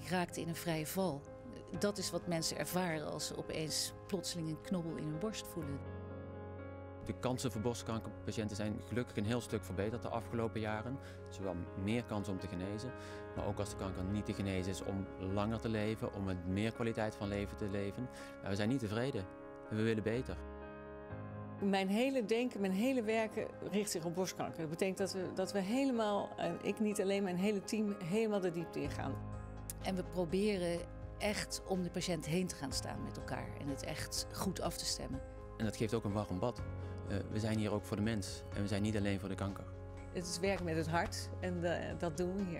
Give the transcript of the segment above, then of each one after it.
raakte in een vrije val. Dat is wat mensen ervaren als ze opeens plotseling een knobbel in hun borst voelen. De kansen voor borstkankerpatiënten zijn gelukkig een heel stuk verbeterd de afgelopen jaren. Zowel meer kans om te genezen, maar ook als de kanker niet te genezen is om langer te leven, om met meer kwaliteit van leven te leven. Maar we zijn niet tevreden en we willen beter. Mijn hele denken, mijn hele werken richt zich op borstkanker. Dat betekent dat we helemaal, en ik niet alleen, mijn hele team, helemaal de diepte ingaan. En we proberen echt om de patiënt heen te gaan staan met elkaar en het echt goed af te stemmen. En dat geeft ook een warm bad. We zijn hier ook voor de mens en we zijn niet alleen voor de kanker. Het is werken met het hart en dat doen we hier.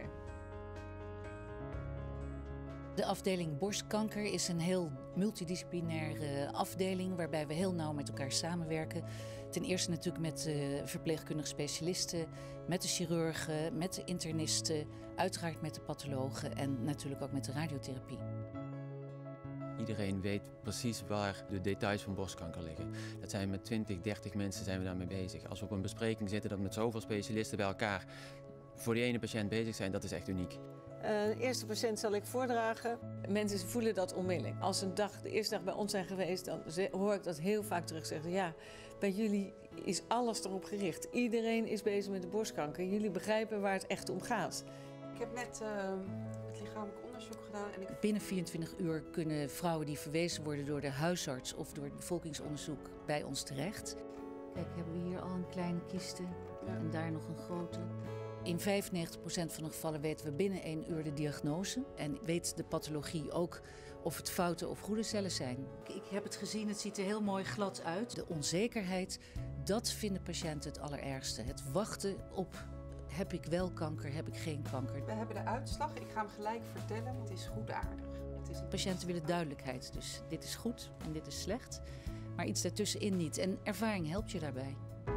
De afdeling borstkanker is een heel multidisciplinaire afdeling waarbij we heel nauw met elkaar samenwerken. Ten eerste natuurlijk met de verpleegkundige specialisten, met de chirurgen, met de internisten, uiteraard met de pathologen en natuurlijk ook met de radiotherapie. Iedereen weet precies waar de details van borstkanker liggen. Dat zijn met 20, 30 mensen zijn we daarmee bezig. Als we op een bespreking zitten dat met zoveel specialisten bij elkaar voor die ene patiënt bezig zijn, dat is echt uniek. De eerste patiënt zal ik voordragen. Mensen voelen dat onmiddellijk. Als ze de eerste dag bij ons zijn geweest, dan hoor ik dat heel vaak terug zeggen. Ja, bij jullie is alles erop gericht. Iedereen is bezig met de borstkanker. Jullie begrijpen waar het echt om gaat. Ik heb net het lichamelijk onderzoek gedaan. En Binnen 24 uur kunnen vrouwen die verwezen worden door de huisarts of door het bevolkingsonderzoek bij ons terecht. Kijk, hebben we hier al een kleine kiste en daar nog een grote. In 95% van de gevallen weten we binnen 1 uur de diagnose. En weet de pathologie ook of het foute of goede cellen zijn. Ik heb het gezien, het ziet er heel mooi glad uit. De onzekerheid, dat vinden patiënten het allerergste. Het wachten op, heb ik wel kanker, heb ik geen kanker. We hebben de uitslag, ik ga hem gelijk vertellen. Het is goedaardig. Patiënten willen duidelijkheid, dus dit is goed en dit is slecht. Maar iets daartussenin niet. En ervaring helpt je daarbij.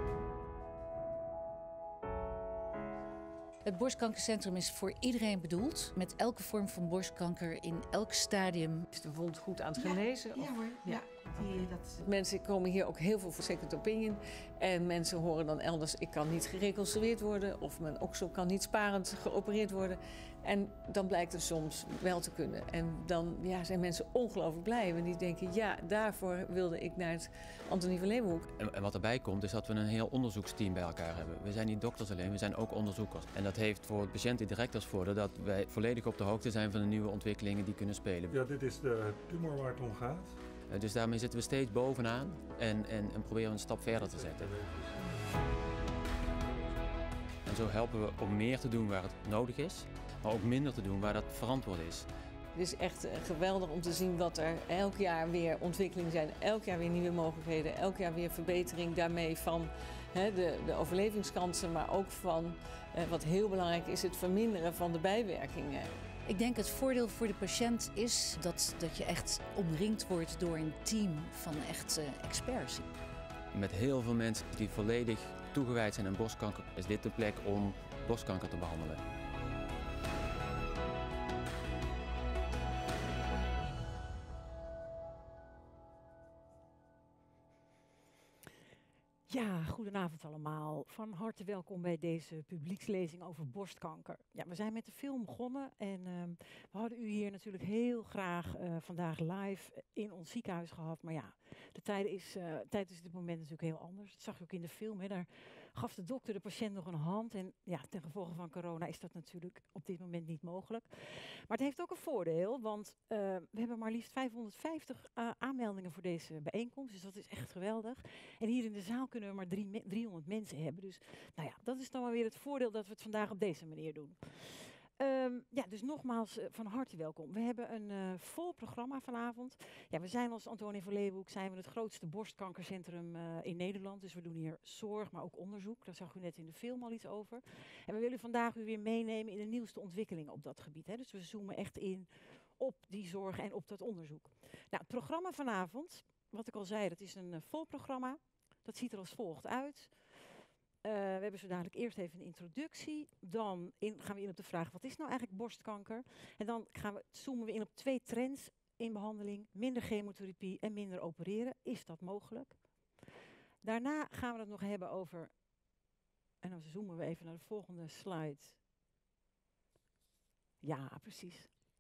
Het borstkankercentrum is voor iedereen bedoeld, met elke vorm van borstkanker in elk stadium. Is de wond goed aan het genezen? Ja hoor. Ja. Mensen komen hier ook heel veel voor second opinion. En mensen horen dan elders, ik kan niet gereconstrueerd worden. Of mijn oksel kan niet sparend geopereerd worden. En dan blijkt het soms wel te kunnen. En dan zijn mensen ongelooflijk blij. Want die denken, ja, daarvoor wilde ik naar het Antonie van Leeuwenhoek. En wat erbij komt is dat we een heel onderzoeksteam bij elkaar hebben. We zijn niet dokters alleen, we zijn ook onderzoekers. En dat heeft voor het patiënt direct als voordeel dat wij volledig op de hoogte zijn van de nieuwe ontwikkelingen die kunnen spelen. Ja, dit is de tumor waar het om gaat. Dus daarmee zitten we steeds bovenaan en proberen we een stap verder te zetten. En zo helpen we om meer te doen waar het nodig is, maar ook minder te doen waar dat verantwoord is. Het is echt geweldig om te zien wat er elk jaar weer ontwikkelingen zijn. Elk jaar weer nieuwe mogelijkheden, elk jaar weer verbetering daarmee van de overlevingskansen, maar ook van, wat heel belangrijk is, het verminderen van de bijwerkingen. Ik denk het voordeel voor de patiënt is dat je echt omringd wordt door een team van echt experts. Met heel veel mensen die volledig toegewijd zijn aan borstkanker, is dit de plek om borstkanker te behandelen. Ja, goedenavond allemaal. Van harte welkom bij deze publiekslezing over borstkanker. Ja, we zijn met de film begonnen en we hadden u hier natuurlijk heel graag vandaag live in ons ziekenhuis gehad. Maar ja, de tijd is op dit moment natuurlijk heel anders. Dat zag je ook in de film. Hè. Daar gaf de dokter de patiënt nog een hand. En ja, ten gevolge van corona is dat natuurlijk op dit moment niet mogelijk. Maar het heeft ook een voordeel, want we hebben maar liefst 550 aanmeldingen voor deze bijeenkomst. Dus dat is echt geweldig. En hier in de zaal kunnen we maar 300 mensen hebben. Dus nou ja, dat is dan maar weer het voordeel dat we het vandaag op deze manier doen. Dus nogmaals van harte welkom. We hebben een vol programma vanavond. Ja, we zijn als Antonie van Leeuwenhoek zijn we het grootste borstkankercentrum in Nederland. Dus we doen hier zorg, maar ook onderzoek. Daar zag u net in de film al iets over. En we willen vandaag u weer meenemen in de nieuwste ontwikkelingen op dat gebied. Hè. Dus we zoomen echt in op die zorg en op dat onderzoek. Nou, het programma vanavond, wat ik al zei, dat is een vol programma. Dat ziet er als volgt uit. We hebben zo dadelijk eerst even een introductie. Dan gaan we in op de vraag, wat is nou eigenlijk borstkanker? En dan zoomen we in op 2 trends in behandeling. Minder chemotherapie en minder opereren. Is dat mogelijk? Daarna gaan we het nog hebben over... En dan zoomen we even naar de volgende slide. Ja, precies.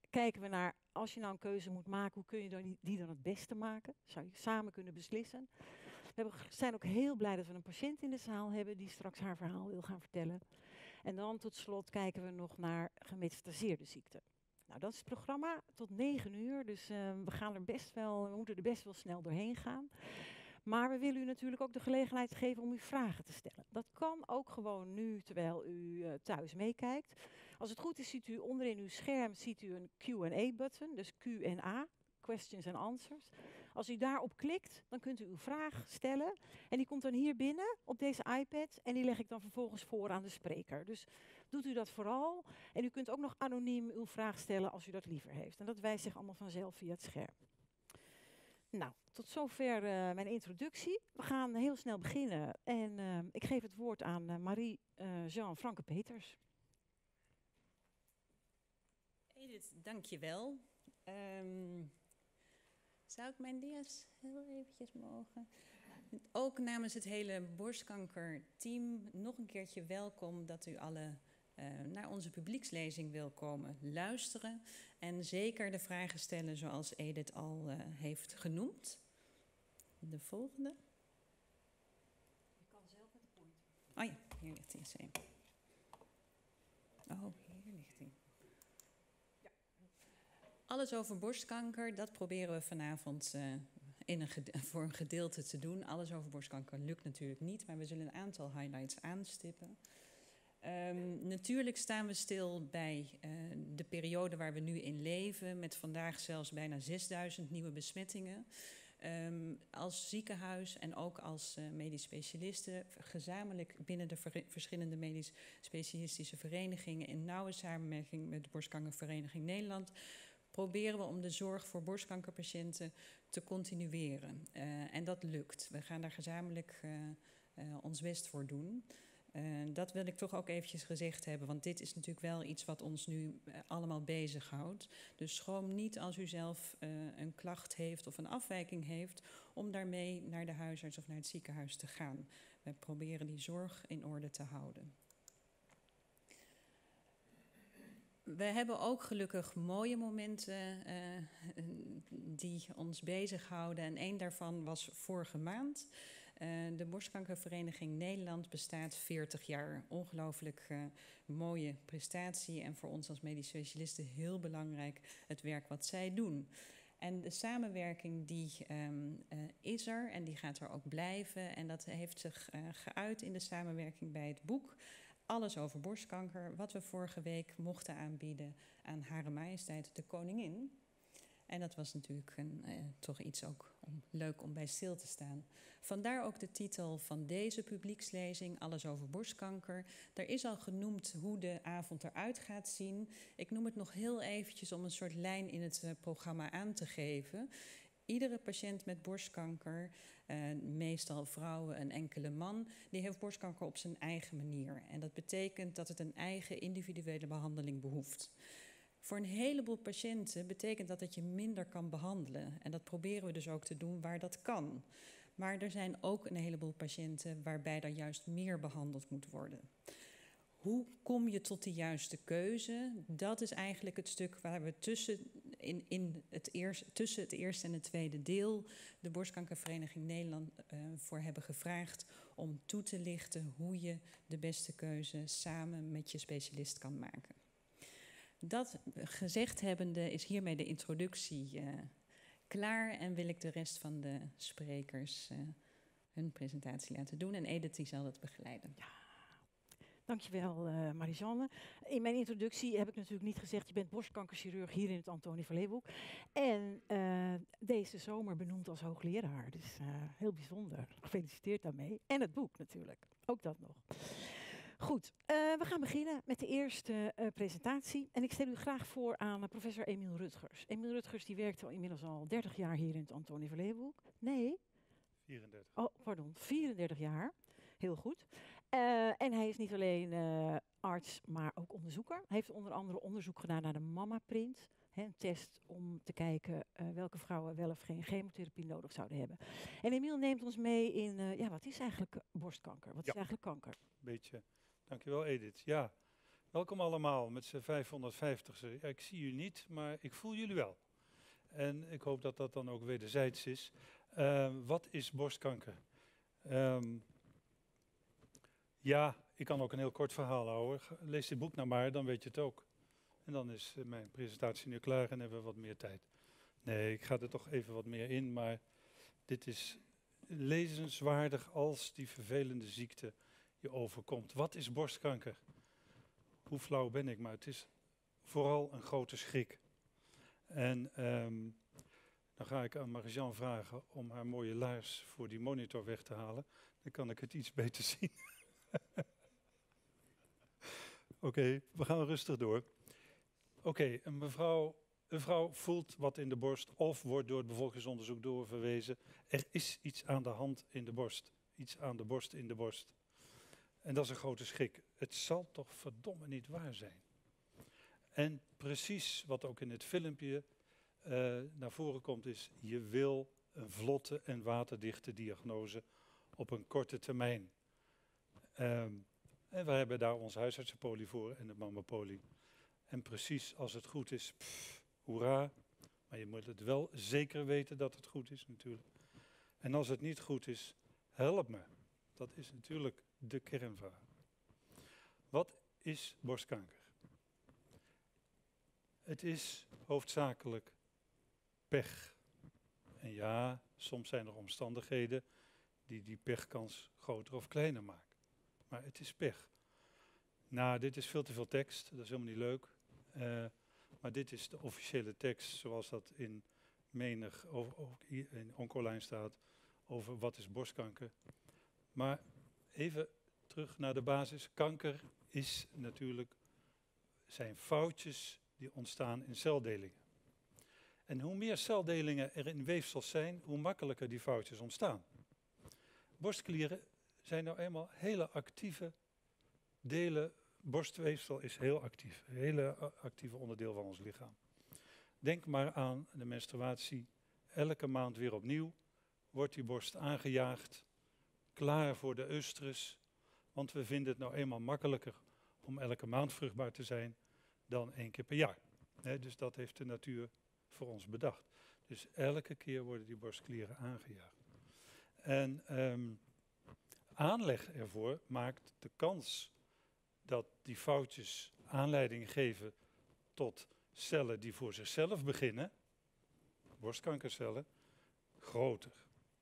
kijken we naar, als je nou een keuze moet maken, hoe kun je die dan het beste maken? Zou je samen kunnen beslissen? Zijn ook heel blij dat we een patiënt in de zaal hebben die straks haar verhaal wil gaan vertellen. En dan tot slot kijken we nog naar gemetastaseerde ziekte. Nou, dat is het programma tot 9 uur, dus we moeten er best wel snel doorheen gaan. Maar we willen u natuurlijk ook de gelegenheid geven om u vragen te stellen. Dat kan ook gewoon nu, terwijl u thuis meekijkt. Als het goed is, ziet u onderin uw scherm een Q&A-button, dus Q&A, questions and answers. Als u daarop klikt, dan kunt u uw vraag stellen. En die komt dan hier binnen op deze iPad en die leg ik dan vervolgens voor aan de spreker. Dus doet u dat vooral. En u kunt ook nog anoniem uw vraag stellen als u dat liever heeft. En dat wijst zich allemaal vanzelf via het scherm. Nou, tot zover mijn introductie. We gaan heel snel beginnen. En ik geef het woord aan Marie-Jean Franke-Peters. Edith, dank je wel. Zou ik mijn dia's heel eventjes mogen? Ook namens het hele borstkankerteam nog een keertje welkom dat u alle naar onze publiekslezing wil komen luisteren. En zeker de vragen stellen zoals Edith al heeft genoemd. De volgende. Je kan zelf met de pointer. Oh ja, hier ligt hij eens. Oh, hier ligt hij. Ja. Alles over borstkanker, dat proberen we vanavond voor een gedeelte te doen. Alles over borstkanker lukt natuurlijk niet, maar we zullen een aantal highlights aanstippen. Natuurlijk staan we stil bij de periode waar we nu in leven, met vandaag zelfs bijna 6000 nieuwe besmettingen. Als ziekenhuis en ook als medisch specialisten, gezamenlijk binnen de verschillende medisch specialistische verenigingen in nauwe samenwerking met de Borstkankervereniging Nederland, proberen we om de zorg voor borstkankerpatiënten te continueren. En dat lukt. We gaan daar gezamenlijk ons best voor doen. Dat wil ik toch ook eventjes gezegd hebben, want dit is natuurlijk wel iets wat ons nu allemaal bezighoudt. Dus schroom niet als u zelf een klacht heeft of een afwijking heeft, om daarmee naar de huisarts of naar het ziekenhuis te gaan. We proberen die zorg in orde te houden. We hebben ook gelukkig mooie momenten die ons bezighouden. En één daarvan was vorige maand. De Borstkankervereniging Nederland bestaat 40 jaar. Ongelooflijk mooie prestatie en voor ons als medisch specialisten heel belangrijk het werk wat zij doen. En de samenwerking die is er en die gaat er ook blijven. En dat heeft zich geuit in de samenwerking bij het boek Alles over borstkanker, wat we vorige week mochten aanbieden aan Hare Majesteit de Koningin. En dat was natuurlijk toch iets ook leuk om bij stil te staan. Vandaar ook de titel van deze publiekslezing, Alles over borstkanker. Er is al genoemd hoe de avond eruit gaat zien. Ik noem het nog heel eventjes om een soort lijn in het programma aan te geven. Iedere patiënt met borstkanker, meestal vrouwen, een enkele man, die heeft borstkanker op zijn eigen manier. En dat betekent dat het een eigen individuele behandeling behoeft. Voor een heleboel patiënten betekent dat je minder kan behandelen. En dat proberen we dus ook te doen waar dat kan. Maar er zijn ook een heleboel patiënten waarbij er juist meer behandeld moet worden. Hoe kom je tot de juiste keuze? Dat is eigenlijk het stuk waar we tussen het eerste en het tweede deel de Borstkankervereniging Nederland voor hebben gevraagd om toe te lichten hoe je de beste keuze samen met je specialist kan maken. Dat gezegd hebbende is hiermee de introductie klaar en wil ik de rest van de sprekers hun presentatie laten doen. En Edith die zal dat begeleiden. Ja. Dankjewel, Marie-Jeanne. In mijn introductie heb ik natuurlijk niet gezegd, je bent borstkankerchirurg hier in het Antonie van Leeuwenhoek. En deze zomer benoemd als hoogleraar. Dus heel bijzonder. Gefeliciteerd daarmee. En het boek natuurlijk. Ook dat nog. Goed, we gaan beginnen met de eerste presentatie. En ik stel u graag voor aan professor Emiel Rutgers. Emiel Rutgers die werkt inmiddels al 30 jaar hier in het Antonie van Leeuwenhoek. Nee? 34. Oh, pardon. 34 jaar. Heel goed. En hij is niet alleen arts, maar ook onderzoeker. Hij heeft onder andere onderzoek gedaan naar de MammaPrint. Een test om te kijken welke vrouwen wel of geen chemotherapie nodig zouden hebben. En Emiel neemt ons mee in, wat is eigenlijk borstkanker? Wat is eigenlijk kanker? Beetje. Dankjewel Edith. Ja, Welkom allemaal met z'n 550ste. Ja, ik zie u niet, maar ik voel jullie wel. En ik hoop dat dat dan ook wederzijds is. Wat is borstkanker? Ja, ik kan ook een heel kort verhaal houden. Lees dit boek nou maar, dan weet je het ook. En dan is mijn presentatie nu klaar en hebben we wat meer tijd. Nee, ik ga er toch even wat meer in, maar dit is lezenswaardig als die vervelende ziekte je overkomt. Wat is borstkanker? Hoe flauw ben ik, maar het is vooral een grote schrik. En dan ga ik aan Marie-Jean vragen om haar mooie laars voor die monitor weg te halen. Dan kan ik het iets beter zien. Oké, we gaan rustig door. Oké, een vrouw voelt wat in de borst of wordt door het bevolkingsonderzoek doorverwezen. Er is iets aan de hand in de borst. Iets aan de borst in de borst. En dat is een grote schrik. Het zal toch verdomme niet waar zijn. En precies wat ook in het filmpje naar voren komt is, je wil een vlotte en waterdichte diagnose op een korte termijn. En we hebben daar ons huisartsenpolie voor en de mammapolie. En precies als het goed is, hoera. Maar je moet het wel zeker weten dat het goed is natuurlijk. En als het niet goed is, help me. Dat is natuurlijk de kernvraag. Wat is borstkanker? Het is hoofdzakelijk pech. En ja, soms zijn er omstandigheden die die pechkans groter of kleiner maken. Maar het is pech. Nou, dit is veel te veel tekst, dat is helemaal niet leuk. Maar dit is de officiële tekst zoals dat in menig, ook hier in Oncolijn staat, over wat is borstkanker. Maar even terug naar de basis. Kanker is natuurlijk, zijn foutjes die ontstaan in celdelingen. En hoe meer celdelingen er in weefsels zijn, hoe makkelijker die foutjes ontstaan. Borstklieren zijn nou eenmaal hele actieve delen. Borstweefsel is heel actief, een hele actieve onderdeel van ons lichaam. Denk maar aan de menstruatie. Elke maand weer opnieuw wordt die borst aangejaagd, klaar voor de oestrus. Want we vinden het nou eenmaal makkelijker om elke maand vruchtbaar te zijn dan 1 keer per jaar. Dus dat heeft de natuur voor ons bedacht. Dus elke keer worden die borstklieren aangejaagd. En aanleg ervoor maakt de kans dat die foutjes aanleiding geven tot cellen die voor zichzelf beginnen, borstkankercellen, groter.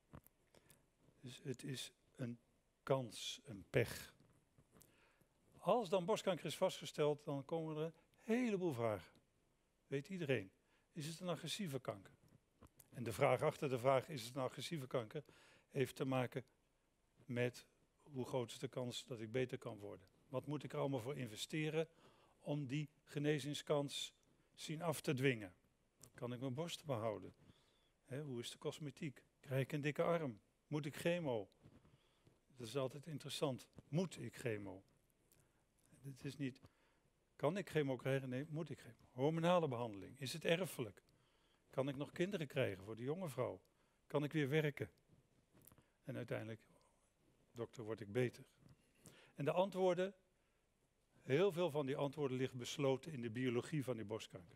Dus het is een kans, een pech. Als dan borstkanker is vastgesteld, dan komen er een heleboel vragen. Weet iedereen, is het een agressieve kanker? En de vraag achter de vraag, is het een agressieve kanker, heeft te maken met hoe groot is de kans dat ik beter kan worden. Wat moet ik er allemaal voor investeren om die genezingskans zien af te dwingen? Kan ik mijn borst behouden? Hoe is de cosmetiek? Krijg ik een dikke arm? Moet ik chemo? Dat is altijd interessant. Moet ik chemo? Het is niet, kan ik chemo krijgen? Nee, moet ik chemo? Hormonale behandeling. Is het erfelijk? Kan ik nog kinderen krijgen voor de jonge vrouw? Kan ik weer werken? En uiteindelijk, dokter, word ik beter? En de antwoorden, heel veel van die antwoorden liggen besloten in de biologie van die borstkanker.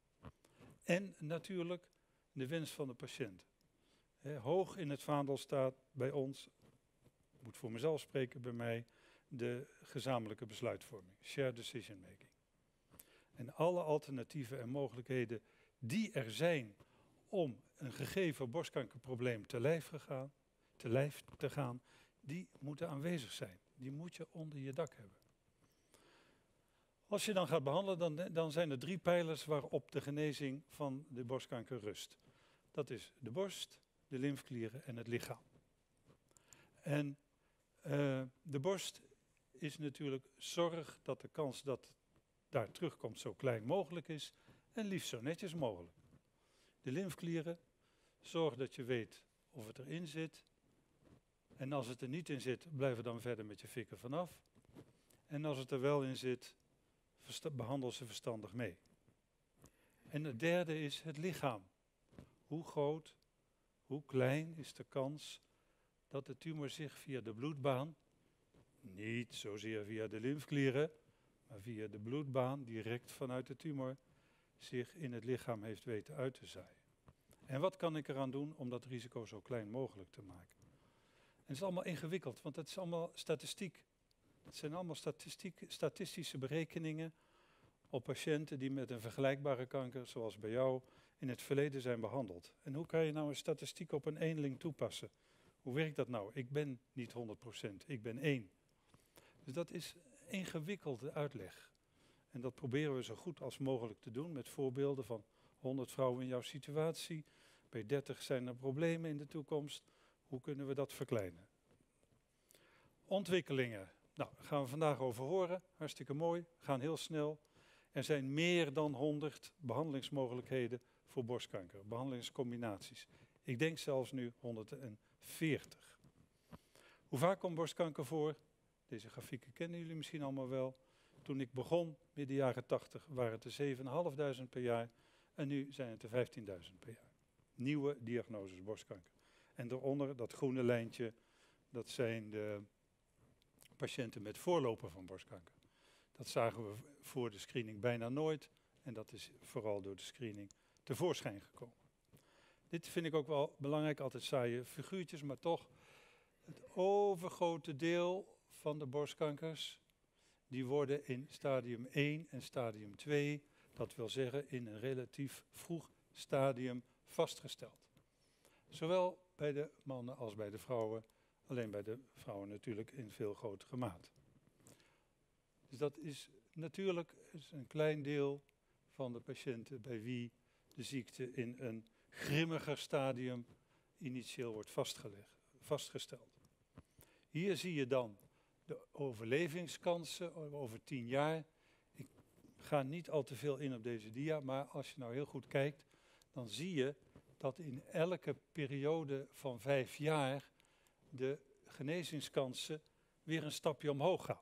En natuurlijk de wens van de patiënt. Hoog in het vaandel staat bij ons, ik moet voor mezelf spreken, bij mij, de gezamenlijke besluitvorming, shared decision making. En alle alternatieven en mogelijkheden die er zijn om een gegeven borstkankerprobleem te lijf te gaan, die moeten aanwezig zijn. Die moet je onder je dak hebben. Als je dan gaat behandelen, dan zijn er 3 pijlers waarop de genezing van de borstkanker rust. Dat is de borst, de lymfeklieren en het lichaam. En de borst is natuurlijk zorg dat de kans dat daar terugkomt zo klein mogelijk is en liefst zo netjes mogelijk. De lymfeklieren, zorg dat je weet of het erin zit. En als het er niet in zit, blijf er dan verder met je fikken vanaf. En als het er wel in zit, behandel ze verstandig mee. En het derde is het lichaam. Hoe groot, hoe klein is de kans dat de tumor zich via de bloedbaan, niet zozeer via de lymfeklieren, maar via de bloedbaan direct vanuit de tumor zich in het lichaam heeft weten uit te zaaien. En wat kan ik eraan doen om dat risico zo klein mogelijk te maken? En het is allemaal ingewikkeld, want het is allemaal statistiek. Het zijn allemaal statistische berekeningen op patiënten die met een vergelijkbare kanker, zoals bij jou, in het verleden zijn behandeld. En hoe kan je nou een statistiek op een eenling toepassen? Hoe werkt dat nou? Ik ben niet 100%, ik ben 1. Dus dat is ingewikkelde uitleg. En dat proberen we zo goed als mogelijk te doen met voorbeelden van 100 vrouwen in jouw situatie. Bij 30 zijn er problemen in de toekomst. Hoe kunnen we dat verkleinen? Ontwikkelingen. Nou, daar gaan we vandaag over horen. Hartstikke mooi. Gaan heel snel. Er zijn meer dan 100 behandelingsmogelijkheden voor borstkanker. Behandelingscombinaties. Ik denk zelfs nu 140. Hoe vaak komt borstkanker voor? Deze grafieken kennen jullie misschien allemaal wel. Toen ik begon, midden jaren 80, waren het er 7.500 per jaar. En nu zijn het er 15.000 per jaar. Nieuwe diagnoses borstkanker. En daaronder, dat groene lijntje, dat zijn de patiënten met voorloper van borstkanker. Dat zagen we voor de screening bijna nooit. En dat is vooral door de screening tevoorschijn gekomen. Dit vind ik ook wel belangrijk, altijd saaie figuurtjes, maar toch. Het overgrote deel van de borstkankers, die worden in stadium 1 en stadium 2, dat wil zeggen in een relatief vroeg stadium vastgesteld. Zowel bij de mannen als bij de vrouwen, alleen bij de vrouwen natuurlijk in veel grotere mate. Dus dat is natuurlijk een klein deel van de patiënten bij wie de ziekte in een grimmiger stadium initieel wordt vastgesteld. Hier zie je dan de overlevingskansen over 10 jaar. Ik ga niet al te veel in op deze dia, maar als je nou heel goed kijkt, dan zie je dat in elke periode van 5 jaar de genezingskansen weer een stapje omhoog gaan.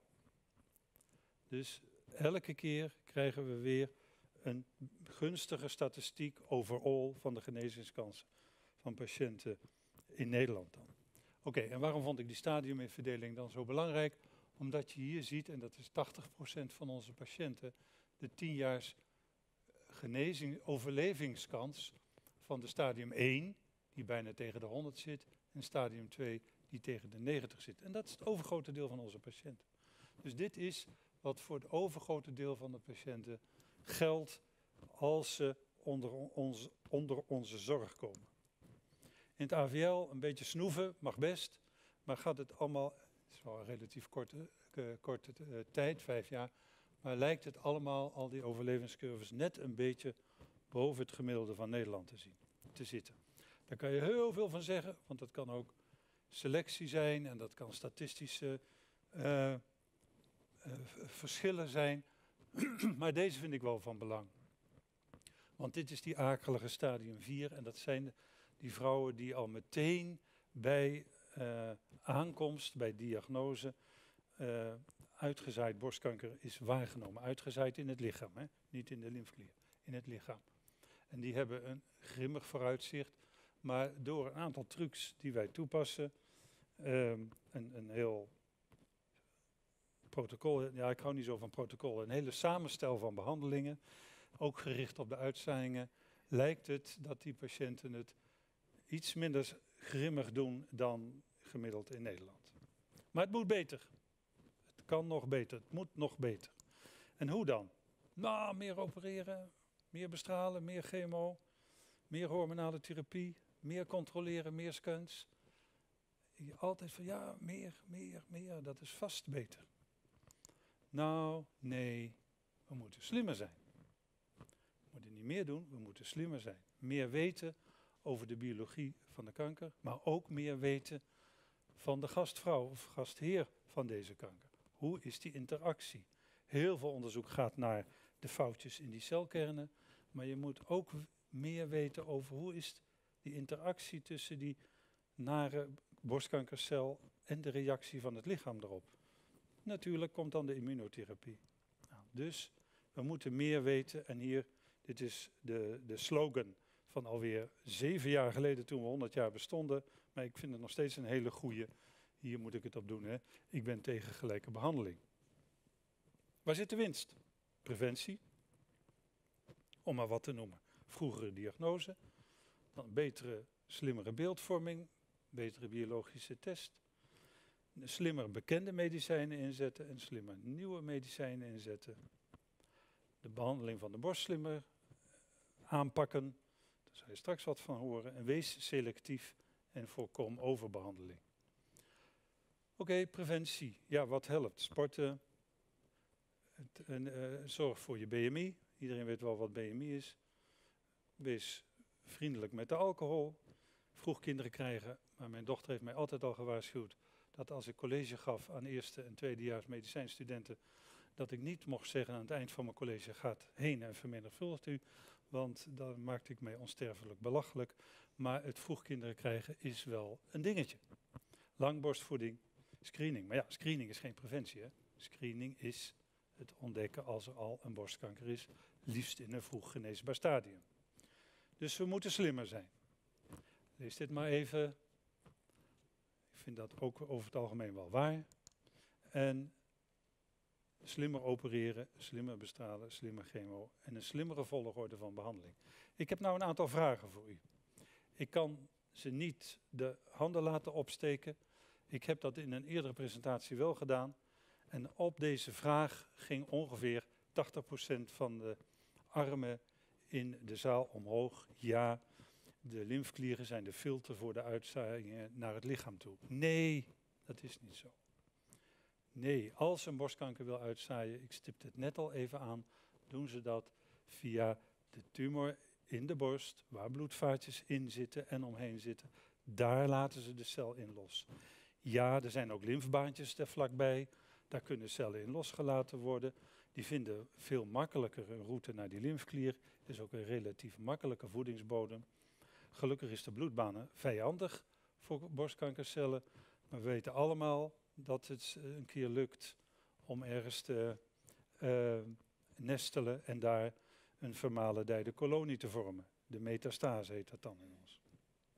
Dus elke keer krijgen we weer een gunstige statistiek overal van de genezingskansen van patiënten in Nederland dan. Oké, en waarom vond ik die stadiuminverdeling dan zo belangrijk? Omdat je hier ziet, en dat is 80% van onze patiënten, de 10 jaars overlevingskans van de stadium 1, die bijna tegen de 100 zit, en stadium 2, die tegen de 90 zit. En dat is het overgrote deel van onze patiënten. Dus dit is wat voor het overgrote deel van de patiënten geldt als ze onder onze zorg komen. In het AVL een beetje snoeven, mag best, maar gaat het allemaal, het is wel een relatief korte tijd, 5 jaar, maar lijkt het allemaal, al die overlevingscurves, net een beetje boven het gemiddelde van Nederland te zitten. Daar kan je heel veel van zeggen, want dat kan ook selectie zijn en dat kan statistische verschillen zijn, maar deze vind ik wel van belang. Want dit is die akelige stadium 4 en dat zijn die vrouwen die al meteen bij aankomst, bij diagnose, uitgezaaid borstkanker is waargenomen. Uitgezaaid in het lichaam, hè? Niet in de lymfeklier, in het lichaam. En die hebben een grimmig vooruitzicht, maar door een aantal trucs die wij toepassen, een heel protocol, ja ik hou niet zo van protocol, een hele samenstel van behandelingen, ook gericht op de uitzaaiingen, lijkt het dat die patiënten het iets minder grimmig doen dan gemiddeld in Nederland. Maar het moet beter. Het kan nog beter, het moet nog beter. En hoe dan? Nou, meer opereren, meer bestralen, meer chemo, meer hormonale therapie, meer controleren, meer scans. Altijd van ja, meer, dat is vast beter. Nou, nee, we moeten slimmer zijn. We moeten niet meer doen, we moeten slimmer zijn. Meer weten over de biologie van de kanker, maar ook meer weten van de gastvrouw of gastheer van deze kanker. Hoe is die interactie? Heel veel onderzoek gaat naar de foutjes in die celkernen, maar je moet ook meer weten over hoe is die interactie tussen die nare borstkankercel en de reactie van het lichaam erop. Natuurlijk komt dan de immunotherapie. Nou, dus we moeten meer weten en hier, dit is de slogan van alweer 7 jaar geleden toen we 100 jaar bestonden, maar ik vind het nog steeds een hele goeie. Hier moet ik het op doen, hè. Ik ben tegen gelijke behandeling. Waar zit de winst? Preventie, om maar wat te noemen. Vroegere diagnose, dan betere, slimmere beeldvorming, betere biologische test, slimmer bekende medicijnen inzetten en slimmer nieuwe medicijnen inzetten. De behandeling van de borst slimmer aanpakken, daar zal je straks wat van horen. En wees selectief en voorkom overbehandeling. Oké, preventie. Ja, wat helpt? Sporten. Zorg voor je BMI. Iedereen weet wel wat BMI is. Wees vriendelijk met de alcohol. Vroeg kinderen krijgen, maar mijn dochter heeft mij altijd al gewaarschuwd dat als ik college gaf aan eerste en tweedejaars medicijnstudenten, dat ik niet mocht zeggen aan het eind van mijn college, gaat heen en vermenigvuldigt u, want dan maakte ik mij onsterfelijk belachelijk. Maar het vroeg kinderen krijgen is wel een dingetje. Langborstvoeding, screening. Maar ja, screening is geen preventie, hè. Screening is het ontdekken als er al een borstkanker is, liefst in een vroeg geneesbaar stadium. Dus we moeten slimmer zijn. Lees dit maar even. Ik vind dat ook over het algemeen wel waar. En slimmer opereren, slimmer bestralen, slimmer chemo en een slimmere volgorde van behandeling. Ik heb nou een aantal vragen voor u. Ik kan ze niet de handen laten opsteken. Ik heb dat in een eerdere presentatie wel gedaan. En op deze vraag ging ongeveer 80% van de armen in de zaal omhoog. Ja, de lymfeklieren zijn de filter voor de uitzaaiingen naar het lichaam toe. Nee, dat is niet zo. Nee, als een borstkanker wil uitzaaien, ik stipte het net al even aan, doen ze dat via de tumor in de borst, waar bloedvaatjes in zitten en omheen zitten. Daar laten ze de cel in los. Ja, er zijn ook lymfbaantjes er vlakbij. Daar kunnen cellen in losgelaten worden. Die vinden veel makkelijker een route naar die lymfeklier. Is ook een relatief makkelijke voedingsbodem. Gelukkig is de bloedbaan vijandig voor borstkankercellen. Maar we weten allemaal dat het een keer lukt om ergens te nestelen en daar een vermalendijde kolonie te vormen. De metastase heet dat dan in ons.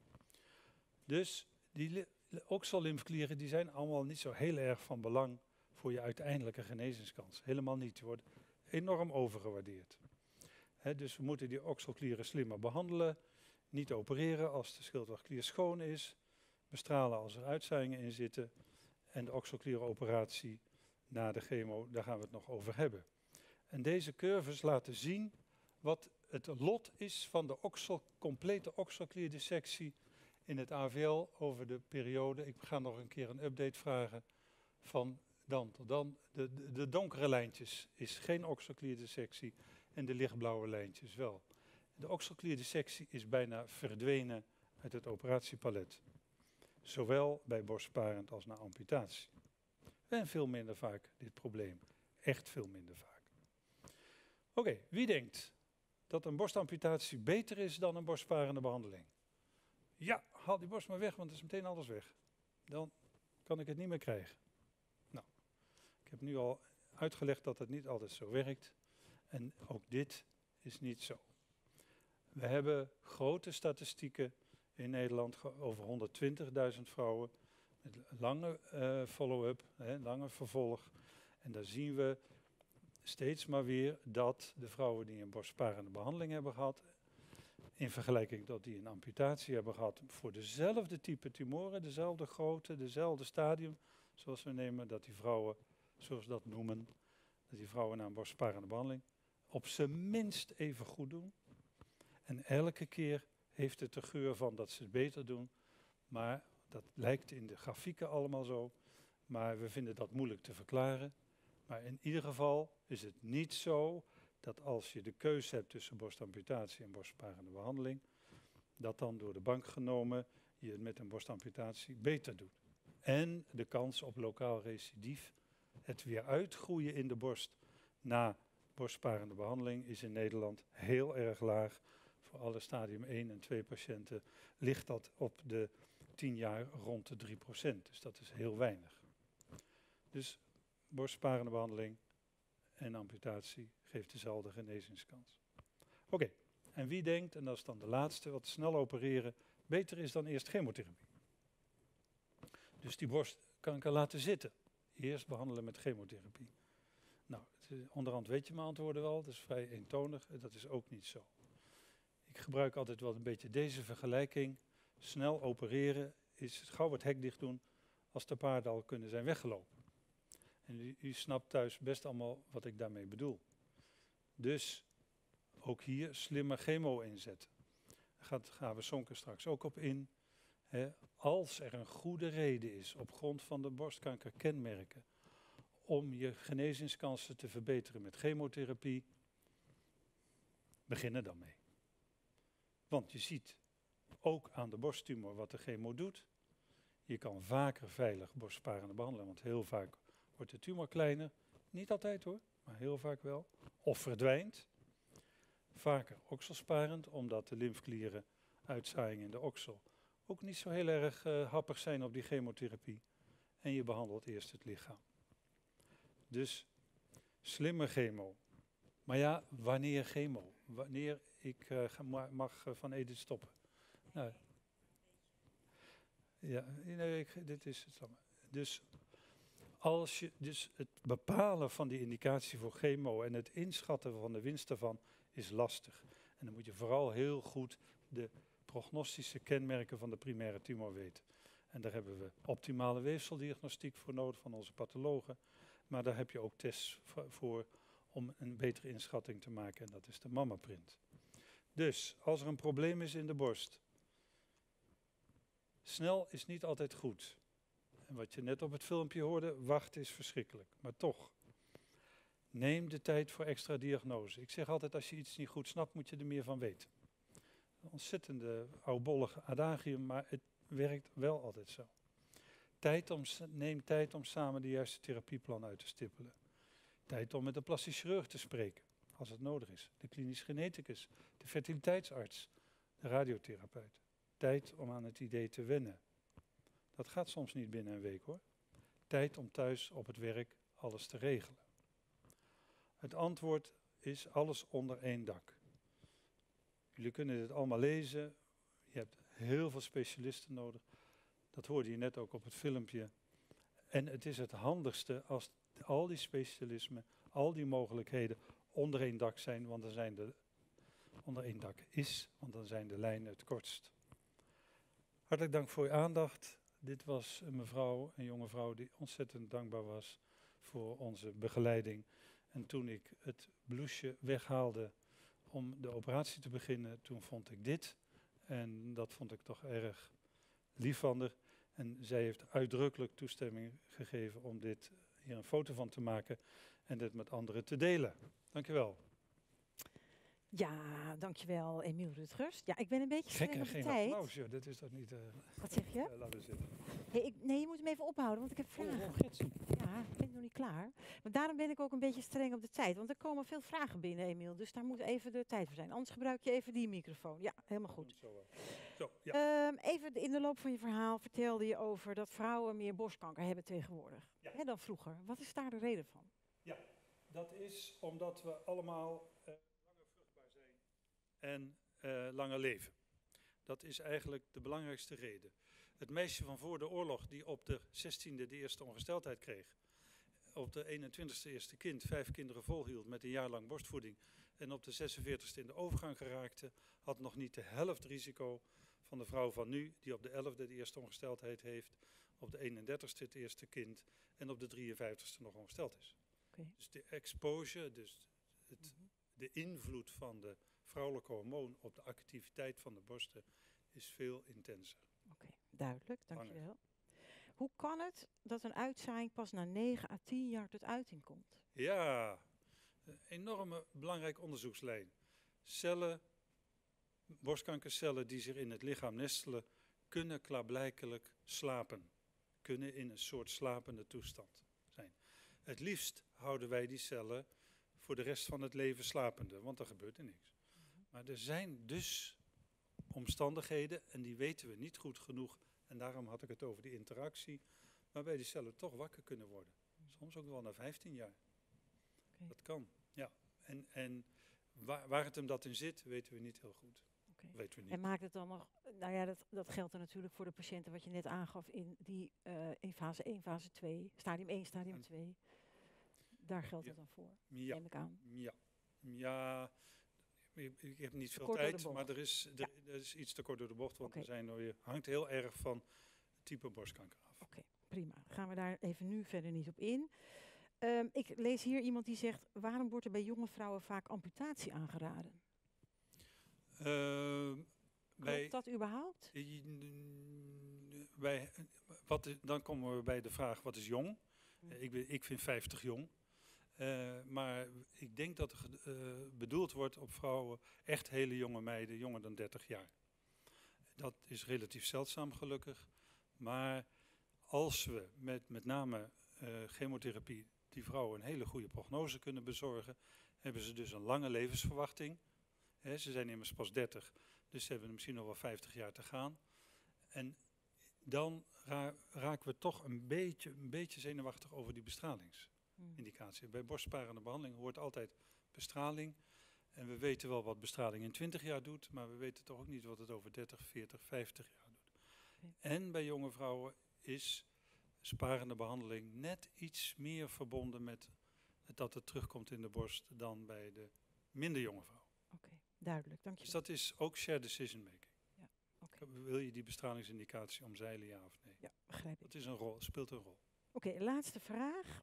Dus die oksellymfeklieren die zijn allemaal niet zo heel erg van belang voor je uiteindelijke genezingskans. Helemaal niet. Die worden enorm overgewaardeerd. Dus we moeten die okselklieren slimmer behandelen. Niet opereren als de schildwachtklier schoon is. Bestralen als er uitzaaiingen in zitten. En de okselklierenoperatie na de chemo, daar gaan we het nog over hebben. En deze curves laten zien wat het lot is van de complete okselklierdissectie in het AVL over de periode. Ik ga nog een keer een update vragen van dan tot dan. De donkere lijntjes is geen okselklierdissectie en de lichtblauwe lijntjes wel. De okselklierdissectie is bijna verdwenen uit het operatiepalet. Zowel bij borstsparend als na amputatie. En veel minder vaak dit probleem. Echt veel minder vaak. Oké, wie denkt dat een borstamputatie beter is dan een borstsparende behandeling? Ja, haal die borst maar weg, want er is meteen alles weg. Dan kan ik het niet meer krijgen. Nou, ik heb nu al uitgelegd dat het niet altijd zo werkt. En ook dit is niet zo. We hebben grote statistieken in Nederland over 120.000 vrouwen met lange follow-up, lange vervolg. En daar zien we steeds maar weer dat de vrouwen die een borstsparende behandeling hebben gehad, in vergelijking tot die een amputatie hebben gehad, voor dezelfde type tumoren, dezelfde grootte, dezelfde stadium, zoals we nemen, dat die vrouwen, zoals we dat noemen, dat die vrouwen na een borstsparende behandeling op zijn minst even goed doen. En elke keer heeft het de geur van dat ze het beter doen, maar dat lijkt in de grafieken allemaal zo. Maar we vinden dat moeilijk te verklaren. Maar in ieder geval is het niet zo dat als je de keuze hebt tussen borstamputatie en borstsparende behandeling, dat dan door de bank genomen je het met een borstamputatie beter doet. En de kans op lokaal recidief, het weer uitgroeien in de borst na borstsparende behandeling, is in Nederland heel erg laag. Voor alle stadium 1 en 2 patiënten ligt dat op de 10 jaar rond de 3%. Dus dat is heel weinig. Dus borstsparende behandeling en amputatie geeft dezelfde genezingskans. Oké, en wie denkt, en dat is dan de laatste, wat snel opereren, beter is dan eerst chemotherapie? Dus die borstkanker laten zitten. Eerst behandelen met chemotherapie. Nou, onderhand weet je mijn antwoorden wel, dat is vrij eentonig. Dat is ook niet zo. Ik gebruik altijd wel een beetje deze vergelijking. Snel opereren is gauw het hek dicht doen als de paarden al kunnen zijn weggelopen. En u snapt thuis best allemaal wat ik daarmee bedoel. Dus ook hier slimmer chemo inzetten. Daar gaan we Sonke straks ook op in. Als er een goede reden is op grond van de borstkankerkenmerken om je genezingskansen te verbeteren met chemotherapie, begin er dan mee. Want je ziet ook aan de borsttumor wat de chemo doet. Je kan vaker veilig borstsparende behandelen, want heel vaak wordt de tumor kleiner. Niet altijd hoor, maar heel vaak wel. Of verdwijnt. Vaker okselsparend, omdat de lymfeklieren uitzaaiingen in de oksel ook niet zo heel erg happig zijn op die chemotherapie. En je behandelt eerst het lichaam. Dus slimme chemo. Maar ja, wanneer chemo? Wanneer ik mag van Edith stoppen? Nou, ja, nee, dit is het allemaal. Dus als je het bepalen van die indicatie voor chemo en het inschatten van de winst daarvan is lastig. En dan moet je vooral heel goed de prognostische kenmerken van de primaire tumor weten. En daar hebben we optimale weefseldiagnostiek voor nodig van onze pathologen. Maar daar heb je ook tests voor om een betere inschatting te maken. En dat is de mammaprint. Dus als er een probleem is in de borst. Snel is niet altijd goed. En wat je net op het filmpje hoorde, wachten is verschrikkelijk. Maar toch, neem de tijd voor extra diagnose. Ik zeg altijd, als je iets niet goed snapt, moet je er meer van weten. Een ontzettende oudbollig adagium, maar het werkt wel altijd zo. Neem tijd om samen de juiste therapieplan uit te stippelen. Tijd om met de plastisch chirurg te spreken, als het nodig is. De klinisch geneticus, de fertiliteitsarts, de radiotherapeut. Tijd om aan het idee te wennen. Dat gaat soms niet binnen een week hoor. Tijd om thuis op het werk alles te regelen. Het antwoord is alles onder één dak. Jullie kunnen dit allemaal lezen. Je hebt heel veel specialisten nodig. Dat hoorde je net ook op het filmpje. En het is het handigste als al die specialismen, al die mogelijkheden onder één dak zijn, want dan zijn de onder één dak is, want dan zijn de lijnen het kortst. Hartelijk dank voor uw aandacht. Dit was een jonge vrouw die ontzettend dankbaar was voor onze begeleiding. En toen ik het blouseje weghaalde om de operatie te beginnen, toen vond ik dit. En dat vond ik toch erg lief van haar. En zij heeft uitdrukkelijk toestemming gegeven om hier een foto van te maken en dit met anderen te delen. Dank u wel. Ja, dankjewel Emiel Rutgers. Ja, ik ben een beetje streng op de Geen tijd. applaus, joh. Dat is toch niet... Wat zeg je? Laten we zitten. Hey, nee, je moet hem even ophouden, want ik heb vragen. Ja, ik ben nog niet klaar. Maar daarom ben ik ook een beetje streng op de tijd. Want er komen veel vragen binnen, Emiel. Dus daar moet even de tijd voor zijn. Anders gebruik je even die microfoon. Ja, helemaal goed. Zo, ja. Even in de loop van je verhaal vertelde je over dat vrouwen meer borstkanker hebben tegenwoordig. Ja. Hè, dan vroeger. Wat is daar de reden van? Ja, dat is omdat we allemaal langer vruchtbaar zijn en langer leven. Dat is eigenlijk de belangrijkste reden. Het meisje van voor de oorlog die op de 16e de eerste ongesteldheid kreeg, op de 21ste eerste kind 5 kinderen volhield met een jaar lang borstvoeding en op de 46e in de overgang geraakte, had nog niet de helft risico van de vrouw van nu die op de 11e de eerste ongesteldheid heeft, op de 31ste het eerste kind en op de 53ste nog ongesteld is. Okay. Dus de exposure, dus de invloed van de vrouwelijke hormoon op de activiteit van de borsten is veel intenser. Oké, duidelijk, dankjewel. Hoe kan het dat een uitzaaiing pas na 9 à 10 jaar tot uiting komt? Ja, een enorme belangrijke onderzoekslijn. Borstkankercellen die zich in het lichaam nestelen, kunnen klaarblijkelijk slapen. Kunnen in een soort slapende toestand zijn. Het liefst houden wij die cellen voor de rest van het leven slapende, want er gebeurt er niks. Maar er zijn dus omstandigheden, en die weten we niet goed genoeg, en daarom had ik het over die interactie, waarbij die cellen toch wakker kunnen worden. Soms ook wel na 15 jaar. Okay. Dat kan, ja. En waar het hem dat in zit, weten we niet heel goed. Okay. Weten we niet. En maakt het dan nog, nou ja, dat geldt er natuurlijk voor de patiënten wat je net aangaf in fase 1, fase 2, stadium 1, stadium 2. Daar geldt het dan voor, Ja. neem ik aan. Ja, ik heb niet veel kort door de tijd, bocht. maar er is iets te kort door de bocht, want Oké. we zijn alweer, hangt heel erg van het type borstkanker af. Oké, prima. Gaan we daar even nu verder niet op in. Ik lees hier iemand die zegt, waarom wordt er bij jonge vrouwen vaak amputatie aangeraden? Klopt dat überhaupt? Dan komen we bij de vraag, wat is jong? Ik vind 50 jong. Maar ik denk dat er bedoeld wordt op vrouwen, echt hele jonge meiden, jonger dan 30 jaar. Dat is relatief zeldzaam gelukkig. Maar als we met name chemotherapie die vrouwen een hele goede prognose kunnen bezorgen, hebben ze dus een lange levensverwachting. Ze zijn immers pas 30, dus ze hebben misschien nog wel 50 jaar te gaan. En dan raken we toch een beetje zenuwachtig over die bestralingsindicatie. Bij borstsparende behandeling hoort altijd bestraling. En we weten wel wat bestraling in 20 jaar doet, maar we weten toch ook niet wat het over 30, 40, 50 jaar doet. En bij jonge vrouwen is sparende behandeling net iets meer verbonden met dat het terugkomt in de borst dan bij de minder jonge vrouw. Oké, duidelijk, dank je. Dus dat is ook shared decision making. Ja, oké. Wil je die bestralingsindicatie omzeilen, ja of nee? Ja, begrijp ik. Dat is een rol, speelt een rol. Oké, laatste vraag.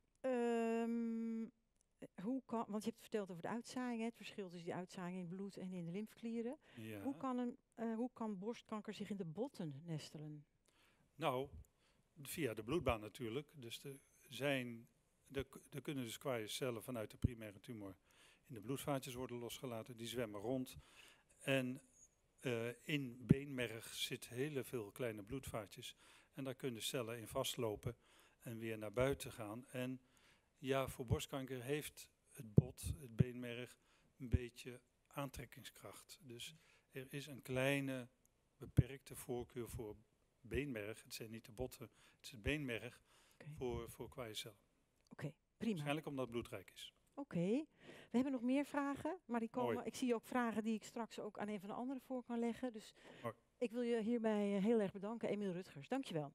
Want je hebt verteld over de uitzaaiing, het verschil tussen die uitzaaiing in het bloed en in de lymfeklieren. Ja. Hoe kan borstkanker zich in de botten nestelen? Nou, via de bloedbaan natuurlijk. Dus er kunnen dus cellen vanuit de primaire tumor in de bloedvaatjes worden losgelaten. Die zwemmen rond. En in beenmerg zitten heel veel kleine bloedvaatjes. En daar kunnen cellen in vastlopen en weer naar buiten gaan. En ja, voor borstkanker heeft het bot, het beenmerg, een beetje aantrekkingskracht. Dus er is een kleine, beperkte voorkeur voor beenmerg. Het zijn niet de botten, het is het beenmerg voor kwaaie cellen. Oké, prima. Waarschijnlijk omdat het bloedrijk is. Oké. We hebben nog meer vragen, maar die komen. Mooi. Ik zie ook vragen die ik straks ook aan een van de anderen voor kan leggen. Dus Mooi. ik wil je hierbij heel erg bedanken, Emiel Rutgers. Dankjewel.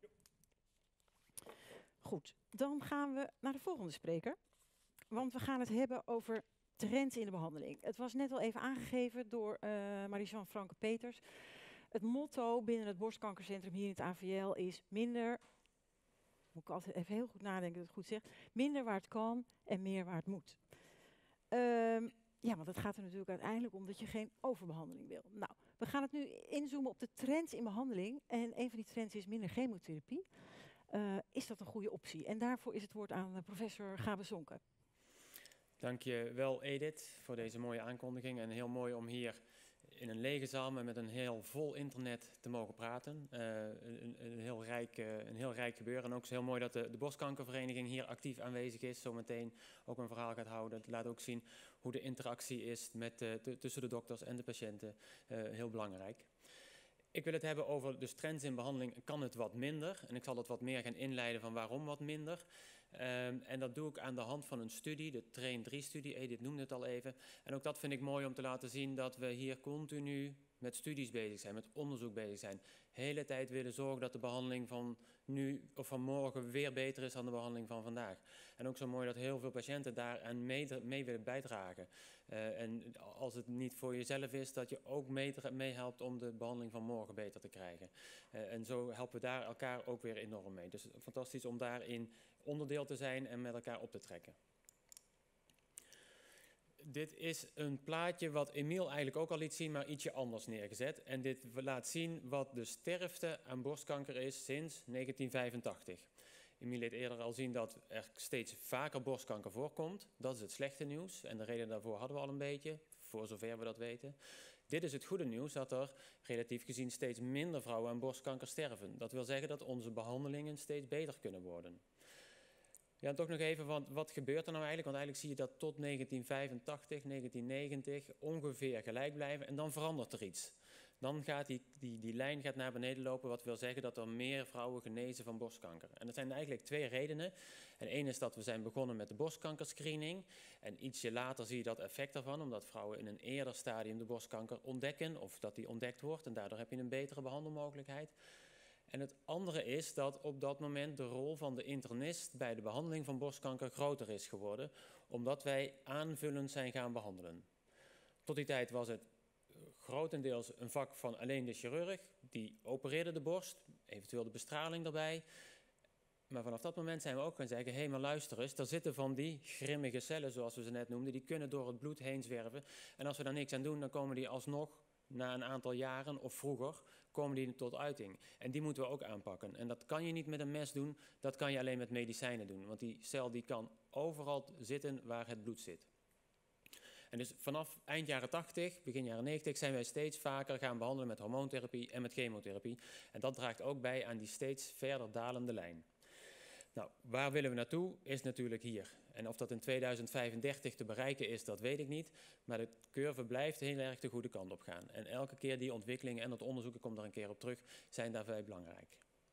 Goed, dan gaan we naar de volgende spreker. Want we gaan het hebben over trends in de behandeling. Het was net al even aangegeven door Marie-Jeanne Franke-Peters. Het motto binnen het borstkankercentrum hier in het AVL is minder, moet ik altijd even heel goed nadenken dat ik het goed zeg, minder waar het kan en meer waar het moet. Ja, want het gaat er natuurlijk uiteindelijk om dat je geen overbehandeling wil. Nou, we gaan het nu inzoomen op de trends in behandeling. En een van die trends is minder chemotherapie. Is dat een goede optie? En daarvoor is het woord aan professor Gabe Zonke. Dank je wel, Edith, voor deze mooie aankondiging. En heel mooi om hier in een lege zaal, maar met een heel vol internet te mogen praten. Een heel rijk gebeuren. En ook heel mooi dat de borstkankervereniging hier actief aanwezig is. Zometeen ook een verhaal gaat houden. Het laat ook zien hoe de interactie is tussen de dokters en de patiënten. Heel belangrijk. Ik wil het hebben over de trends in behandeling. Kan het wat minder? En ik zal het wat meer gaan inleiden van waarom wat minder. En dat doe ik aan de hand van een studie, de TRAIN-3-studie. Edith noemde het al even. En ook dat vind ik mooi om te laten zien dat we hier continu met studies bezig zijn, met onderzoek bezig zijn. De hele tijd willen zorgen dat de behandeling van nu of van morgen weer beter is dan de behandeling van vandaag. En ook zo mooi dat heel veel patiënten daaraan mee willen bijdragen. En als het niet voor jezelf is, dat je ook meehelpt om de behandeling van morgen beter te krijgen. En zo helpen we daar elkaar ook weer enorm mee. Dus fantastisch om daarin onderdeel te zijn en met elkaar op te trekken. Dit is een plaatje wat Emiel eigenlijk ook al liet zien, maar ietsje anders neergezet. En dit laat zien wat de sterfte aan borstkanker is sinds 1985. Emiel liet eerder al zien dat er steeds vaker borstkanker voorkomt. Dat is het slechte nieuws. En de reden daarvoor hadden we al een beetje, voor zover we dat weten. Dit is het goede nieuws, dat er relatief gezien steeds minder vrouwen aan borstkanker sterven. Dat wil zeggen dat onze behandelingen steeds beter kunnen worden. Ja, toch nog even, want wat gebeurt er nou eigenlijk? Want eigenlijk zie je dat tot 1985, 1990 ongeveer gelijk blijven en dan verandert er iets. Dan gaat die lijn gaat naar beneden lopen, wat wil zeggen dat er meer vrouwen genezen van borstkanker. En dat zijn eigenlijk twee redenen. En één is dat we zijn begonnen met de borstkankerscreening. En ietsje later zie je dat effect daarvan, omdat vrouwen in een eerder stadium de borstkanker ontdekken of dat die ontdekt wordt. En daardoor heb je een betere behandelmogelijkheid. En het andere is dat op dat moment de rol van de internist bij de behandeling van borstkanker groter is geworden, omdat wij aanvullend zijn gaan behandelen. Tot die tijd was het grotendeels een vak van alleen de chirurg, die opereerde de borst, eventueel de bestraling erbij. Maar vanaf dat moment zijn we ook gaan zeggen, hé, maar luister eens, er zitten van die grimmige cellen, zoals we ze net noemden, die kunnen door het bloed heen zwerven. En als we daar niks aan doen, dan komen die alsnog, na een aantal jaren of vroeger, komen die tot uiting. En die moeten we ook aanpakken. En dat kan je niet met een mes doen, dat kan je alleen met medicijnen doen. Want die cel die kan overal zitten waar het bloed zit. En dus vanaf eind jaren 80, begin jaren 90 zijn wij steeds vaker gaan behandelen met hormoontherapie en met chemotherapie. En dat draagt ook bij aan die steeds verder dalende lijn. Nou, waar willen we naartoe, is natuurlijk hier. En of dat in 2035 te bereiken is, dat weet ik niet. Maar de curve blijft heel erg de goede kant op gaan. En elke keer die ontwikkelingen en dat onderzoek, ik kom daar een keer op terug, zijn daarbij belangrijk.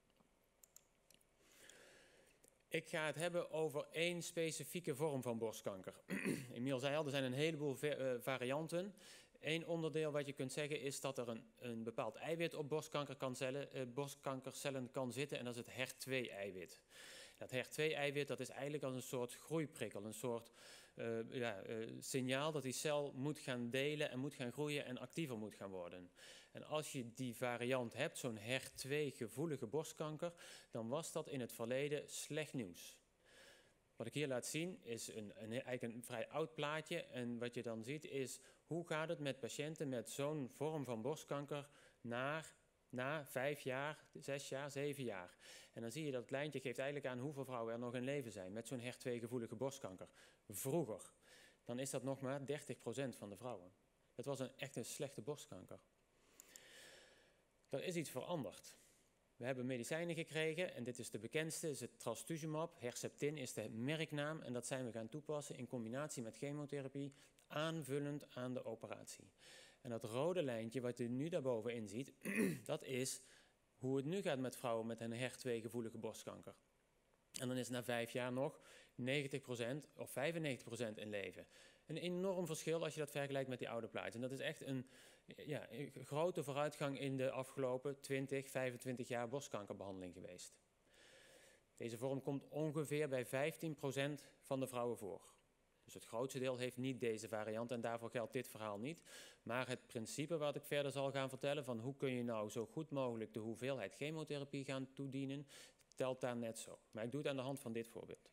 Ik ga het hebben over één specifieke vorm van borstkanker. Emiel zei al, er zijn een heleboel varianten. Eén onderdeel wat je kunt zeggen is dat er een bepaald eiwit op borstkankercellen kan zitten en dat is het HER2-eiwit. Dat HER2-eiwit dat is eigenlijk als een soort groeiprikkel, een soort signaal dat die cel moet gaan delen en moet gaan groeien en actiever moet gaan worden. En als je die variant hebt, zo'n HER2-gevoelige borstkanker, dan was dat in het verleden slecht nieuws. Wat ik hier laat zien is eigenlijk een vrij oud plaatje en wat je dan ziet is hoe gaat het met patiënten met zo'n vorm van borstkanker na 5 jaar, 6 jaar, 7 jaar. En dan zie je dat het lijntje geeft eigenlijk aan hoeveel vrouwen er nog in leven zijn met zo'n HER2-gevoelige borstkanker. Vroeger, dan is dat nog maar 30% van de vrouwen. Dat was echt een slechte borstkanker. Er is iets veranderd. We hebben medicijnen gekregen en dit is de bekendste, is het trastuzumab. Herceptin is de merknaam en dat zijn we gaan toepassen in combinatie met chemotherapie, aanvullend aan de operatie. En dat rode lijntje wat u nu daarbovenin ziet, dat is hoe het nu gaat met vrouwen met een HER2-gevoelige borstkanker. En dan is na 5 jaar nog 90% of 95% in leven. Een enorm verschil als je dat vergelijkt met die oude plaatjes. En dat is echt een grote vooruitgang in de afgelopen 20, 25 jaar borstkankerbehandeling geweest. Deze vorm komt ongeveer bij 15% van de vrouwen voor. Dus het grootste deel heeft niet deze variant en daarvoor geldt dit verhaal niet. Maar het principe wat ik verder zal gaan vertellen van hoe kun je nou zo goed mogelijk de hoeveelheid chemotherapie gaan toedienen, telt daar net zo. Maar ik doe het aan de hand van dit voorbeeld.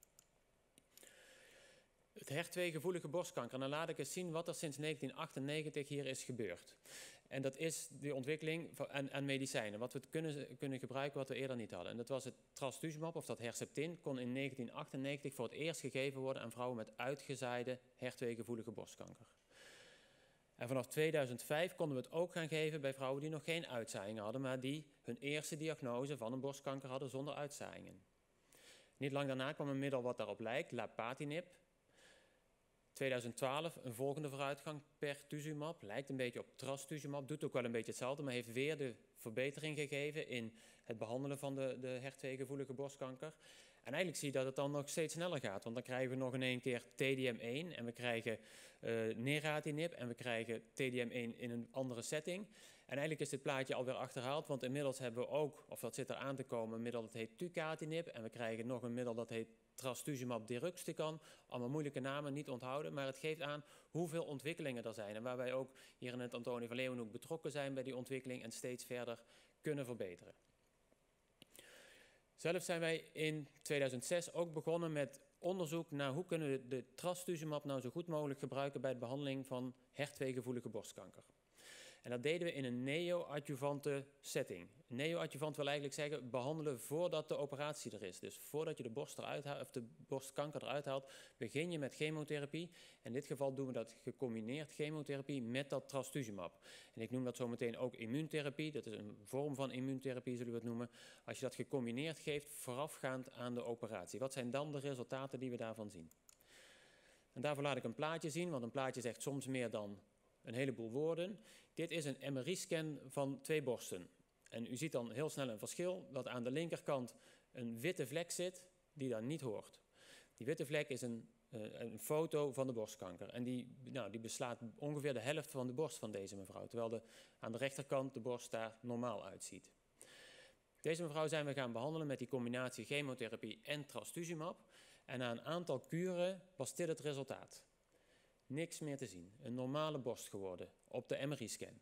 Het HER2-gevoelige borstkanker. En dan laat ik eens zien wat er sinds 1998 hier is gebeurd. En dat is de ontwikkeling aan medicijnen. Wat we kunnen gebruiken wat we eerder niet hadden. En dat was het trastuzumab of dat Herceptin. Kon in 1998 voor het eerst gegeven worden aan vrouwen met uitgezaaide HER2-gevoelige borstkanker. En vanaf 2005 konden we het ook gaan geven bij vrouwen die nog geen uitzaaiingen hadden, maar die hun eerste diagnose van een borstkanker hadden zonder uitzaaiingen. Niet lang daarna kwam een middel wat daarop lijkt, lapatinib. 2012 een volgende vooruitgang, pertuzumab, lijkt een beetje op trastuzumab, doet ook wel een beetje hetzelfde, maar heeft weer de verbetering gegeven in het behandelen van de HER2-gevoelige borstkanker. En eigenlijk zie je dat het dan nog steeds sneller gaat, want dan krijgen we nog in één keer TDM1 en we krijgen neratinib en we krijgen TDM1 in een andere setting. En eigenlijk is dit plaatje alweer achterhaald, want inmiddels hebben we ook, of dat zit er aan te komen, een middel dat heet tucatinib en we krijgen nog een middel dat heet trastuzumab deruxtecan. Allemaal moeilijke namen, niet onthouden, maar het geeft aan hoeveel ontwikkelingen er zijn en waar wij ook hier in het Antonie van Leeuwenhoek betrokken zijn bij die ontwikkeling en steeds verder kunnen verbeteren. Zelf zijn wij in 2006 ook begonnen met onderzoek naar hoe kunnen we de trastuzumab nou zo goed mogelijk gebruiken bij de behandeling van HER2-gevoelige borstkanker. En dat deden we in een neo-adjuvante setting. Neo-adjuvant wil eigenlijk zeggen behandelen voordat de operatie er is. Dus voordat je de borst eruit haalt, of de borstkanker eruit haalt, begin je met chemotherapie. In dit geval doen we dat gecombineerd chemotherapie met dat trastuzumab. En ik noem dat zo meteen ook immuuntherapie. Dat is een vorm van immuuntherapie, zullen we het noemen. Als je dat gecombineerd geeft voorafgaand aan de operatie. Wat zijn dan de resultaten die we daarvan zien? En daarvoor laat ik een plaatje zien, want een plaatje zegt soms meer dan een heleboel woorden. Dit is een MRI-scan van 2 borsten. En u ziet dan heel snel een verschil, dat aan de linkerkant een witte vlek zit die daar niet hoort. Die witte vlek is een foto van de borstkanker. En die beslaat ongeveer de helft van de borst van deze mevrouw, terwijl aan de rechterkant de borst daar normaal uitziet. Deze mevrouw zijn we gaan behandelen met die combinatie chemotherapie en trastuzumab. En na een aantal kuren was dit het resultaat. Niks meer te zien. Een normale borst geworden op de MRI-scan.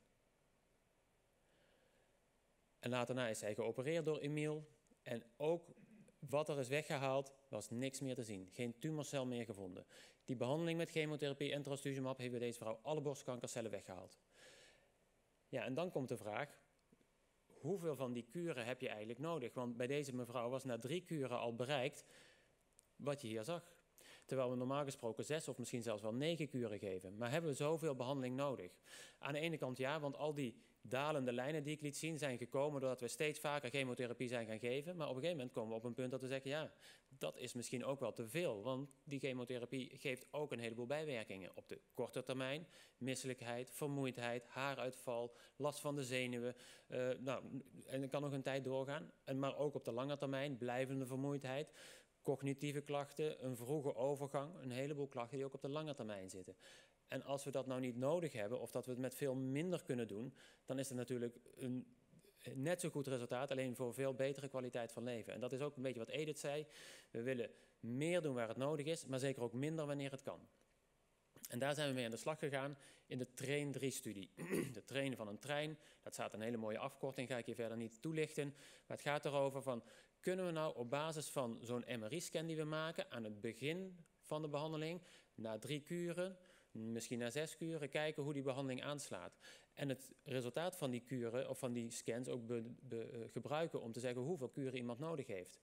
En later is hij geopereerd door Emiel. En ook wat er is weggehaald, was niks meer te zien. Geen tumorcel meer gevonden. Die behandeling met chemotherapie en trastuzumab heeft bij deze vrouw alle borstkankercellen weggehaald. Ja, en dan komt de vraag, hoeveel van die kuren heb je eigenlijk nodig? Want bij deze mevrouw was na 3 kuren al bereikt wat je hier zag. Terwijl we normaal gesproken 6 of misschien zelfs wel 9 kuren geven. Maar hebben we zoveel behandeling nodig? Aan de ene kant ja, want al die dalende lijnen die ik liet zien zijn gekomen doordat we steeds vaker chemotherapie zijn gaan geven. Maar op een gegeven moment komen we op een punt dat we zeggen, ja, dat is misschien ook wel te veel. Want die chemotherapie geeft ook een heleboel bijwerkingen. Op de korte termijn, misselijkheid, vermoeidheid, haaruitval, last van de zenuwen. En dat kan nog een tijd doorgaan. Maar ook op de lange termijn, blijvende vermoeidheid. Cognitieve klachten, een vroege overgang, een heleboel klachten die ook op de lange termijn zitten. En als we dat nou niet nodig hebben, of dat we het met veel minder kunnen doen, dan is het natuurlijk een net zo goed resultaat, alleen voor veel betere kwaliteit van leven. En dat is ook een beetje wat Edith zei. We willen meer doen waar het nodig is, maar zeker ook minder wanneer het kan. En daar zijn we mee aan de slag gegaan in de Train 3-studie. De trainen van een trein, dat staat een hele mooie afkorting, ga ik je verder niet toelichten. Maar het gaat erover van, kunnen we nou op basis van zo'n MRI-scan die we maken aan het begin van de behandeling, na 3 kuren, misschien na 6 kuren, kijken hoe die behandeling aanslaat. En het resultaat van die kuren of van die scans ook gebruiken om te zeggen hoeveel kuren iemand nodig heeft.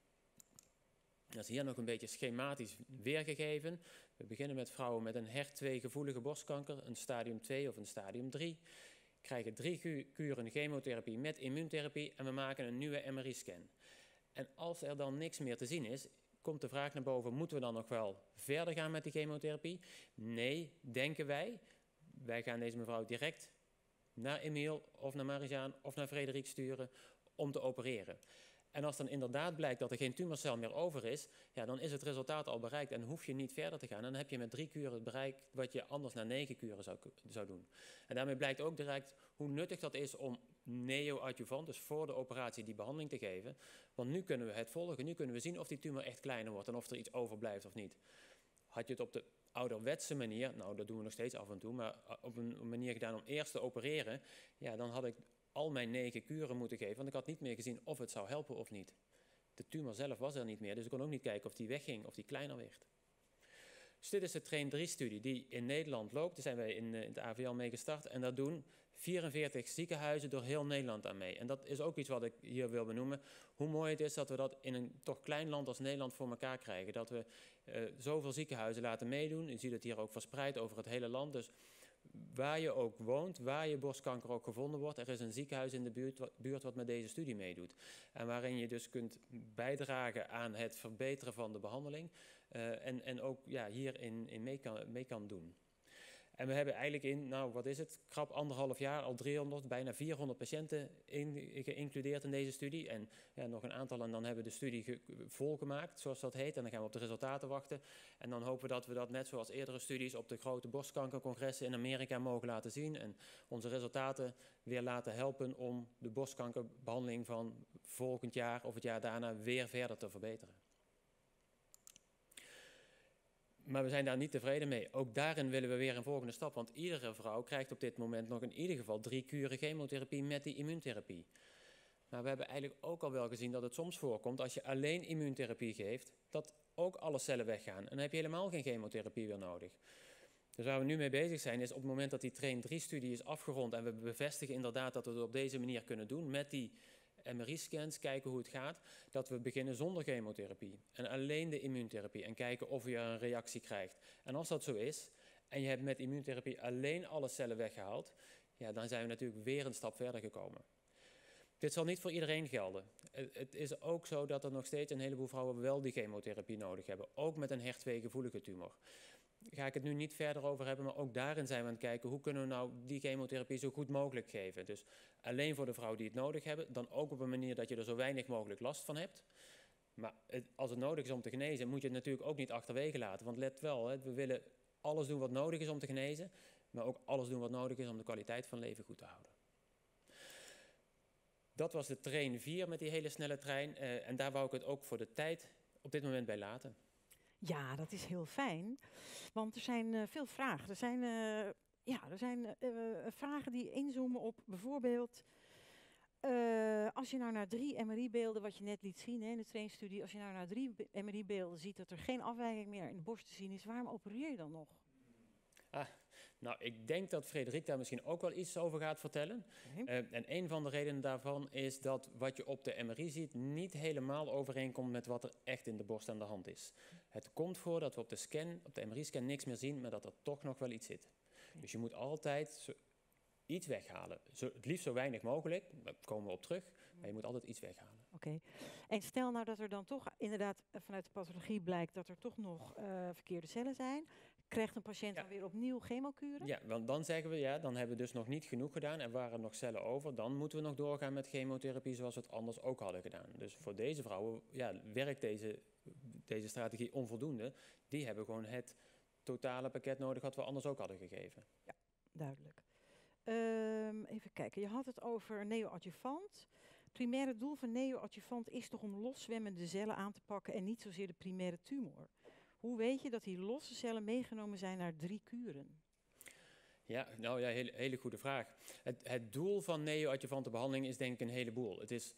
Dat is hier nog een beetje schematisch weergegeven. We beginnen met vrouwen met een HER2-gevoelige borstkanker, een stadium 2 of een stadium 3. Krijgen 3 kuren chemotherapie met immuuntherapie en we maken een nieuwe MRI-scan. En als er dan niks meer te zien is, komt de vraag naar boven, moeten we dan nog wel verder gaan met die chemotherapie? Nee, denken wij. Wij gaan deze mevrouw direct naar Emiel of naar Marijaan of naar Frederik sturen om te opereren. En als dan inderdaad blijkt dat er geen tumorcel meer over is, ja, dan is het resultaat al bereikt en hoef je niet verder te gaan. En dan heb je met 3 kuren bereikt wat je anders na 9 kuren zou doen. En daarmee blijkt ook direct hoe nuttig dat is om neo-adjuvant, dus voor de operatie, die behandeling te geven. Want nu kunnen we het volgen, nu kunnen we zien of die tumor echt kleiner wordt en of er iets overblijft of niet. Had je het op de ouderwetse manier, nou dat doen we nog steeds af en toe, maar op een manier gedaan om eerst te opereren, ja, dan had ik al mijn 9 kuren moeten geven, want ik had niet meer gezien of het zou helpen of niet. De tumor zelf was er niet meer, dus ik kon ook niet kijken of die wegging, of die kleiner werd. Dus dit is de Train 3-studie die in Nederland loopt. Daar zijn wij in het AVL mee gestart en daar doen 44 ziekenhuizen door heel Nederland aan mee. En dat is ook iets wat ik hier wil benoemen. Hoe mooi het is dat we dat in een toch klein land als Nederland voor elkaar krijgen. Dat we zoveel ziekenhuizen laten meedoen. Je ziet het hier ook verspreid over het hele land. Dus waar je ook woont, waar je borstkanker ook gevonden wordt, er is een ziekenhuis in de buurt wat met deze studie meedoet. En waarin je dus kunt bijdragen aan het verbeteren van de behandeling en ook ja, hierin mee kan doen. En we hebben eigenlijk in, nou wat is het, krap 1,5 jaar al 300, bijna 400 patiënten geïncludeerd in deze studie. En ja, nog een aantal en dan hebben we de studie volgemaakt, zoals dat heet. En dan gaan we op de resultaten wachten. En dan hopen we dat we dat net zoals eerdere studies op de grote borstkankercongressen in Amerika mogen laten zien. En onze resultaten weer laten helpen om de borstkankerbehandeling van volgend jaar of het jaar daarna weer verder te verbeteren. Maar we zijn daar niet tevreden mee. Ook daarin willen we weer een volgende stap. Want iedere vrouw krijgt op dit moment nog in ieder geval 3 kuren chemotherapie met die immuuntherapie. Maar we hebben eigenlijk ook al wel gezien dat het soms voorkomt als je alleen immuuntherapie geeft, dat ook alle cellen weggaan. En dan heb je helemaal geen chemotherapie meer nodig. Dus waar we nu mee bezig zijn is op het moment dat die Train 3-studie is afgerond en we bevestigen inderdaad dat we het op deze manier kunnen doen met die MRI-scans, kijken hoe het gaat, dat we beginnen zonder chemotherapie en alleen de immuuntherapie en kijken of je een reactie krijgt. En als dat zo is en je hebt met immuuntherapie alleen alle cellen weggehaald, ja, dan zijn we natuurlijk weer een stap verder gekomen. Dit zal niet voor iedereen gelden. Het is ook zo dat er nog steeds een heleboel vrouwen wel die chemotherapie nodig hebben, ook met een HER2-gevoelige tumor. Daar ga ik het nu niet verder over hebben, maar ook daarin zijn we aan het kijken hoe kunnen we nou die chemotherapie zo goed mogelijk geven. Dus alleen voor de vrouwen die het nodig hebben, dan ook op een manier dat je er zo weinig mogelijk last van hebt. Maar als het nodig is om te genezen, moet je het natuurlijk ook niet achterwege laten. Want let wel, we willen alles doen wat nodig is om te genezen, maar ook alles doen wat nodig is om de kwaliteit van leven goed te houden. Dat was de Train 4 met die hele snelle trein. En daar wou ik het ook voor de tijd op dit moment bij laten. Ja, dat is heel fijn. Want er zijn veel vragen. Er zijn vragen die inzoomen op bijvoorbeeld... als je nou naar 3 MRI-beelden, wat je net liet zien in de trainstudie... als je nou naar 3 MRI-beelden ziet dat er geen afwijking meer in de borst te zien is... waarom opereer je dan nog? Nou, ik denk dat Frederik daar misschien ook wel iets over gaat vertellen. En een van de redenen daarvan is dat wat je op de MRI ziet niet helemaal overeenkomt met wat er echt in de borst aan de hand is. Het komt voor dat we op de MRI-scan niks meer zien, maar dat er toch nog wel iets zit. Dus je moet altijd iets weghalen. Het liefst zo weinig mogelijk, daar komen we op terug, maar je moet altijd iets weghalen. Oké. En stel nou dat er dan toch inderdaad vanuit de pathologie blijkt dat er toch nog verkeerde cellen zijn... Krijgt een patiënt dan weer opnieuw chemokuren? Ja, want dan zeggen we, dan hebben we dus nog niet genoeg gedaan. Er waren nog cellen over. Dan moeten we nog doorgaan met chemotherapie zoals we het anders ook hadden gedaan. Dus voor deze vrouwen werkt deze strategie onvoldoende. Die hebben gewoon het totale pakket nodig wat we anders ook hadden gegeven. Ja, duidelijk. Even kijken, je had het over neoadjuvant. Het primaire doel van neoadjuvant is toch om loszwemmende cellen aan te pakken en niet zozeer de primaire tumor. Hoe weet je dat die losse cellen meegenomen zijn naar 3 kuren? Ja, hele goede vraag. Het doel van neoadjuvante behandeling is denk ik een heleboel. Het is,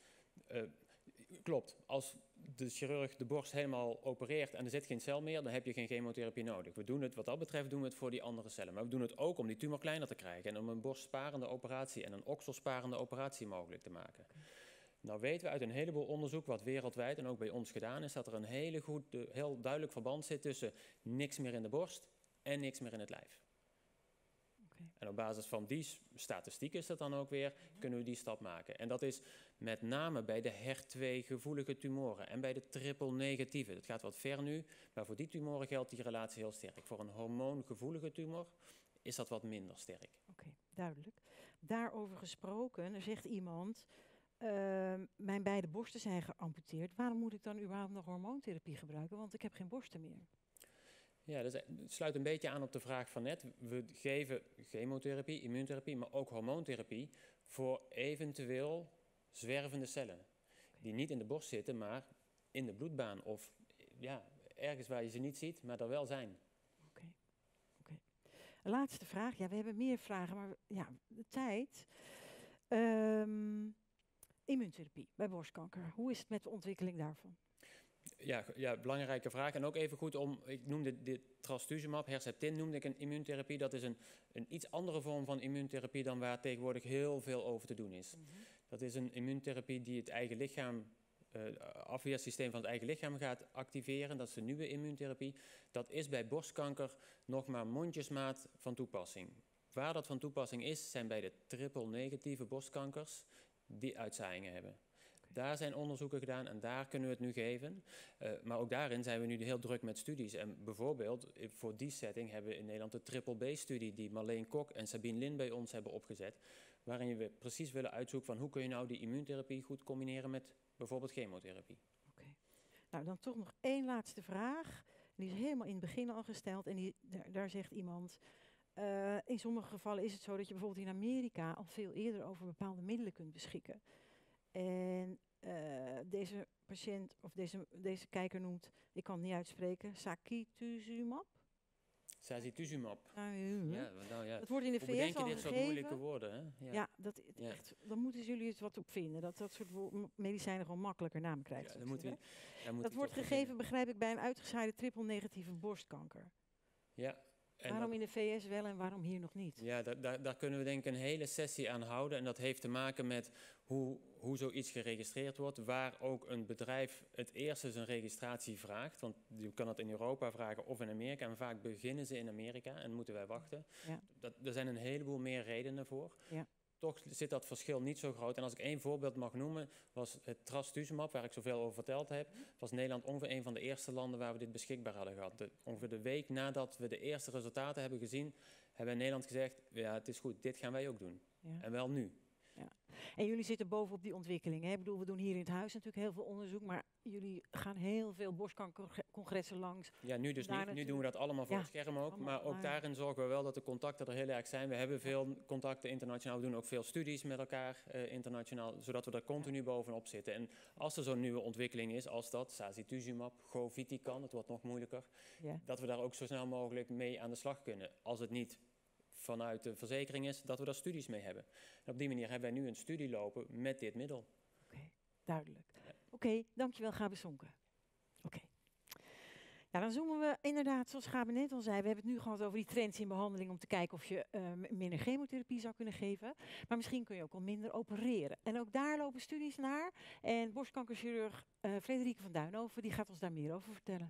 klopt, als de chirurg de borst helemaal opereert en er zit geen cel meer, dan heb je geen chemotherapie nodig. We doen het, wat dat betreft doen we het voor die andere cellen. Maar we doen het ook om die tumor kleiner te krijgen en om een borstsparende operatie en een okselsparende operatie mogelijk te maken. Nou weten we uit een heleboel onderzoek, wat wereldwijd en ook bij ons gedaan is, dat er een heel duidelijk verband zit tussen niks meer in de borst en niks meer in het lijf. Okay. En op basis van die statistiek is dat dan ook weer, kunnen we die stap maken. En dat is met name bij de HER2-gevoelige tumoren en bij de triple-negatieve. Dat gaat wat ver nu, maar voor die tumoren geldt die relatie heel sterk. Voor een hormoongevoelige tumor is dat wat minder sterk. Oké, duidelijk. Daarover gesproken, er zegt iemand... mijn beide borsten zijn geamputeerd. Waarom moet ik dan überhaupt nog hormoontherapie gebruiken? Want ik heb geen borsten meer. Ja, dat sluit een beetje aan op de vraag van net. We geven chemotherapie, immuuntherapie, maar ook hormoontherapie voor eventueel zwervende cellen. Die niet in de borst zitten, maar in de bloedbaan of ergens waar je ze niet ziet, maar er wel zijn. Oké. Een laatste vraag. Ja, we hebben meer vragen, maar de tijd... immuuntherapie bij borstkanker. Hoe is het met de ontwikkeling daarvan? Ja, belangrijke vraag. En ook even goed ik noemde dit trastuzumab, Herceptin noemde ik een immuuntherapie. Dat is een iets andere vorm van immuuntherapie dan waar tegenwoordig heel veel over te doen is. Dat is een immuuntherapie die het eigen lichaam, afweersysteem van het eigen lichaam gaat activeren. Dat is de nieuwe immuuntherapie. Dat is bij borstkanker nog maar mondjesmaat van toepassing. Waar dat van toepassing is, zijn bij de triple-negatieve borstkankers die uitzaaiingen hebben. Daar zijn onderzoeken gedaan en daar kunnen we het nu geven. Maar ook daarin zijn we nu heel druk met studies. En bijvoorbeeld voor die setting hebben we in Nederland de Triple-B-studie... die Marleen Kok en Sabine Lin bij ons hebben opgezet. Waarin we precies willen uitzoeken van hoe kun je nou die immuuntherapie goed combineren met bijvoorbeeld chemotherapie. Oké. Nou, dan toch nog één laatste vraag. Die is helemaal in het begin al gesteld en daar zegt iemand... in sommige gevallen is het zo dat je bijvoorbeeld in Amerika al veel eerder over bepaalde middelen kunt beschikken. En deze patiënt of deze kijker noemt, ik kan het niet uitspreken, sacituzumab? Sacituzumab. Ja. Dat wordt in de VS al gegeven. Dit soort moeilijke woorden, hè? Ja, echt, dan moeten jullie eens wat op vinden. Dat soort medicijnen gewoon makkelijker namen krijgt. Dat wordt gegeven, begrijp ik, bij een uitgezaaide triple-negatieve borstkanker. Ja. Waarom in de VS wel en waarom hier nog niet? Ja, daar kunnen we denk ik een hele sessie aan houden. En dat heeft te maken met hoe zoiets geregistreerd wordt. Waar ook een bedrijf het eerste zijn registratie vraagt. Want je kan het in Europa vragen of in Amerika. En vaak beginnen ze in Amerika en moeten wij wachten. Ja. Er zijn een heleboel meer redenen voor. Ja. Toch zit dat verschil niet zo groot. En als ik één voorbeeld mag noemen, was het trastuzumab, waar ik zoveel over verteld heb, was Nederland ongeveer een van de eerste landen waar we dit beschikbaar hadden gehad. Ongeveer de week nadat we de eerste resultaten hebben gezien, hebben we in Nederland gezegd, ja, het is goed, dit gaan wij ook doen. Ja. En wel nu. Ja. En jullie zitten bovenop die ontwikkelingen. Ik bedoel, we doen hier in het huis natuurlijk heel veel onderzoek, maar jullie gaan heel veel borstkankercongressen langs. Ja, nu dus niet. Nu doen we dat allemaal voor het scherm ook. Maar ook daarin zorgen we wel dat de contacten er heel erg zijn. We hebben veel contacten internationaal. We doen ook veel studies met elkaar internationaal, zodat we er continu bovenop zitten. En als er zo'n nieuwe ontwikkeling is, als dat sacituzumab, govitecan, het wordt nog moeilijker, dat we daar ook zo snel mogelijk mee aan de slag kunnen. Als het niet vanuit de verzekering is, dat we daar studies mee hebben. En op die manier hebben wij nu een studie lopen met dit middel. Oké, duidelijk. Oké, dankjewel Gabe Sonke. Oké. Ja, dan zoomen we inderdaad, zoals Gabe net al zei, we hebben het nu gehad over die trends in behandeling om te kijken of je minder chemotherapie zou kunnen geven. Maar misschien kun je ook al minder opereren. En ook daar lopen studies naar. En borstkankerchirurg Frederike van Duinhoven, die gaat ons daar meer over vertellen.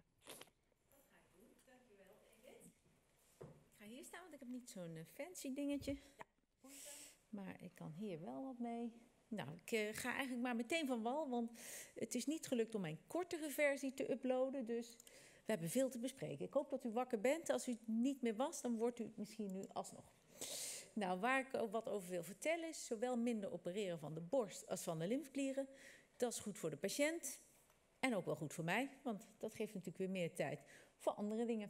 Hier staan, want ik heb niet zo'n fancy dingetje. Maar ik kan hier wel wat mee. Nou, ik ga eigenlijk maar meteen van wal, want het is niet gelukt om mijn kortere versie te uploaden. Dus we hebben veel te bespreken. Ik hoop dat u wakker bent. Als u het niet meer was, dan wordt u het misschien nu alsnog. Nou, waar ik ook wat over wil vertellen is zowel minder opereren van de borst als van de lymfeklieren. Dat is goed voor de patiënt en ook wel goed voor mij, want dat geeft natuurlijk weer meer tijd voor andere dingen.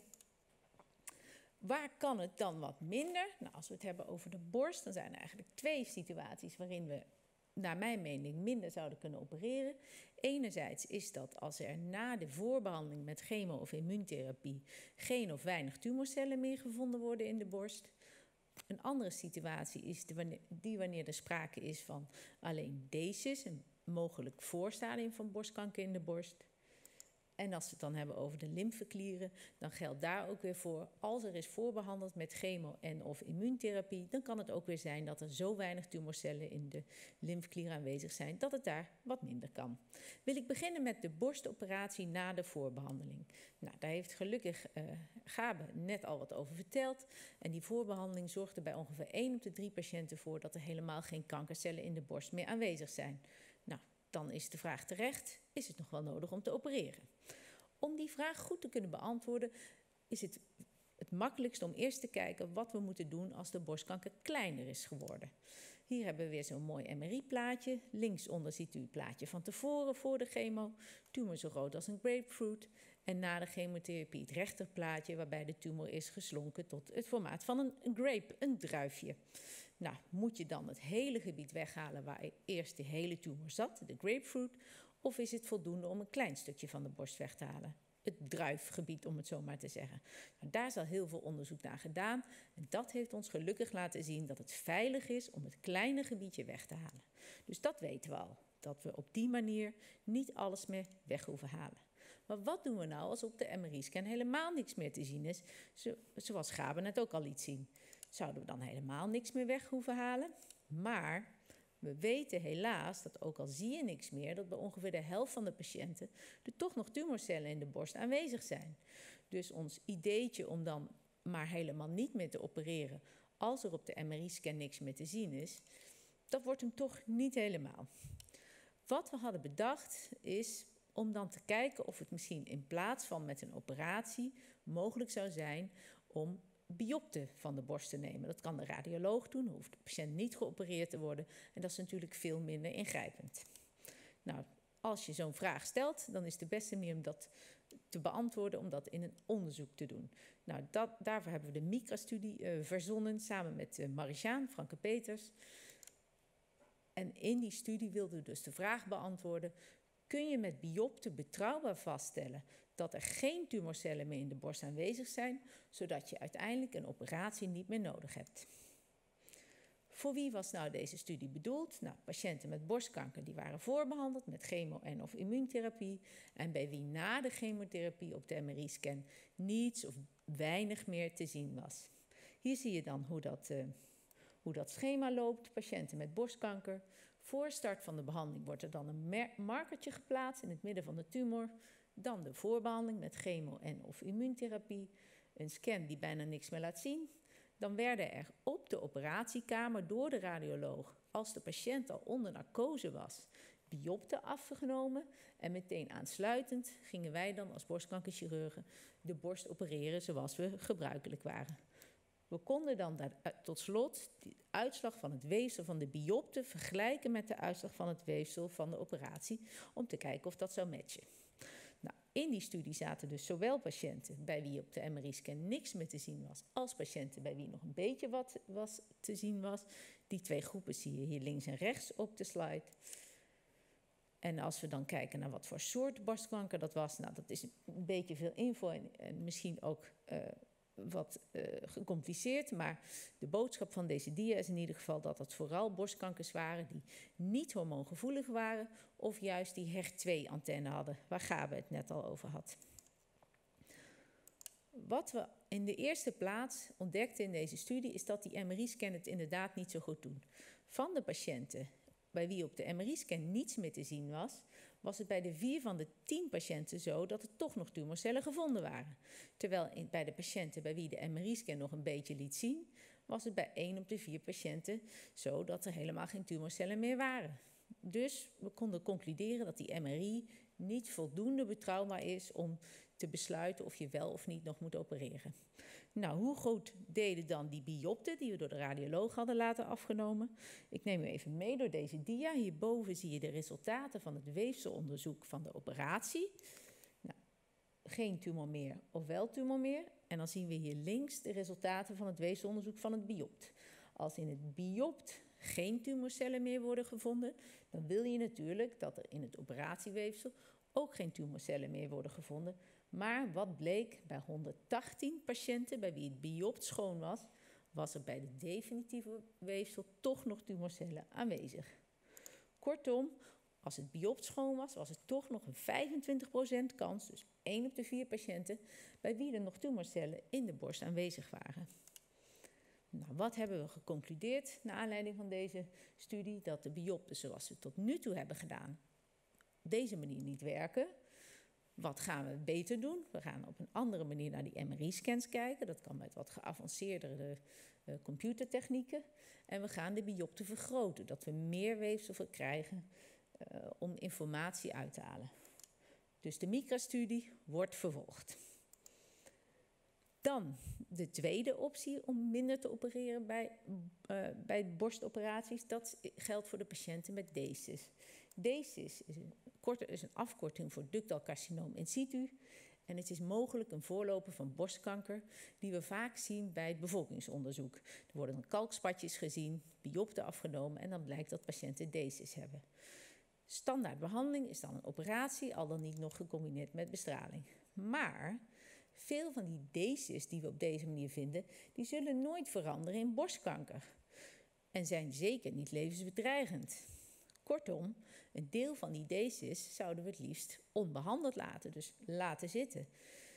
Waar kan het dan wat minder? Nou, als we het hebben over de borst, dan zijn er eigenlijk 2 situaties waarin we, naar mijn mening, minder zouden kunnen opereren. Enerzijds is dat als er na de voorbehandeling met chemo- of immuuntherapie geen of weinig tumorcellen meer gevonden worden in de borst. Een andere situatie is wanneer er sprake is van alleen decies, een mogelijk voorstadium van borstkanker in de borst. En als we het dan hebben over de lymfeklieren, dan geldt daar ook weer voor, als er is voorbehandeld met chemo- en of immuuntherapie, dan kan het ook weer zijn dat er zo weinig tumorcellen in de lymfeklieren aanwezig zijn, dat het daar wat minder kan. Wil ik beginnen met de borstoperatie na de voorbehandeling. Nou, daar heeft gelukkig Gabe net al wat over verteld. En die voorbehandeling zorgt er bij ongeveer 1 op de 3 patiënten voor dat er helemaal geen kankercellen in de borst meer aanwezig zijn. Nou, dan is de vraag terecht, is het nog wel nodig om te opereren? Om die vraag goed te kunnen beantwoorden is het makkelijkst om eerst te kijken wat we moeten doen als de borstkanker kleiner is geworden. Hier hebben we weer zo'n mooi MRI-plaatje. Linksonder ziet u het plaatje van tevoren voor de chemo. Tumor zo groot als een grapefruit. En na de chemotherapie het rechterplaatje waarbij de tumor is geslonken tot het formaat van een grape, een druifje. Nou, moet je dan het hele gebied weghalen waar eerst de hele tumor zat, de grapefruit, of is het voldoende om een klein stukje van de borst weg te halen? Het druifgebied, om het zo maar te zeggen. Nou, daar is al heel veel onderzoek naar gedaan. En dat heeft ons gelukkig laten zien dat het veilig is om het kleine gebiedje weg te halen. Dus dat weten we al. Dat we op die manier niet alles meer weg hoeven halen. Maar wat doen we nou als op de MRI-scan helemaal niks meer te zien is? Zoals Gabe net ook al liet zien. Zouden we dan helemaal niks meer weg hoeven halen? Maar we weten helaas dat ook al zie je niks meer, dat bij ongeveer de helft van de patiënten er toch nog tumorcellen in de borst aanwezig zijn. Dus ons ideetje om dan maar helemaal niet meer te opereren als er op de MRI-scan niks meer te zien is, dat wordt hem toch niet helemaal. Wat we hadden bedacht is om dan te kijken of het misschien in plaats van met een operatie mogelijk zou zijn om biopten van de borst te nemen. Dat kan de radioloog doen, hoeft de patiënt niet geopereerd te worden. En dat is natuurlijk veel minder ingrijpend. Nou, als je zo'n vraag stelt, dan is de beste manier om dat te beantwoorden, om dat in een onderzoek te doen. Nou, daarvoor hebben we de MICRA-studie verzonnen, samen met Marie-Sjaan, Franke Peters. En in die studie wilden we dus de vraag beantwoorden, kun je met biopten betrouwbaar vaststellen dat er geen tumorcellen meer in de borst aanwezig zijn, zodat je uiteindelijk een operatie niet meer nodig hebt. Voor wie was nou deze studie bedoeld? Nou, patiënten met borstkanker die waren voorbehandeld met chemo- en of immuuntherapie en bij wie na de chemotherapie op de MRI-scan niets of weinig meer te zien was. Hier zie je dan hoe dat schema loopt. Patiënten met borstkanker. Voor start van de behandeling wordt er dan een markertje geplaatst in het midden van de tumor. Dan de voorbehandeling met chemo- en of immuuntherapie. Een scan die bijna niks meer laat zien. Dan werden er op de operatiekamer door de radioloog, als de patiënt al onder narcose was, biopten afgenomen. En meteen aansluitend gingen wij dan als borstkankerchirurgen de borst opereren zoals we gebruikelijk waren. We konden dan tot slot de uitslag van het weefsel van de biopte vergelijken met de uitslag van het weefsel van de operatie, om te kijken of dat zou matchen. Nou, in die studie zaten dus zowel patiënten bij wie op de MRI-scan niks meer te zien was, als patiënten bij wie nog een beetje wat was te zien was. Die 2 groepen zie je hier links en rechts op de slide. En als we dan kijken naar wat voor soort borstkanker dat was, nou, dat is een beetje veel info en misschien ook wat gecompliceerd, maar de boodschap van deze dia is in ieder geval dat het vooral borstkankers waren die niet hormoongevoelig waren of juist die HER2-antenne hadden, waar Gabe het net al over had. Wat we in de eerste plaats ontdekten in deze studie is dat die MRI-scan het inderdaad niet zo goed doen. Van de patiënten bij wie op de MRI-scan niets meer te zien was, was het bij de 4 van de 10 patiënten zo dat er toch nog tumorcellen gevonden waren. Terwijl bij de patiënten bij wie de MRI-scan nog een beetje liet zien, was het bij 1 op de 4 patiënten zo dat er helemaal geen tumorcellen meer waren. Dus we konden concluderen dat die MRI niet voldoende betrouwbaar is om te besluiten of je wel of niet nog moet opereren. Nou, hoe goed deden dan die biopten die we door de radioloog hadden laten afgenomen? Ik neem u even mee door deze dia. Hierboven zie je de resultaten van het weefselonderzoek van de operatie. Nou, geen tumor meer of wel tumor meer. En dan zien we hier links de resultaten van het weefselonderzoek van het biopt. Als in het biopt geen tumorcellen meer worden gevonden, dan wil je natuurlijk dat er in het operatieweefsel ook geen tumorcellen meer worden gevonden. Maar wat bleek? Bij 118 patiënten bij wie het biopt schoon was, was er bij de definitieve weefsel toch nog tumorcellen aanwezig. Kortom, als het biopt schoon was, was er toch nog een 25% kans, dus 1 op de 4 patiënten, bij wie er nog tumorcellen in de borst aanwezig waren. Nou, wat hebben we geconcludeerd naar aanleiding van deze studie? Dat de biopten zoals we tot nu toe hebben gedaan, op deze manier niet werken. Wat gaan we beter doen? We gaan op een andere manier naar die MRI-scans kijken. Dat kan met wat geavanceerdere computertechnieken. En we gaan de biopten vergroten, dat we meer weefsel krijgen om informatie uit te halen. Dus de MICRA-studie wordt vervolgd. Dan de tweede optie om minder te opereren bij borstoperaties. Dat geldt voor de patiënten met DCIS. DCIS is een afkorting voor ductal carcinoom in situ. En het is mogelijk een voorloper van borstkanker die we vaak zien bij het bevolkingsonderzoek. Er worden dan kalkspatjes gezien, biopten afgenomen en dan blijkt dat patiënten DCIS hebben. Standaardbehandeling is dan een operatie, al dan niet nog gecombineerd met bestraling. Maar veel van die DCIS die we op deze manier vinden, die zullen nooit veranderen in borstkanker. En zijn zeker niet levensbedreigend. Kortom, een deel van die DCIS zouden we het liefst onbehandeld laten, dus laten zitten.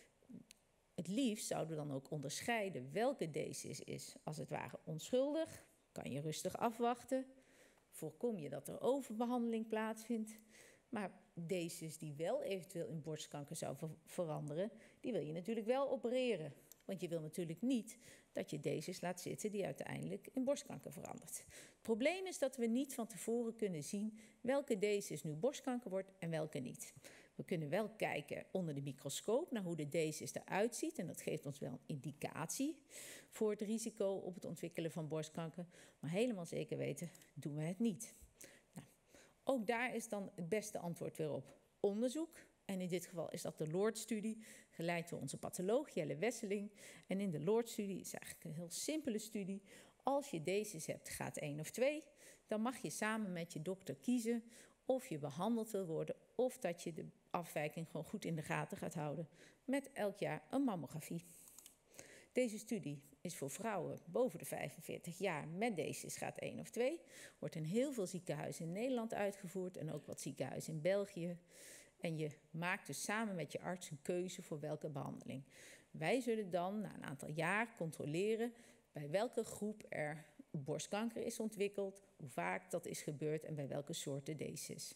Het liefst zouden we dan ook onderscheiden welke DCIS is als het ware onschuldig. Kan je rustig afwachten. Voorkom je dat er overbehandeling plaatsvindt. Maar DCIS die wel eventueel in borstkanker zou veranderen, die wil je natuurlijk wel opereren. Want je wil natuurlijk niet dat je DCIS laat zitten die uiteindelijk in borstkanker verandert. Het probleem is dat we niet van tevoren kunnen zien welke DCIS nu borstkanker wordt en welke niet. We kunnen wel kijken onder de microscoop naar hoe de DCIS eruit ziet. En dat geeft ons wel een indicatie voor het risico op het ontwikkelen van borstkanker. Maar helemaal zeker weten doen we het niet. Nou, ook daar is dan het beste antwoord weer op onderzoek. En in dit geval is dat de LORD-studie, geleid door onze patholoog Jelle Wesseling. En in de LORD-studie is eigenlijk een heel simpele studie. Als je DCIS hebt, gaat 1 of 2, dan mag je samen met je dokter kiezen of je behandeld wil worden of dat je de afwijking gewoon goed in de gaten gaat houden met elk jaar een mammografie. Deze studie is voor vrouwen boven de 45 jaar met DCIS graad 1 of 2. Wordt in heel veel ziekenhuizen in Nederland uitgevoerd en ook wat ziekenhuizen in België. En je maakt dus samen met je arts een keuze voor welke behandeling. Wij zullen dan na een aantal jaar controleren bij welke groep er borstkanker is ontwikkeld, hoe vaak dat is gebeurd en bij welke soorten DCIS.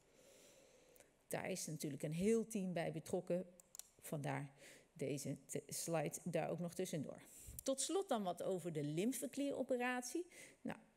Daar is natuurlijk een heel team bij betrokken, vandaar deze slide daar ook nog tussendoor. Tot slot dan wat over de lymfeklieroperatie. Nou,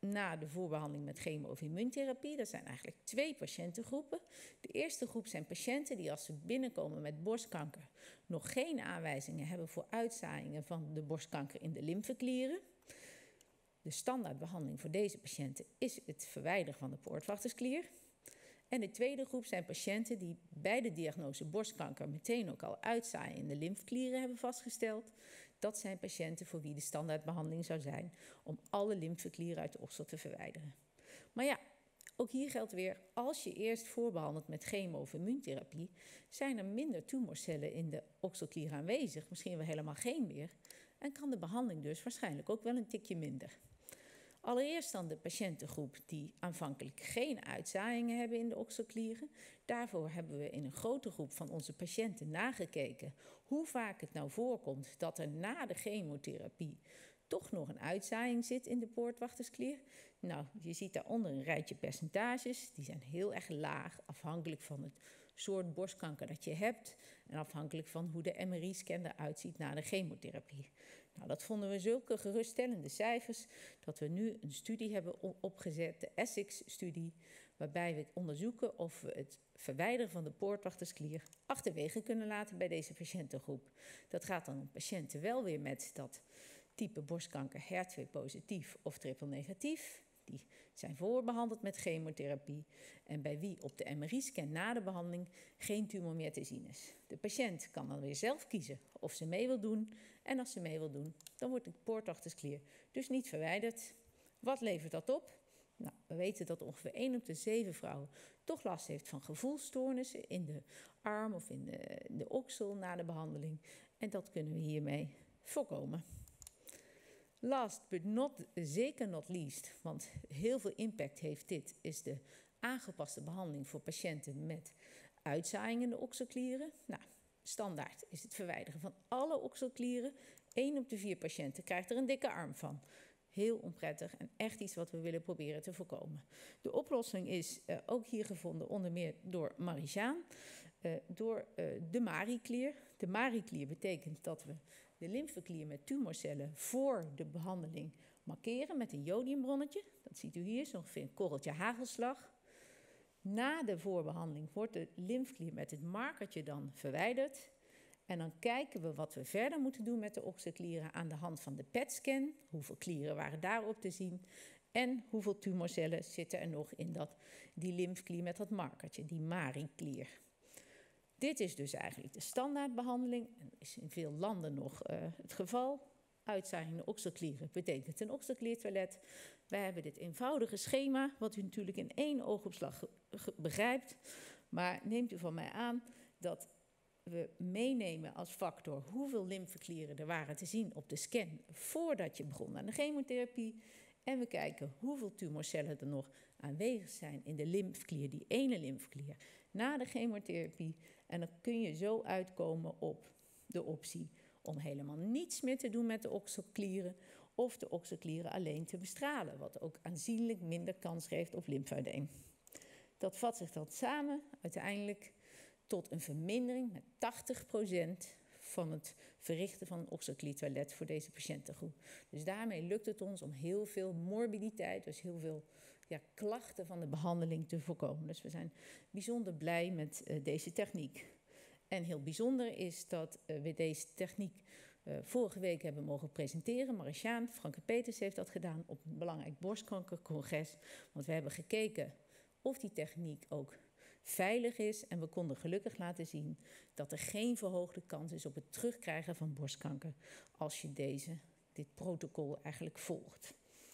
na de voorbehandeling met chemo- of immuuntherapie. Dat zijn eigenlijk 2 patiëntengroepen. De eerste groep zijn patiënten die als ze binnenkomen met borstkanker nog geen aanwijzingen hebben voor uitzaaiingen van de borstkanker in de lymfeklieren. De standaardbehandeling voor deze patiënten is het verwijderen van de poortwachtersklier. En de tweede groep zijn patiënten die bij de diagnose borstkanker meteen ook al uitzaaiingen in de lymfeklieren hebben vastgesteld. Dat zijn patiënten voor wie de standaardbehandeling zou zijn om alle lymfeklieren uit de oksel te verwijderen. Maar ja, ook hier geldt weer, als je eerst voorbehandelt met chemo- of immuuntherapie, zijn er minder tumorcellen in de okselklier aanwezig, misschien wel helemaal geen meer. En kan de behandeling dus waarschijnlijk ook wel een tikje minder. Allereerst dan de patiëntengroep die aanvankelijk geen uitzaaiingen hebben in de okselklieren. Daarvoor hebben we in een grote groep van onze patiënten nagekeken hoe vaak het nou voorkomt dat er na de chemotherapie toch nog een uitzaaiing zit in de poortwachtersklier. Nou, je ziet daaronder een rijtje percentages. Die zijn heel erg laag, afhankelijk van het soort borstkanker dat je hebt en afhankelijk van hoe de MRI-scan eruit ziet na de chemotherapie. Nou, dat vonden we zulke geruststellende cijfers dat we nu een studie hebben opgezet, de ESSEX-studie, waarbij we onderzoeken of we het verwijderen van de poortwachtersklier achterwege kunnen laten bij deze patiëntengroep. Dat gaat dan om patiënten wel weer met dat type borstkanker HER2 positief of triple negatief. Die zijn voorbehandeld met chemotherapie en bij wie op de MRI-scan na de behandeling geen tumor meer te zien is. De patiënt kan dan weer zelf kiezen of ze mee wil doen. En als ze mee wil doen, dan wordt de poortwachtersklier dus niet verwijderd. Wat levert dat op? Nou, we weten dat ongeveer 1 op de 7 vrouwen toch last heeft van gevoelsstoornissen in de arm of in de oksel na de behandeling. En dat kunnen we hiermee voorkomen. Last but zeker not least, want heel veel impact heeft dit, is de aangepaste behandeling voor patiënten met uitzaaiingen in de okselklieren. Nou, standaard is het verwijderen van alle okselklieren. 1 op de 4 patiënten krijgt er een dikke arm van. Heel onprettig en echt iets wat we willen proberen te voorkomen. De oplossing is ook hier gevonden onder meer door Marie-Jeanne, door de Marie-klier. De Marie-klier betekent dat we de lymfeklier met tumorcellen voor de behandeling markeren met een jodiumbronnetje. Dat ziet u hier, zo ongeveer een korreltje hagelslag. Na de voorbehandeling wordt de lymfeklier met het markertje dan verwijderd. En dan kijken we wat we verder moeten doen met de okselklieren aan de hand van de PET-scan. Hoeveel klieren waren daarop te zien? En hoeveel tumorcellen zitten er nog in die lymfeklier met dat markertje, die Marie-klier. Dit is dus eigenlijk de standaardbehandeling. En dat is in veel landen nog het geval. Uitzaaiende okselklieren betekent een okselkliertoilet. Wij hebben dit eenvoudige schema, wat u natuurlijk in 1 oogopslag begrijpt. Maar neemt u van mij aan dat we meenemen als factor hoeveel lymfeklieren er waren te zien op de scan voordat je begon aan de chemotherapie. En we kijken hoeveel tumorcellen er nog aanwezig zijn in de lymfeklier, die ene lymfeklier, na de chemotherapie. En dan kun je zo uitkomen op de optie om helemaal niets meer te doen met de okselklieren of de okselklieren alleen te bestralen, wat ook aanzienlijk minder kans geeft op lymfuideem. Dat vat zich dan samen uiteindelijk tot een vermindering met 80% van het verrichten van een okselkliertoilet voor deze patiëntengroep. Dus daarmee lukt het ons om heel veel morbiditeit, dus heel veel klachten van de behandeling te voorkomen. Dus we zijn bijzonder blij met deze techniek. En heel bijzonder is dat we deze techniek vorige week hebben mogen presenteren. Marie-Jeanne, Franke Peters heeft dat gedaan op een belangrijk borstkankercongres. Want we hebben gekeken of die techniek ook veilig is. En we konden gelukkig laten zien dat er geen verhoogde kans is op het terugkrijgen van borstkanker als je dit protocol eigenlijk volgt.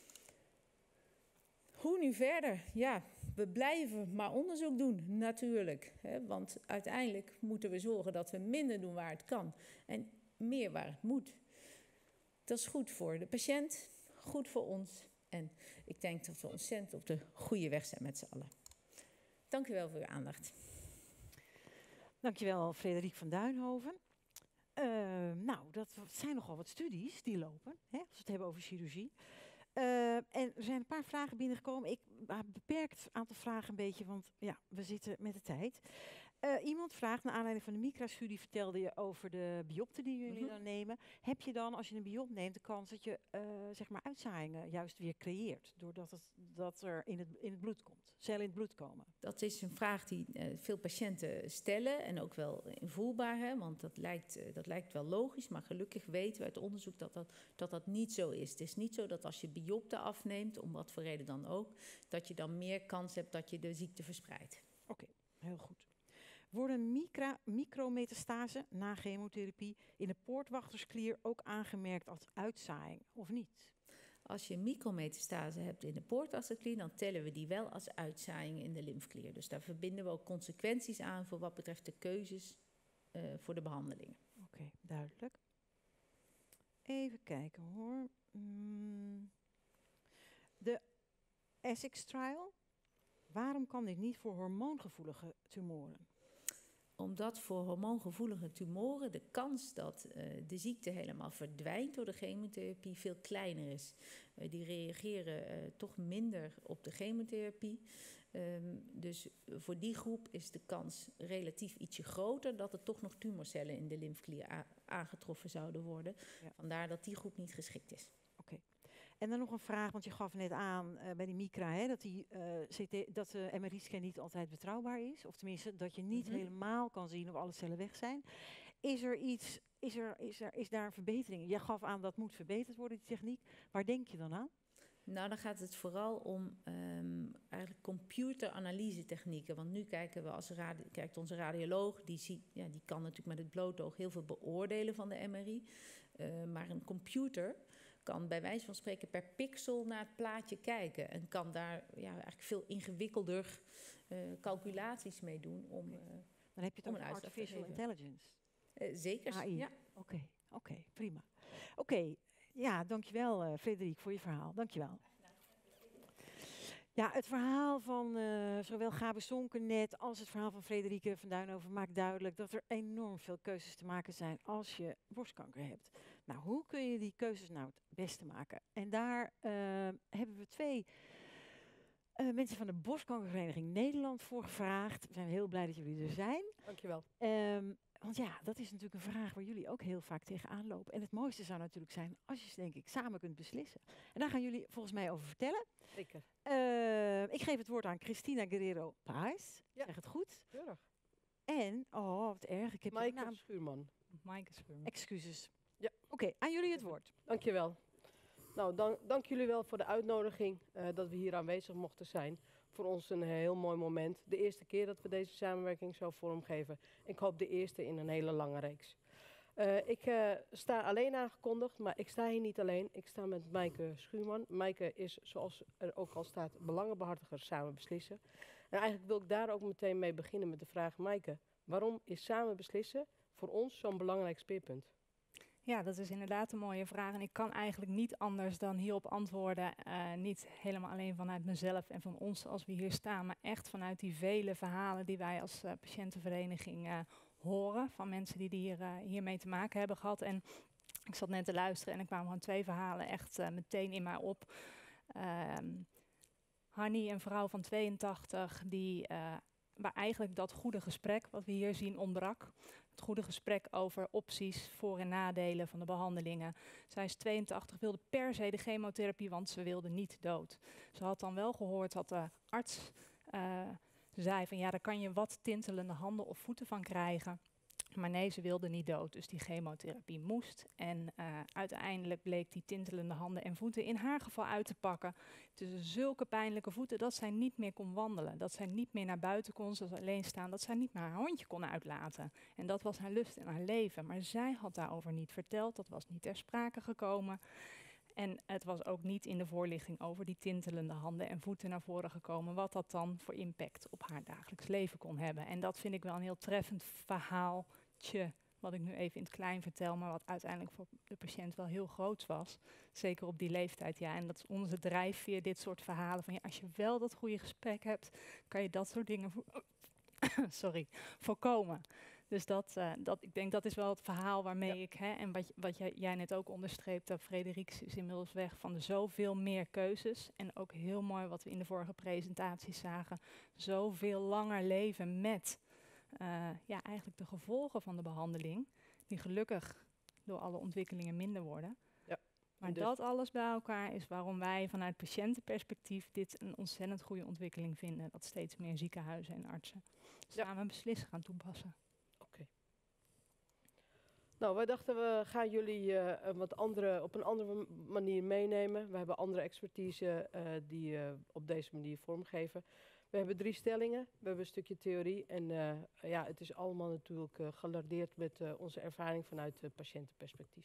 Hoe nu verder? Ja, we blijven maar onderzoek doen, natuurlijk. Want uiteindelijk moeten we zorgen dat we minder doen waar het kan en meer waar het moet. Dat is goed voor de patiënt, goed voor ons. En ik denk dat we ontzettend op de goede weg zijn met z'n allen. Dank u wel voor uw aandacht. Dankjewel, Frederik van Duinhoven. Dat zijn nogal wat studies die lopen, hè, als we het hebben over chirurgie. En er zijn een paar vragen binnengekomen. Ik beperk het aantal vragen een beetje, want ja, we zitten met de tijd. Iemand vraagt, naar aanleiding van de Micra-studie vertelde je over de biopten die jullie dan nemen. Heb je dan, als je een biop neemt, de kans dat je zeg maar uitzaaiingen juist weer creëert? Doordat dat er in het bloed komt, cellen in het bloed komen? Dat is een vraag die veel patiënten stellen en ook wel invoelbaar. Hè, want dat lijkt wel logisch, maar gelukkig weten we uit onderzoek dat niet zo is. Het is niet zo dat als je biopten afneemt, om wat voor reden dan ook, dat je dan meer kans hebt dat je de ziekte verspreidt. Oké, heel goed. Worden micrometastasen na chemotherapie in de poortwachtersklier ook aangemerkt als uitzaaiing of niet? Als je micrometastase hebt in de poortwachtersklier, dan tellen we die wel als uitzaaiing in de lymfeklier. Dus daar verbinden we ook consequenties aan voor wat betreft de keuzes voor de behandelingen. Oké, duidelijk. Even kijken hoor. De Essex-trial. Waarom kan dit niet voor hormoongevoelige tumoren? Omdat voor hormoongevoelige tumoren de kans dat de ziekte helemaal verdwijnt door de chemotherapie veel kleiner is. Die reageren toch minder op de chemotherapie. Dus voor die groep is de kans relatief ietsje groter dat er toch nog tumorcellen in de lymfeklier aangetroffen zouden worden. Ja. Vandaar dat die groep niet geschikt is. Oké. En dan nog een vraag, want je gaf net aan bij die Micra, hè, dat de MRI-scan niet altijd betrouwbaar is. Of tenminste, dat je niet helemaal kan zien of alle cellen weg zijn. Is daar verbetering? Jij gaf aan dat moet verbeterd worden, die techniek. Waar denk je dan aan? Nou, dan gaat het vooral om eigenlijk computeranalyse technieken. Want nu kijken we kijkt onze radioloog, die kan natuurlijk met het blote oog heel veel beoordelen van de MRI. Maar een computer kan bij wijze van spreken per pixel naar het plaatje kijken. En kan daar eigenlijk veel ingewikkelder calculaties mee doen om dan heb je het over artificial intelligence. Zeker, AI. Ja. Oké, prima. Oké, ja, dankjewel Frederike voor je verhaal. Dankjewel. Ja, het verhaal van zowel Gabe Sonken net als het verhaal van Frederike van Duinhoven maakt duidelijk dat er enorm veel keuzes te maken zijn als je borstkanker hebt. Nou, hoe kun je die keuzes nou het beste maken? En daar hebben we 2 mensen van de Borstkankervereniging Nederland voor gevraagd. We zijn heel blij dat jullie er zijn. Dankjewel. Want ja, dat is natuurlijk een vraag waar jullie ook heel vaak tegenaan lopen. En het mooiste zou natuurlijk zijn als je ze denk ik samen kunt beslissen. En daar gaan jullie volgens mij over vertellen. Zeker. Ik geef het woord aan Cristina Guerrero Paes. Ja. Zeg het goed? Keurig. En, wat erg, ik heb Maaike je naam. Schuurman. Maaike Schuurman. Excuses. Ja. Oké, aan jullie het woord. Dankjewel. Nou, dank jullie wel voor de uitnodiging dat we hier aanwezig mochten zijn. Voor ons een heel mooi moment. De eerste keer dat we deze samenwerking zo vormgeven. Ik hoop de eerste in een hele lange reeks. Ik sta alleen aangekondigd, maar ik sta hier niet alleen. Ik sta met Maaike Schuurman. Maaike is, zoals er ook al staat, belangenbehartiger samen beslissen. En eigenlijk wil ik daar ook meteen mee beginnen met de vraag, Maaike, waarom is samen beslissen voor ons zo'n belangrijk speerpunt? Ja, dat is inderdaad een mooie vraag. En ik kan eigenlijk niet anders dan hierop antwoorden. Niet helemaal alleen vanuit mezelf en van ons als we hier staan, maar echt vanuit die vele verhalen die wij als patiëntenvereniging horen. Van mensen die hiermee te maken hebben gehad. En ik zat net te luisteren en er kwamen gewoon 2 verhalen echt meteen in mij op. Hanni, een vrouw van 82, waar eigenlijk dat goede gesprek wat we hier zien ontbrak. Het goede gesprek over opties, voor- en nadelen van de behandelingen. Zij is 82, wilde per se de chemotherapie, want ze wilde niet dood. Ze had dan wel gehoord dat de arts zei van ja, daar kan je wat tintelende handen of voeten van krijgen. Maar nee, ze wilde niet dood, dus die chemotherapie moest. En uiteindelijk bleek die tintelende handen en voeten in haar geval uit te pakken. Dus zulke pijnlijke voeten dat zij niet meer kon wandelen. Dat zij niet meer naar buiten kon, zoals alleen staan. Dat zij niet meer haar hondje kon uitlaten. En dat was haar lust in haar leven. Maar zij had daarover niet verteld, dat was niet ter sprake gekomen. En het was ook niet in de voorlichting over die tintelende handen en voeten naar voren gekomen. Wat dat dan voor impact op haar dagelijks leven kon hebben. En dat vind ik wel een heel treffend verhaaltje. Wat ik nu even in het klein vertel, maar wat uiteindelijk voor de patiënt wel heel groot was. Zeker op die leeftijd, ja. En dat is onze drijfveer, dit soort verhalen. Van ja, als je wel dat goede gesprek hebt, kan je dat soort dingen voorkomen. Dus ik denk dat is wel het verhaal waarmee ik, en wat jij net ook onderstreepte, Frederike is inmiddels weg van de zoveel meer keuzes. En ook heel mooi wat we in de vorige presentatie zagen, zoveel langer leven met ja, eigenlijk de gevolgen van de behandeling, die gelukkig door alle ontwikkelingen minder worden. Ja, maar dus dat alles bij elkaar is waarom wij vanuit patiëntenperspectief dit een ontzettend goede ontwikkeling vinden. Dat steeds meer ziekenhuizen en artsen samen beslissen gaan toepassen. Oké. Nou, wij dachten we gaan jullie op een andere manier meenemen. We hebben andere expertise die op deze manier vormgeven. We hebben 3 stellingen, we hebben een stukje theorie en ja, het is allemaal natuurlijk gelardeerd met onze ervaring vanuit patiëntenperspectief.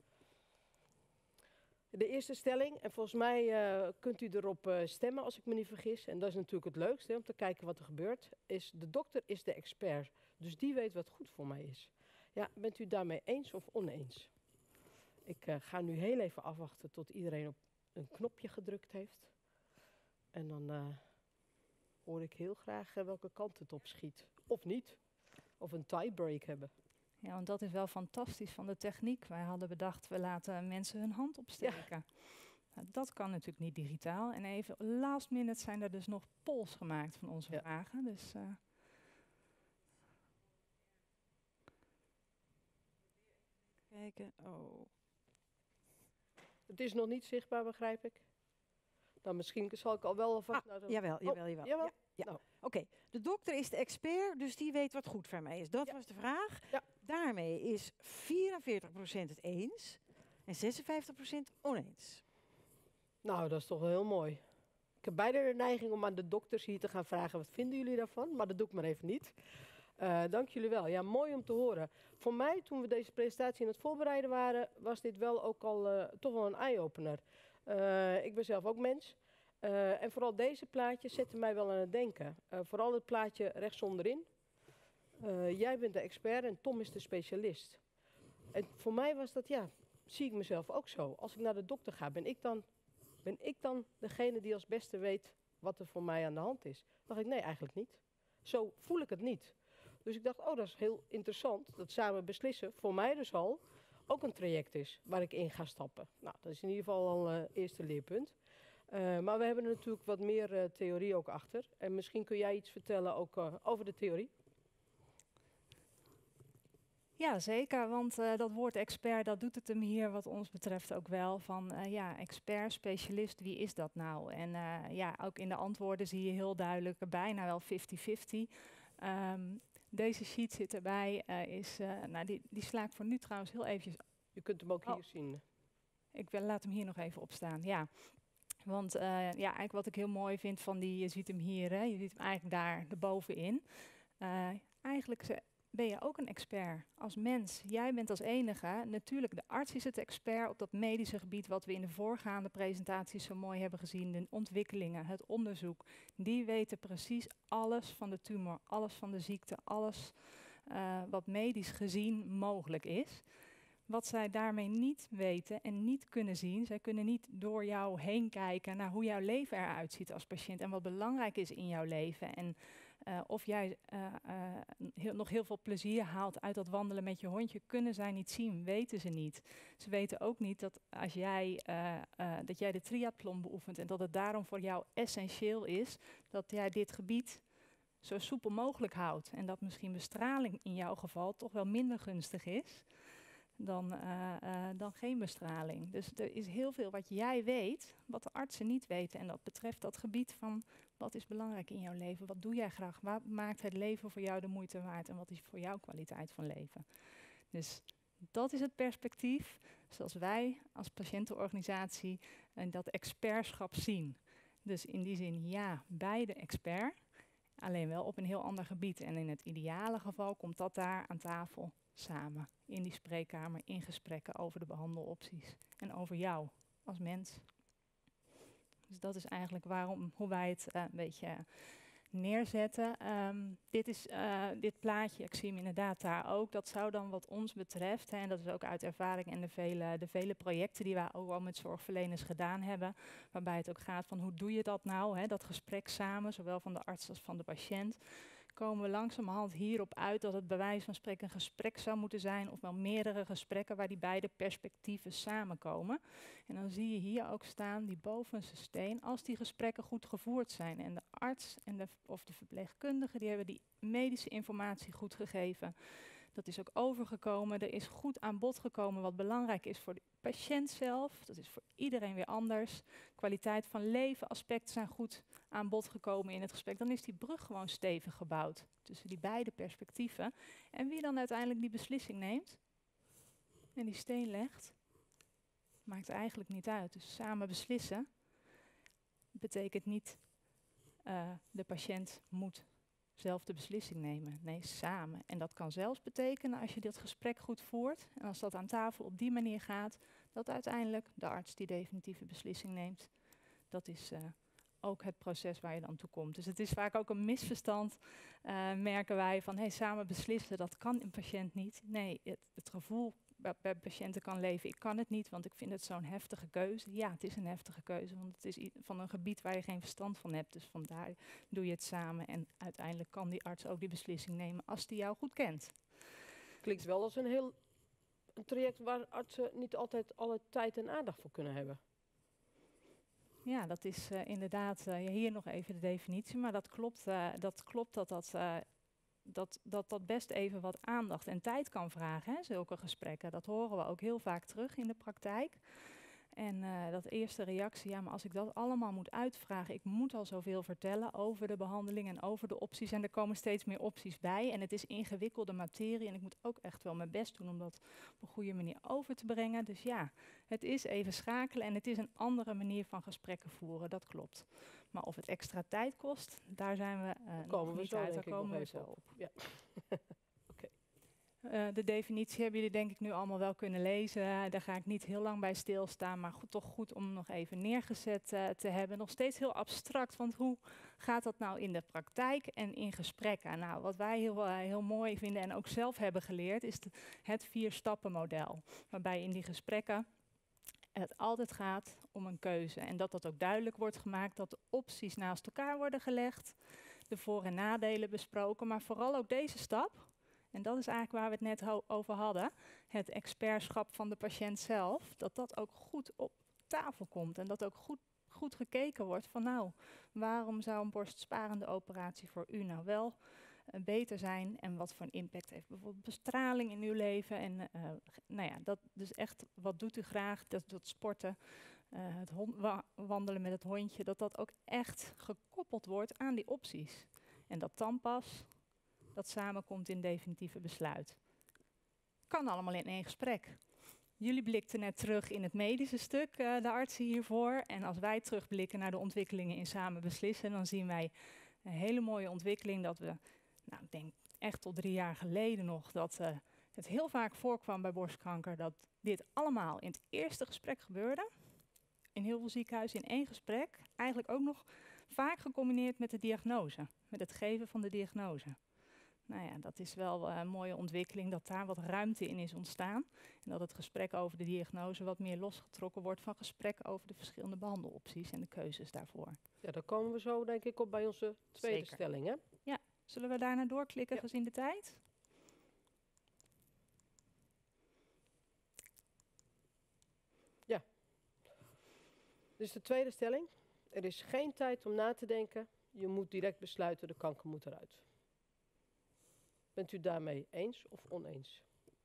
De eerste stelling, en volgens mij kunt u erop stemmen als ik me niet vergis, en dat is natuurlijk het leukste om te kijken wat er gebeurt, is de dokter is de expert, dus die weet wat goed voor mij is. Ja, bent u daarmee eens of oneens? Ik ga nu heel even afwachten tot iedereen op een knopje gedrukt heeft. En dan hoor ik heel graag welke kant het op schiet. Of niet. Of een tiebreak hebben. Ja, want dat is wel fantastisch van de techniek. Wij hadden bedacht, we laten mensen hun hand opsteken. Ja. Nou, dat kan natuurlijk niet digitaal. En even last minute zijn er dus nog polls gemaakt van onze vragen. Dus, kijken. Oh. Het is nog niet zichtbaar, begrijp ik. Dan misschien zal ik al wel alvast... Jawel. Jawel? Ja. Nou. Oké, de dokter is de expert, dus die weet wat goed voor mij is. Dat was de vraag. Ja. Daarmee is 44% het eens en 56% oneens. Nou, dat is toch wel heel mooi. Ik heb bijna de neiging om aan de dokters hier te gaan vragen, wat vinden jullie daarvan? Maar dat doe ik maar even niet. Dank jullie wel. Ja, mooi om te horen. Voor mij, toen we deze presentatie aan het voorbereiden waren, was dit wel ook al toch wel een eye-opener. Ik ben zelf ook mens. En vooral deze plaatjes zetten mij wel aan het denken. Vooral het plaatje rechts onderin. Jij bent de expert en Tom is de specialist. En voor mij was dat, ja, zie ik mezelf ook zo. Als ik naar de dokter ga, ben ik dan degene die als beste weet wat er voor mij aan de hand is? Dan dacht ik, nee, eigenlijk niet. Zo voel ik het niet. Dus ik dacht, oh, dat is heel interessant. Dat samen beslissen, voor mij dus al, ook een traject is waar ik in ga stappen. Nou, dat is in ieder geval al een eerste leerpunt. Maar we hebben er natuurlijk wat meer theorie ook achter. En misschien kun jij iets vertellen ook over de theorie. Ja, zeker, want dat woord expert, dat doet het hem hier wat ons betreft ook wel. Van ja, expert, specialist, wie is dat nou? En ja, ook in de antwoorden zie je heel duidelijk bijna wel 50-50. Deze sheet zit erbij, nou, die sla ik voor nu trouwens heel eventjes. Je kunt hem ook hier zien. Ik laat hem hier nog even op staan, ja. Want ja, eigenlijk wat ik heel mooi vind van die, je ziet hem hier, hè, je ziet hem eigenlijk daar erbovenin. Eigenlijk ben je ook een expert als mens. Jij bent als enige, natuurlijk de arts is het expert op dat medische gebied wat we in de voorgaande presentaties zo mooi hebben gezien. De ontwikkelingen, het onderzoek, die weten precies alles van de tumor, alles van de ziekte, alles wat medisch gezien mogelijk is. Wat zij daarmee niet weten en niet kunnen zien, zij kunnen niet door jou heen kijken naar hoe jouw leven eruit ziet als patiënt en wat belangrijk is in jouw leven. En of jij nog heel veel plezier haalt uit dat wandelen met je hondje, kunnen zij niet zien, weten ze niet. Ze weten ook niet dat als jij, dat jij de triathlon beoefent en dat het daarom voor jou essentieel is dat jij dit gebied zo soepel mogelijk houdt. En dat misschien bestraling in jouw geval toch wel minder gunstig is dan geen bestraling. Dus er is heel veel wat jij weet, wat de artsen niet weten. En dat betreft dat gebied van wat is belangrijk in jouw leven? Wat doe jij graag? Wat maakt het leven voor jou de moeite waard? En wat is voor jou kwaliteit van leven? Dus dat is het perspectief zoals wij als patiëntenorganisatie dat expertschap zien. Dus in die zin ja, beide expert, alleen wel op een heel ander gebied. En in het ideale geval komt dat daar aan tafel samen in die spreekkamer in gesprekken over de behandelopties en over jou als mens. Dus dat is eigenlijk hoe wij het een beetje neerzetten. Dit plaatje, ik zie hem inderdaad daar ook, dat zou dan wat ons betreft, en dat is ook uit ervaring en de vele projecten die wij ook al met zorgverleners gedaan hebben, waarbij het ook gaat van hoe doe je dat nou, hè, dat gesprek samen, zowel van de arts als van de patiënt. komen we langzamerhand hierop uit dat het bij wijze van spreken een gesprek zou moeten zijn, of wel meerdere gesprekken waar die beide perspectieven samenkomen. En dan zie je hier ook staan, die bovenste steen, als die gesprekken goed gevoerd zijn en de arts en of de verpleegkundige, die hebben die medische informatie goed gegeven. Dat is ook overgekomen. Er is goed aan bod gekomen wat belangrijk is voor de patiënt zelf. Dat is voor iedereen weer anders. Kwaliteit van leven aspecten zijn goed aan bod gekomen in het gesprek. Dan is die brug gewoon stevig gebouwd tussen die beide perspectieven. En wie dan uiteindelijk die beslissing neemt en die steen legt, maakt eigenlijk niet uit. Dus samen beslissen betekent niet de patiënt moet zelf de beslissing nemen. Nee, samen. En dat kan zelfs betekenen, als je dit gesprek goed voert en als dat aan tafel op die manier gaat, dat uiteindelijk de arts die definitieve beslissing neemt. Dat is ook het proces waar je dan toe komt. Dus het is vaak ook een misverstand, merken wij, van samen beslissen, dat kan een patiënt niet. Nee, het gevoel bij patiënten kan leven, ik kan het niet, want ik vind het zo'n heftige keuze. Ja, het is een heftige keuze, want het is van een gebied waar je geen verstand van hebt. Dus vandaar doe je het samen en uiteindelijk kan die arts ook die beslissing nemen als die jou goed kent. Klinkt wel als een traject waar artsen niet altijd alle tijd en aandacht voor kunnen hebben. Ja, dat is inderdaad, hier nog even de definitie, maar dat klopt dat best even wat aandacht en tijd kan vragen, hè, zulke gesprekken. Dat horen we ook heel vaak terug in de praktijk. En dat eerste reactie, ja, maar als ik dat allemaal moet uitvragen, ik moet al zoveel vertellen over de behandeling en over de opties. En er komen steeds meer opties bij. En het is ingewikkelde materie en ik moet ook echt wel mijn best doen om dat op een goede manier over te brengen. Dus ja, het is even schakelen en het is een andere manier van gesprekken voeren, dat klopt. Maar of het extra tijd kost, daar zijn we nog niet uit. Daar komen we zo op. Ja. De definitie hebben jullie denk ik nu allemaal wel kunnen lezen. Daar ga ik niet heel lang bij stilstaan, maar toch goed om nog even neergezet te hebben. Nog steeds heel abstract, want hoe gaat dat nou in de praktijk en in gesprekken? Nou, wat wij heel mooi vinden en ook zelf hebben geleerd, is het 4-stappenmodel. Waarbij in die gesprekken het altijd gaat om een keuze. En dat ook duidelijk wordt gemaakt, dat de opties naast elkaar worden gelegd, de voor- en nadelen besproken, maar vooral ook deze stap. En dat is eigenlijk waar we het net over hadden. Het expertschap van de patiënt zelf. Dat ook goed op tafel komt. En dat ook goed gekeken wordt van nou, waarom zou een borstsparende operatie voor u nou wel beter zijn? En wat voor een impact heeft bijvoorbeeld bestraling in uw leven? En dat dus echt, wat doet u graag? Dat sporten, het wandelen met het hondje. Dat ook echt gekoppeld wordt aan die opties. En dat dan pas dat samenkomt in definitieve besluit. Kan allemaal in één gesprek. Jullie blikten net terug in het medische stuk, de artsen hiervoor. En als wij terugblikken naar de ontwikkelingen in samen beslissen, dan zien wij een hele mooie ontwikkeling dat we, nou ik denk echt tot 3 jaar geleden nog, dat het heel vaak voorkwam bij borstkanker dat dit allemaal in het eerste gesprek gebeurde. In heel veel ziekenhuizen in één gesprek. Eigenlijk ook nog vaak gecombineerd met de diagnose, met het geven van de diagnose. Nou ja, dat is wel een mooie ontwikkeling, dat daar wat ruimte in is ontstaan. En dat het gesprek over de diagnose wat meer losgetrokken wordt van gesprekken over de verschillende behandelopties en de keuzes daarvoor. Ja, daar komen we zo denk ik op bij onze tweede stelling, hè? Ja, zullen we daarna doorklikken gezien de tijd? Ja. Dus de tweede stelling. Er is geen tijd om na te denken. Je moet direct besluiten, de kanker moet eruit. Bent u daarmee eens of oneens?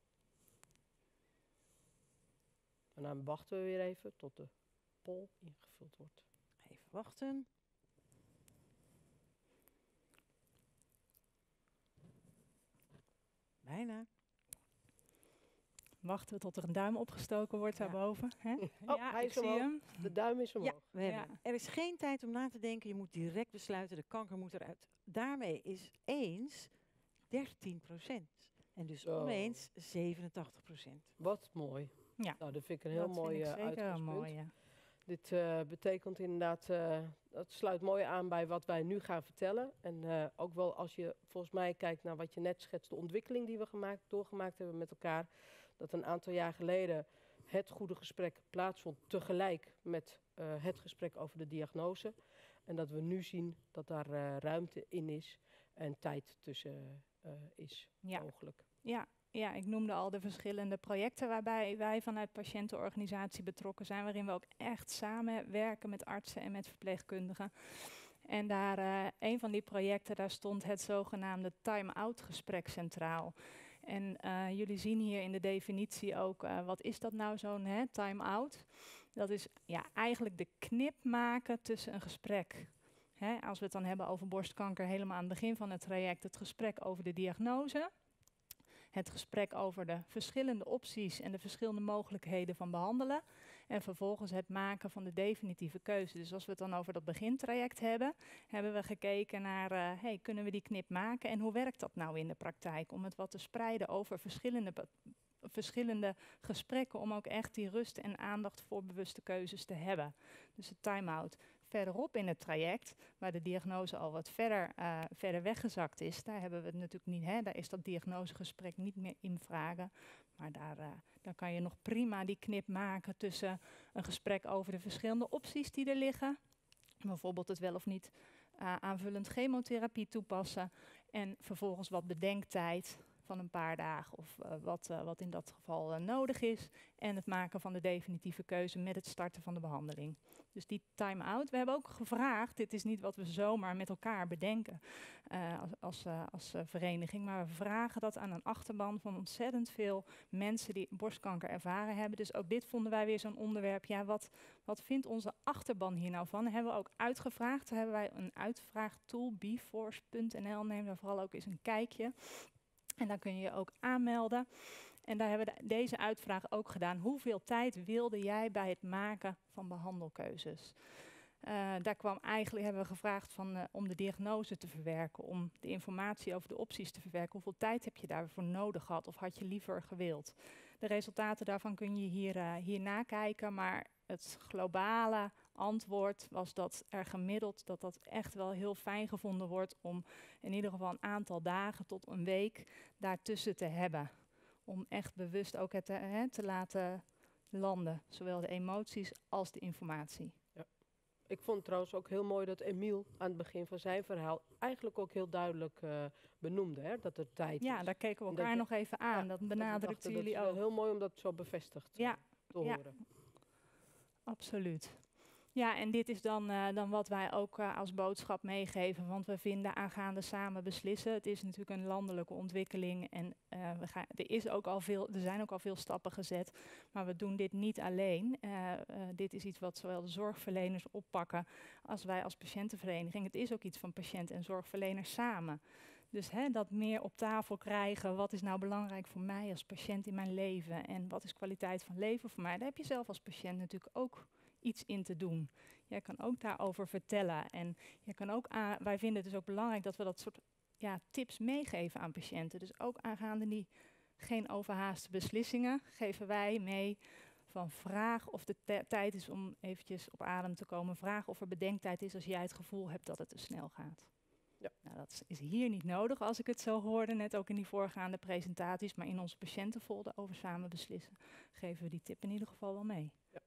En dan wachten we weer even tot de poll ingevuld wordt. Even wachten. Bijna. Wachten we tot er een duim opgestoken wordt daarboven. Hè? Oh, hij is omhoog. Hem. De duim is omhoog. Ja, er is geen tijd om na te denken. Je moet direct besluiten, de kanker moet eruit. Daarmee is eens 13%. En dus oneens 87%. Wat mooi. Ja. Nou, dat vind ik een heel mooi uitgangspunt. Mooi, ja. Dit betekent inderdaad, dat sluit mooi aan bij wat wij nu gaan vertellen. En ook wel als je volgens mij kijkt naar wat je net schetst, de ontwikkeling die we doorgemaakt hebben met elkaar. Dat een aantal jaar geleden het goede gesprek plaatsvond tegelijk met het gesprek over de diagnose. En dat we nu zien dat daar ruimte in is. en tijd tussen is mogelijk. Ja, ik noemde al de verschillende projecten waarbij wij vanuit patiëntenorganisatie betrokken zijn, waarin we ook echt samenwerken met artsen en met verpleegkundigen. En daar, een van die projecten, daar stond het zogenaamde time-out gesprek centraal. En jullie zien hier in de definitie ook, wat is dat nou zo'n time-out? Dat is eigenlijk de knip maken tussen een gesprek. Als we het dan hebben over borstkanker, helemaal aan het begin van het traject, het gesprek over de diagnose. Het gesprek over de verschillende opties en de verschillende mogelijkheden van behandelen. En vervolgens het maken van de definitieve keuze. Dus als we het dan over dat begintraject hebben, hebben we gekeken naar, kunnen we die knip maken? En hoe werkt dat nou in de praktijk? Om het wat te spreiden over verschillende gesprekken, om ook echt die rust en aandacht voor bewuste keuzes te hebben. Dus de time-out. Verderop in het traject, waar de diagnose al wat verder weggezakt is, daar hebben we het natuurlijk niet, daar is dat diagnosegesprek niet meer in vragen. Maar daar kan je nog prima die knip maken tussen een gesprek over de verschillende opties die er liggen. Bijvoorbeeld het wel of niet aanvullend chemotherapie toepassen. En vervolgens wat bedenktijd van een paar dagen of wat in dat geval nodig is. En het maken van de definitieve keuze met het starten van de behandeling. Dus die time-out, we hebben ook gevraagd, dit is niet wat we zomaar met elkaar bedenken als vereniging, maar we vragen dat aan een achterban van ontzettend veel mensen die borstkanker ervaren hebben. Dus ook dit vonden wij weer zo'n onderwerp. Ja, wat vindt onze achterban hier nou van? Dat hebben we ook uitgevraagd. Daar hebben wij een uitvraagtool, beforce.nl, neem daar vooral ook eens een kijkje. En dan kun je je ook aanmelden. En daar hebben we deze uitvraag ook gedaan. Hoeveel tijd wilde jij bij het maken van behandelkeuzes? Daar kwam eigenlijk, hebben we gevraagd om de diagnose te verwerken, om de informatie over de opties te verwerken. Hoeveel tijd heb je daarvoor nodig gehad of had je liever gewild? De resultaten daarvan kun je hier nakijken, maar het globale antwoord was dat er gemiddeld dat echt wel heel fijn gevonden wordt om in ieder geval een aantal dagen tot een week daartussen te hebben. Om echt bewust ook het te laten landen, zowel de emoties als de informatie. Ja. Ik vond trouwens ook heel mooi dat Emiel aan het begin van zijn verhaal eigenlijk ook heel duidelijk benoemde, dat er tijd is. Ja, daar keken we elkaar nog even aan. Dat benadrukten jullie ook. Heel mooi om dat zo bevestigd te horen. Ja, absoluut. Ja, en dit is dan wat wij ook als boodschap meegeven, want we vinden aangaande samen beslissen. Het is natuurlijk een landelijke ontwikkeling en er zijn ook al veel stappen gezet, maar we doen dit niet alleen. Dit is iets wat zowel de zorgverleners oppakken als wij als patiëntenvereniging. Het is ook iets van patiënt en zorgverleners samen. Dus dat meer op tafel krijgen, wat is nou belangrijk voor mij als patiënt in mijn leven en wat is kwaliteit van leven voor mij, daar heb je zelf als patiënt natuurlijk ook iets in te doen. Jij kan ook daarover vertellen. En je kan ook wij vinden het dus ook belangrijk dat we dat soort tips meegeven aan patiënten. Dus ook aangaande die geen overhaaste beslissingen geven wij mee van vraag of de tijd is om eventjes op adem te komen. Vraag of er bedenktijd is als jij het gevoel hebt dat het te snel gaat. Ja. Nou, dat is hier niet nodig als ik het zo hoorde, net ook in die voorgaande presentaties. Maar in onze patiëntenfolder over samen beslissen geven we die tip in ieder geval wel mee. Ja.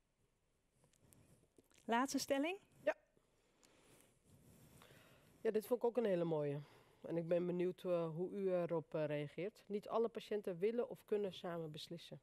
Laatste stelling? Ja. Ja, dit vond ik ook een hele mooie. En ik ben benieuwd hoe u erop reageert. Niet alle patiënten willen of kunnen samen beslissen.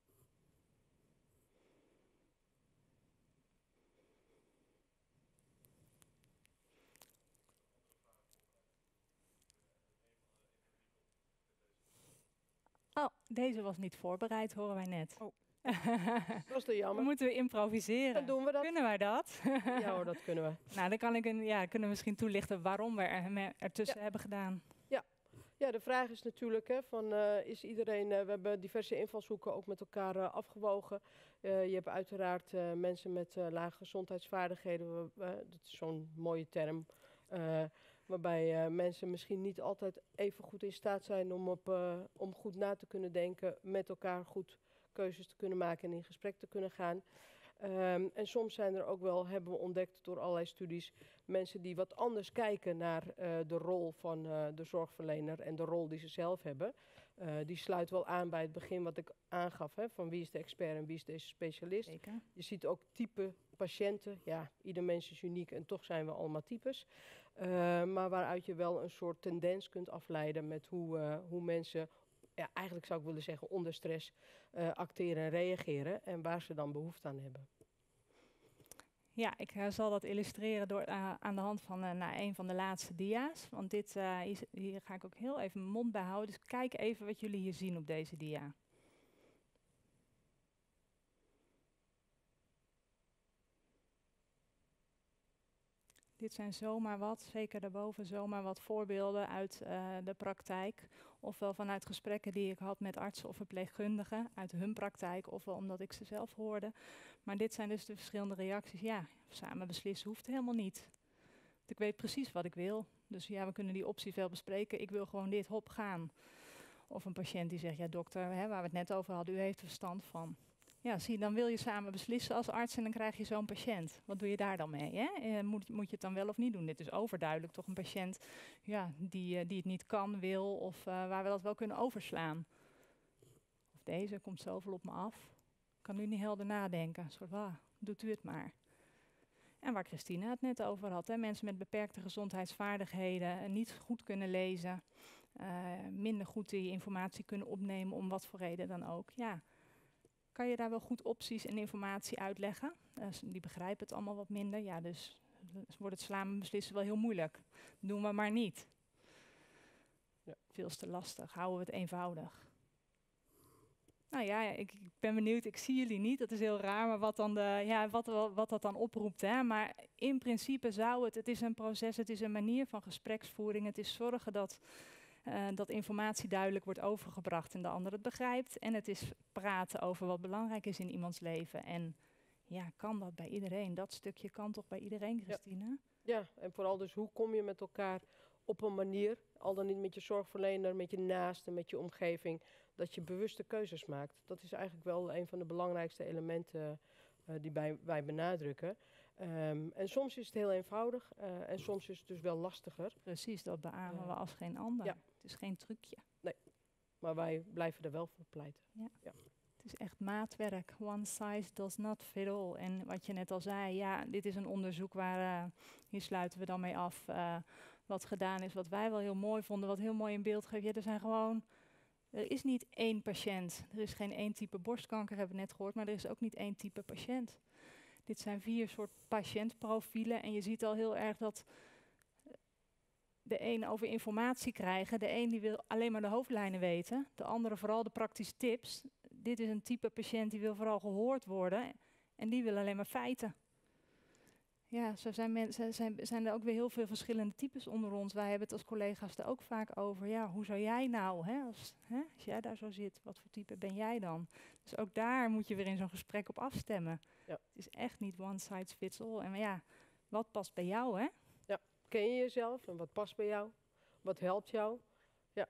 Oh, deze was niet voorbereid, horen wij net. Oh. Dat is te jammer. Dan moeten we improviseren. Dan doen we dat. Kunnen wij dat? Ja hoor, dat kunnen we. Nou, dan kunnen we misschien toelichten waarom we ertussen hebben gedaan. Ja, de vraag is natuurlijk, is iedereen, we hebben diverse invalshoeken ook met elkaar afgewogen. Je hebt uiteraard mensen met lage gezondheidsvaardigheden, dat is zo'n mooie term. Waarbij mensen misschien niet altijd even goed in staat zijn om goed na te kunnen denken, met elkaar goed keuzes te kunnen maken en in gesprek te kunnen gaan. En soms zijn er ook wel, hebben we ontdekt door allerlei studies, mensen die wat anders kijken naar de rol van de zorgverlener en de rol die ze zelf hebben. Die sluit wel aan bij het begin wat ik aangaf, van wie is de expert en wie is deze specialist. Zeker. Je ziet ook type patiënten. Ja, ieder mens is uniek en toch zijn we allemaal types. Maar waaruit je wel een soort tendens kunt afleiden met hoe mensen, ja, eigenlijk zou ik willen zeggen, onder stress acteren en reageren en waar ze dan behoefte aan hebben. Ja, ik zal dat illustreren door aan de hand van een van de laatste dia's. Want hier ga ik ook heel even mijn mond bij houden. Dus kijk even wat jullie hier zien op deze dia. Dit zijn zomaar wat, zeker daarboven, zomaar wat voorbeelden uit de praktijk. Ofwel vanuit gesprekken die ik had met artsen of verpleegkundigen uit hun praktijk, ofwel omdat ik ze zelf hoorde. Maar dit zijn dus de verschillende reacties. Ja, samen beslissen hoeft helemaal niet. Want ik weet precies wat ik wil. Dus ja, we kunnen die opties wel bespreken. Ik wil gewoon dit, hop, gaan. Of een patiënt die zegt, ja dokter, waar we het net over hadden, u heeft er verstand van. Ja, zie, dan wil je samen beslissen als arts en dan krijg je zo'n patiënt. Wat doe je daar dan mee? Hè? Moet je het dan wel of niet doen? Dit is overduidelijk toch een patiënt die het niet kan, wil of waar we dat wel kunnen overslaan. Of deze komt zoveel op me af. Kan u niet helder nadenken. Een soort, doet u het maar. En waar Christina het net over had. Hè? Mensen met beperkte gezondheidsvaardigheden, niet goed kunnen lezen. Minder goed die informatie kunnen opnemen om wat voor reden dan ook. Ja. Kan je daar wel goed opties en informatie uitleggen? Die begrijpen het allemaal wat minder. Ja, dus wordt het samen beslissen wel heel moeilijk. Doen we maar niet. Ja. Veel te lastig. Houden we het eenvoudig. Nou ja, ik ben benieuwd. Ik zie jullie niet. Dat is heel raar. Maar wat dat dan oproept. Hè? Maar in principe zou het is een proces. Het is een manier van gespreksvoering. Het is zorgen dat informatie duidelijk wordt overgebracht en de ander het begrijpt. En het is praten over wat belangrijk is in iemands leven. En ja, kan dat bij iedereen? Dat stukje kan toch bij iedereen, Christine? Ja, en vooral dus hoe kom je met elkaar op een manier, al dan niet met je zorgverlener, met je naasten, met je omgeving, dat je bewuste keuzes maakt. Dat is eigenlijk wel een van de belangrijkste elementen die wij benadrukken. En soms is het heel eenvoudig en soms is het dus wel lastiger. Precies, dat beamen we als geen ander. Ja. Het is geen trucje. Nee, maar wij blijven er wel voor pleiten. Ja. Ja. Het is echt maatwerk. One size does not fit all. En wat je net al zei, ja, dit is een onderzoek waar, hier sluiten we dan mee af, wat gedaan is, wat wij wel heel mooi vonden, wat heel mooi in beeld geeft. Ja, er is niet één patiënt. Er is geen één type borstkanker, hebben we net gehoord, maar er is ook niet één type patiënt. Dit zijn 4 soort patiëntprofielen en je ziet al heel erg dat de een over informatie krijgen, de een die wil alleen maar de hoofdlijnen weten, de andere vooral de praktische tips. Dit is een type patiënt die wil vooral gehoord worden en die wil alleen maar feiten. Ja, zo zijn er ook weer heel veel verschillende types onder ons. Wij hebben het als collega's er ook vaak over. Ja, hoe zou jij nou, als jij daar zo zit, wat voor type ben jij dan? Dus ook daar moet je weer in zo'n gesprek op afstemmen. Ja. Het is echt niet one size fits all. En ja, wat past bij jou, hè? Ja, ken je jezelf en wat past bij jou? Wat helpt jou? Ja.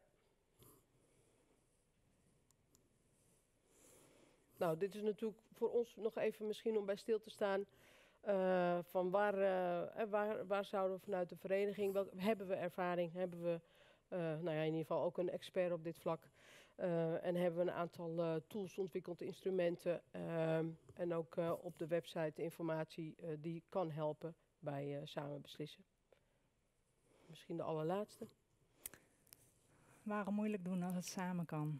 Nou, dit is natuurlijk voor ons nog even misschien om bij stil te staan. Van waar zouden we vanuit de vereniging, hebben we ervaring, hebben we in ieder geval ook een expert op dit vlak. En hebben we een aantal tools ontwikkeld, instrumenten en ook op de website informatie die kan helpen bij samen beslissen. Misschien de allerlaatste. Waarom moeilijk doen als het samen kan?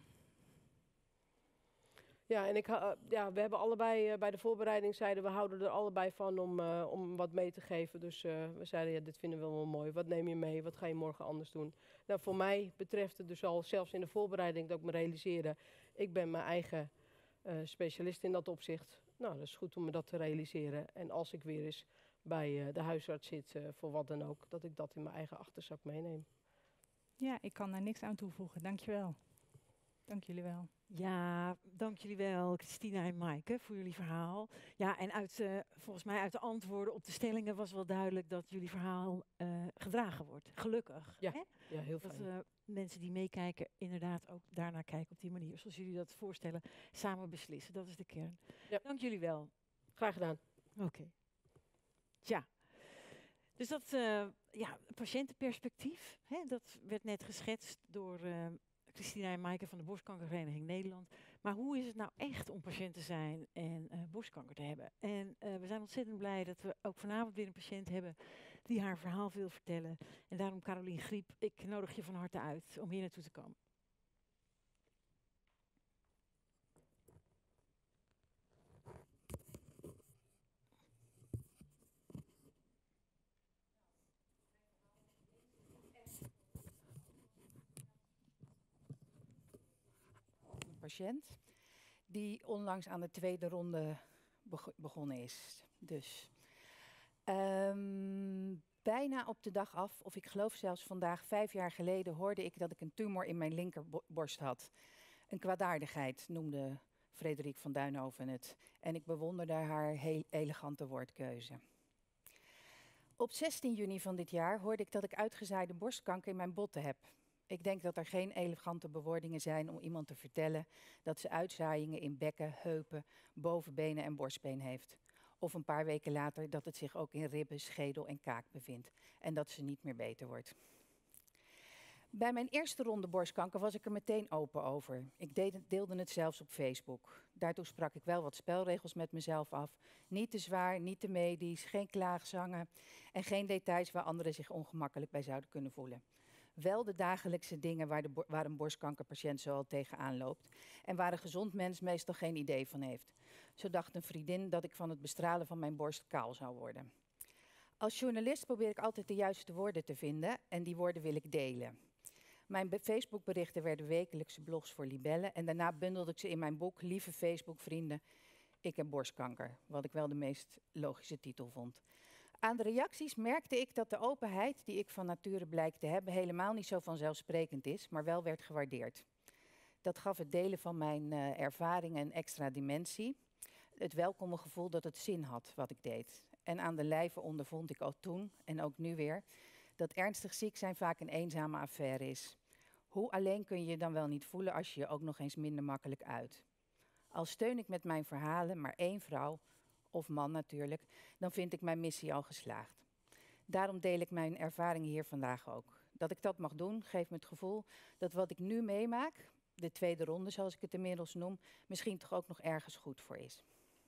Ja, en we hebben allebei bij de voorbereiding zeiden we houden er allebei van om wat mee te geven. Dus we zeiden ja, dit vinden we wel mooi. Wat neem je mee? Wat ga je morgen anders doen? Nou, voor mij betreft het dus al zelfs in de voorbereiding dat ik me realiseerde. Ik ben mijn eigen specialist in dat opzicht. Nou, dat is goed om me dat te realiseren. En als ik weer eens bij de huisarts zit voor wat dan ook, dat ik dat in mijn eigen achterzak meeneem. Ja, ik kan daar niks aan toevoegen. Dankjewel. Dank jullie wel. Ja, dank jullie wel, Christina en Maaike, voor jullie verhaal. Ja, en volgens mij uit de antwoorden op de stellingen was wel duidelijk dat jullie verhaal gedragen wordt. Gelukkig. Ja, hè? Ja, heel fijn. Dat mensen die meekijken inderdaad ook daarnaar kijken op die manier. Zoals jullie dat voorstellen, samen beslissen. Dat is de kern. Ja. Dank jullie wel. Graag gedaan. Oké. Tja. Dus dat patiëntenperspectief, dat werd net geschetst door Christina en Maaike van de Borstkankervereniging Nederland. Maar hoe is het nou echt om patiënt te zijn en borstkanker te hebben. En we zijn ontzettend blij dat we ook vanavond weer een patiënt hebben die haar verhaal wil vertellen. En daarom Carolien Griep, ik nodig je van harte uit om hier naartoe te komen. Patiënt die onlangs aan de tweede ronde begonnen is. Dus bijna op de dag af, of ik geloof zelfs vandaag 5 jaar geleden, hoorde ik dat ik een tumor in mijn linkerborst had. Een kwaadaardigheid noemde Frederik van Duinhoven het. En ik bewonderde haar heel elegante woordkeuze. Op 16 juni van dit jaar hoorde ik dat ik uitgezaaide borstkanker in mijn botten heb. Ik denk dat er geen elegante bewoordingen zijn om iemand te vertellen dat ze uitzaaiingen in bekken, heupen, bovenbenen en borstbeen heeft. Of een paar weken later dat het zich ook in ribben, schedel en kaak bevindt en dat ze niet meer beter wordt. Bij mijn eerste ronde borstkanker was ik er meteen open over. Ik deelde het zelfs op Facebook. Daartoe sprak ik wel wat spelregels met mezelf af. Niet te zwaar, niet te medisch, geen klaagzangen en geen details waar anderen zich ongemakkelijk bij zouden kunnen voelen. Wel de dagelijkse dingen waar een borstkankerpatiënt zoal tegenaan loopt en waar een gezond mens meestal geen idee van heeft. Zo dacht een vriendin dat ik van het bestralen van mijn borst kaal zou worden. Als journalist probeer ik altijd de juiste woorden te vinden en die woorden wil ik delen. Mijn Facebookberichten werden wekelijkse blogs voor libellen en daarna bundelde ik ze in mijn boek Lieve Facebook-vrienden, ik heb borstkanker, wat ik wel de meest logische titel vond. Aan de reacties merkte ik dat de openheid die ik van nature blijk te hebben helemaal niet zo vanzelfsprekend is, maar wel werd gewaardeerd. Dat gaf het delen van mijn ervaringen een extra dimensie. Het welkome gevoel dat het zin had wat ik deed. En aan de lijve ondervond ik al toen en ook nu weer dat ernstig ziek zijn vaak een eenzame affaire is. Hoe alleen kun je je dan wel niet voelen als je je ook nog eens minder makkelijk uit. Al steun ik met mijn verhalen maar 1 vrouw, of man natuurlijk, dan vind ik mijn missie al geslaagd. Daarom deel ik mijn ervaringen hier vandaag ook. Dat ik dat mag doen, geeft me het gevoel dat wat ik nu meemaak, de tweede ronde zoals ik het inmiddels noem, misschien toch ook nog ergens goed voor is.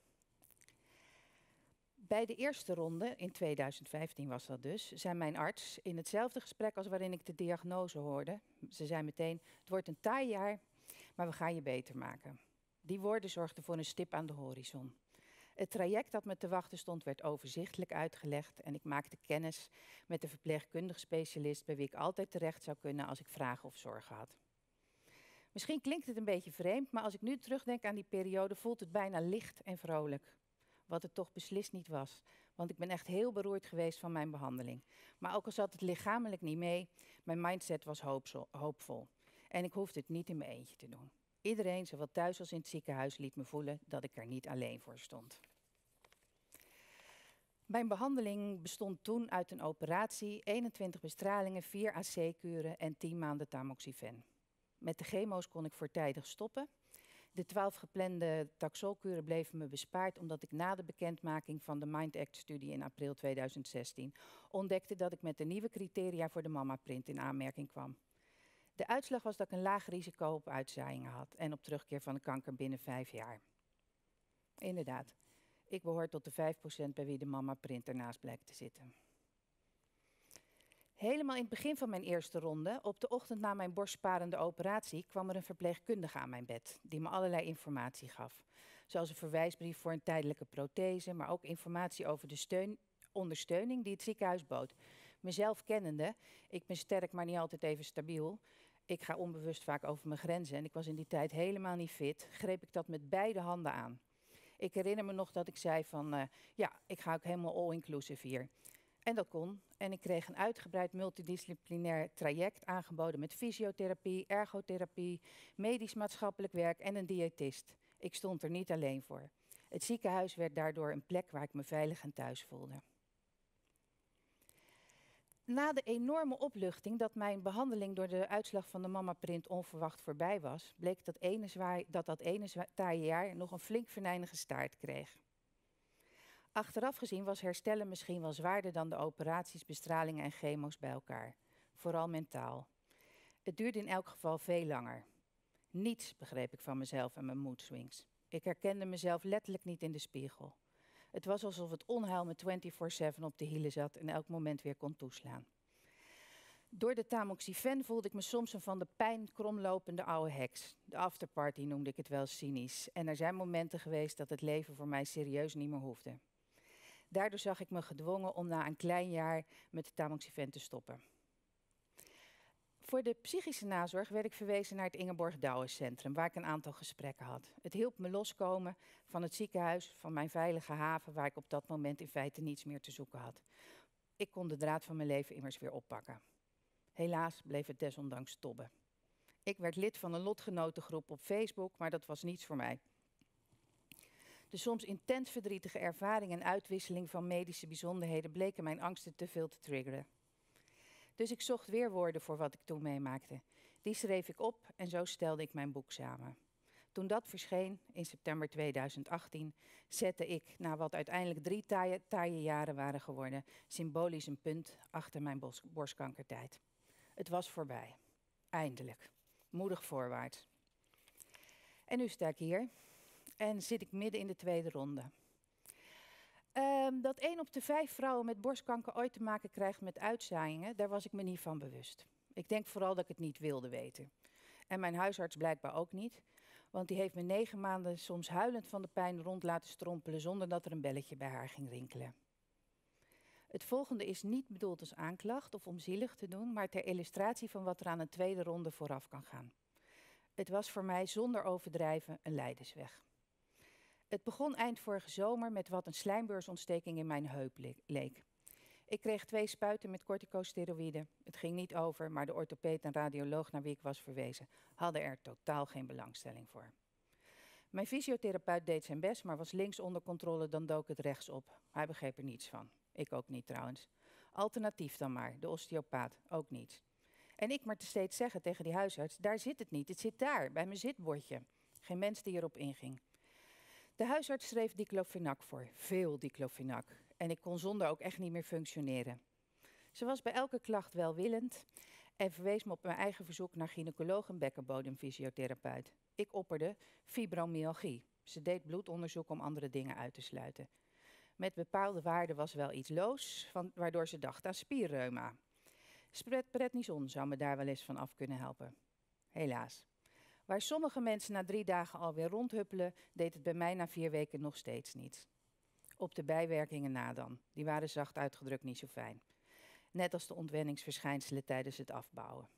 Bij de eerste ronde, in 2015 was dat dus, zei mijn arts in hetzelfde gesprek als waarin ik de diagnose hoorde. Ze zei meteen, het wordt een taai jaar, maar we gaan je beter maken. Die woorden zorgden voor een stip aan de horizon. Het traject dat me te wachten stond werd overzichtelijk uitgelegd en ik maakte kennis met de verpleegkundig specialist bij wie ik altijd terecht zou kunnen als ik vragen of zorgen had. Misschien klinkt het een beetje vreemd, maar als ik nu terugdenk aan die periode voelt het bijna licht en vrolijk. Wat het toch beslist niet was, want ik ben echt heel beroerd geweest van mijn behandeling. Maar ook al zat het lichamelijk niet mee, mijn mindset was hoopvol. En ik hoefde het niet in mijn eentje te doen. Iedereen, zowel thuis als in het ziekenhuis, liet me voelen dat ik er niet alleen voor stond. Mijn behandeling bestond toen uit een operatie, 21 bestralingen, 4 AC-kuren en 10 maanden tamoxifen. Met de chemo's kon ik voortijdig stoppen. De 12 geplande taxolkuren bleven me bespaard omdat ik na de bekendmaking van de MindAct-studie in april 2016 ontdekte dat ik met de nieuwe criteria voor de mamaprint in aanmerking kwam. De uitslag was dat ik een laag risico op uitzaaiingen had en op terugkeer van de kanker binnen 5 jaar. Inderdaad, ik behoor tot de 5% bij wie de mamaprint ernaast blijkt te zitten. Helemaal in het begin van mijn eerste ronde, op de ochtend na mijn borstsparende operatie, kwam er een verpleegkundige aan mijn bed die me allerlei informatie gaf. Zoals een verwijsbrief voor een tijdelijke prothese, maar ook informatie over de ondersteuning die het ziekenhuis bood. Mezelf kennende, ik ben sterk maar niet altijd even stabiel. Ik ga onbewust vaak over mijn grenzen en ik was in die tijd helemaal niet fit, greep ik dat met beide handen aan. Ik herinner me nog dat ik zei van, ja, ik ga ook helemaal all-inclusive hier. En dat kon. En ik kreeg een uitgebreid multidisciplinair traject aangeboden met fysiotherapie, ergotherapie, medisch-maatschappelijk werk en een diëtist. Ik stond er niet alleen voor. Het ziekenhuis werd daardoor een plek waar ik me veilig en thuis voelde. Na de enorme opluchting dat mijn behandeling door de uitslag van de mamaprint onverwacht voorbij was, bleek dat ene taaie jaar nog een flink venijnige staart kreeg. Achteraf gezien was herstellen misschien wel zwaarder dan de operaties, bestralingen en chemo's bij elkaar. Vooral mentaal. Het duurde in elk geval veel langer. Niets begreep ik van mezelf en mijn mood swings. Ik herkende mezelf letterlijk niet in de spiegel. Het was alsof het onheil me 24/7 op de hielen zat en elk moment weer kon toeslaan. Door de tamoxifen voelde ik me soms een van de pijn kromlopende oude heks. De afterparty noemde ik het wel cynisch. En er zijn momenten geweest dat het leven voor mij serieus niet meer hoefde. Daardoor zag ik me gedwongen om na een klein jaar met de tamoxifen te stoppen. Voor de psychische nazorg werd ik verwezen naar het Ingeborg Douwes Centrum, waar ik een aantal gesprekken had. Het hielp me loskomen van het ziekenhuis, van mijn veilige haven, waar ik op dat moment in feite niets meer te zoeken had. Ik kon de draad van mijn leven immers weer oppakken. Helaas bleef het desondanks tobben. Ik werd lid van een lotgenotengroep op Facebook, maar dat was niets voor mij. De soms intens verdrietige ervaring en uitwisseling van medische bijzonderheden bleken mijn angsten te veel te triggeren. Dus ik zocht weer woorden voor wat ik toen meemaakte. Die schreef ik op en zo stelde ik mijn boek samen. Toen dat verscheen, in september 2018, zette ik, na wat uiteindelijk 3 taaie jaren waren geworden, symbolisch een punt achter mijn borstkankertijd. Het was voorbij. Eindelijk. Moedig voorwaarts. En nu sta ik hier en zit ik midden in de tweede ronde. Dat 1 op de 5 vrouwen met borstkanker ooit te maken krijgt met uitzaaiingen, daar was ik me niet van bewust. Ik denk vooral dat ik het niet wilde weten. En mijn huisarts blijkbaar ook niet, want die heeft me 9 maanden soms huilend van de pijn rond laten strompelen zonder dat er een belletje bij haar ging rinkelen. Het volgende is niet bedoeld als aanklacht of om zielig te doen, maar ter illustratie van wat er aan een tweede ronde vooraf kan gaan. Het was voor mij zonder overdrijven een lijdensweg. Het begon eind vorige zomer met wat een slijmbeursontsteking in mijn heup leek. Ik kreeg 2 spuiten met corticosteroïden. Het ging niet over, maar de orthopeed en radioloog naar wie ik was verwezen hadden er totaal geen belangstelling voor. Mijn fysiotherapeut deed zijn best, maar was links onder controle, dan dook het rechts op. Hij begreep er niets van. Ik ook niet trouwens. Alternatief dan maar, de osteopaat, ook niets. En ik maar te steeds zeggen tegen die huisarts, daar zit het niet, het zit daar, bij mijn zitbordje. Geen mens die erop inging. De huisarts schreef diclofenac voor, veel diclofenac. En ik kon zonder ook echt niet meer functioneren. Ze was bij elke klacht welwillend en verwees me op mijn eigen verzoek naar gynaecoloog en bekkenbodemfysiotherapeut. Ik opperde fibromyalgie. Ze deed bloedonderzoek om andere dingen uit te sluiten. Met bepaalde waarden was wel iets loos, waardoor ze dacht aan spierreuma. Prednison zou me daar wel eens van af kunnen helpen. Helaas. Waar sommige mensen na 3 dagen alweer rondhuppelen, deed het bij mij na 4 weken nog steeds niets. Op de bijwerkingen na dan. Die waren zacht uitgedrukt niet zo fijn. Net als de ontwenningsverschijnselen tijdens het afbouwen.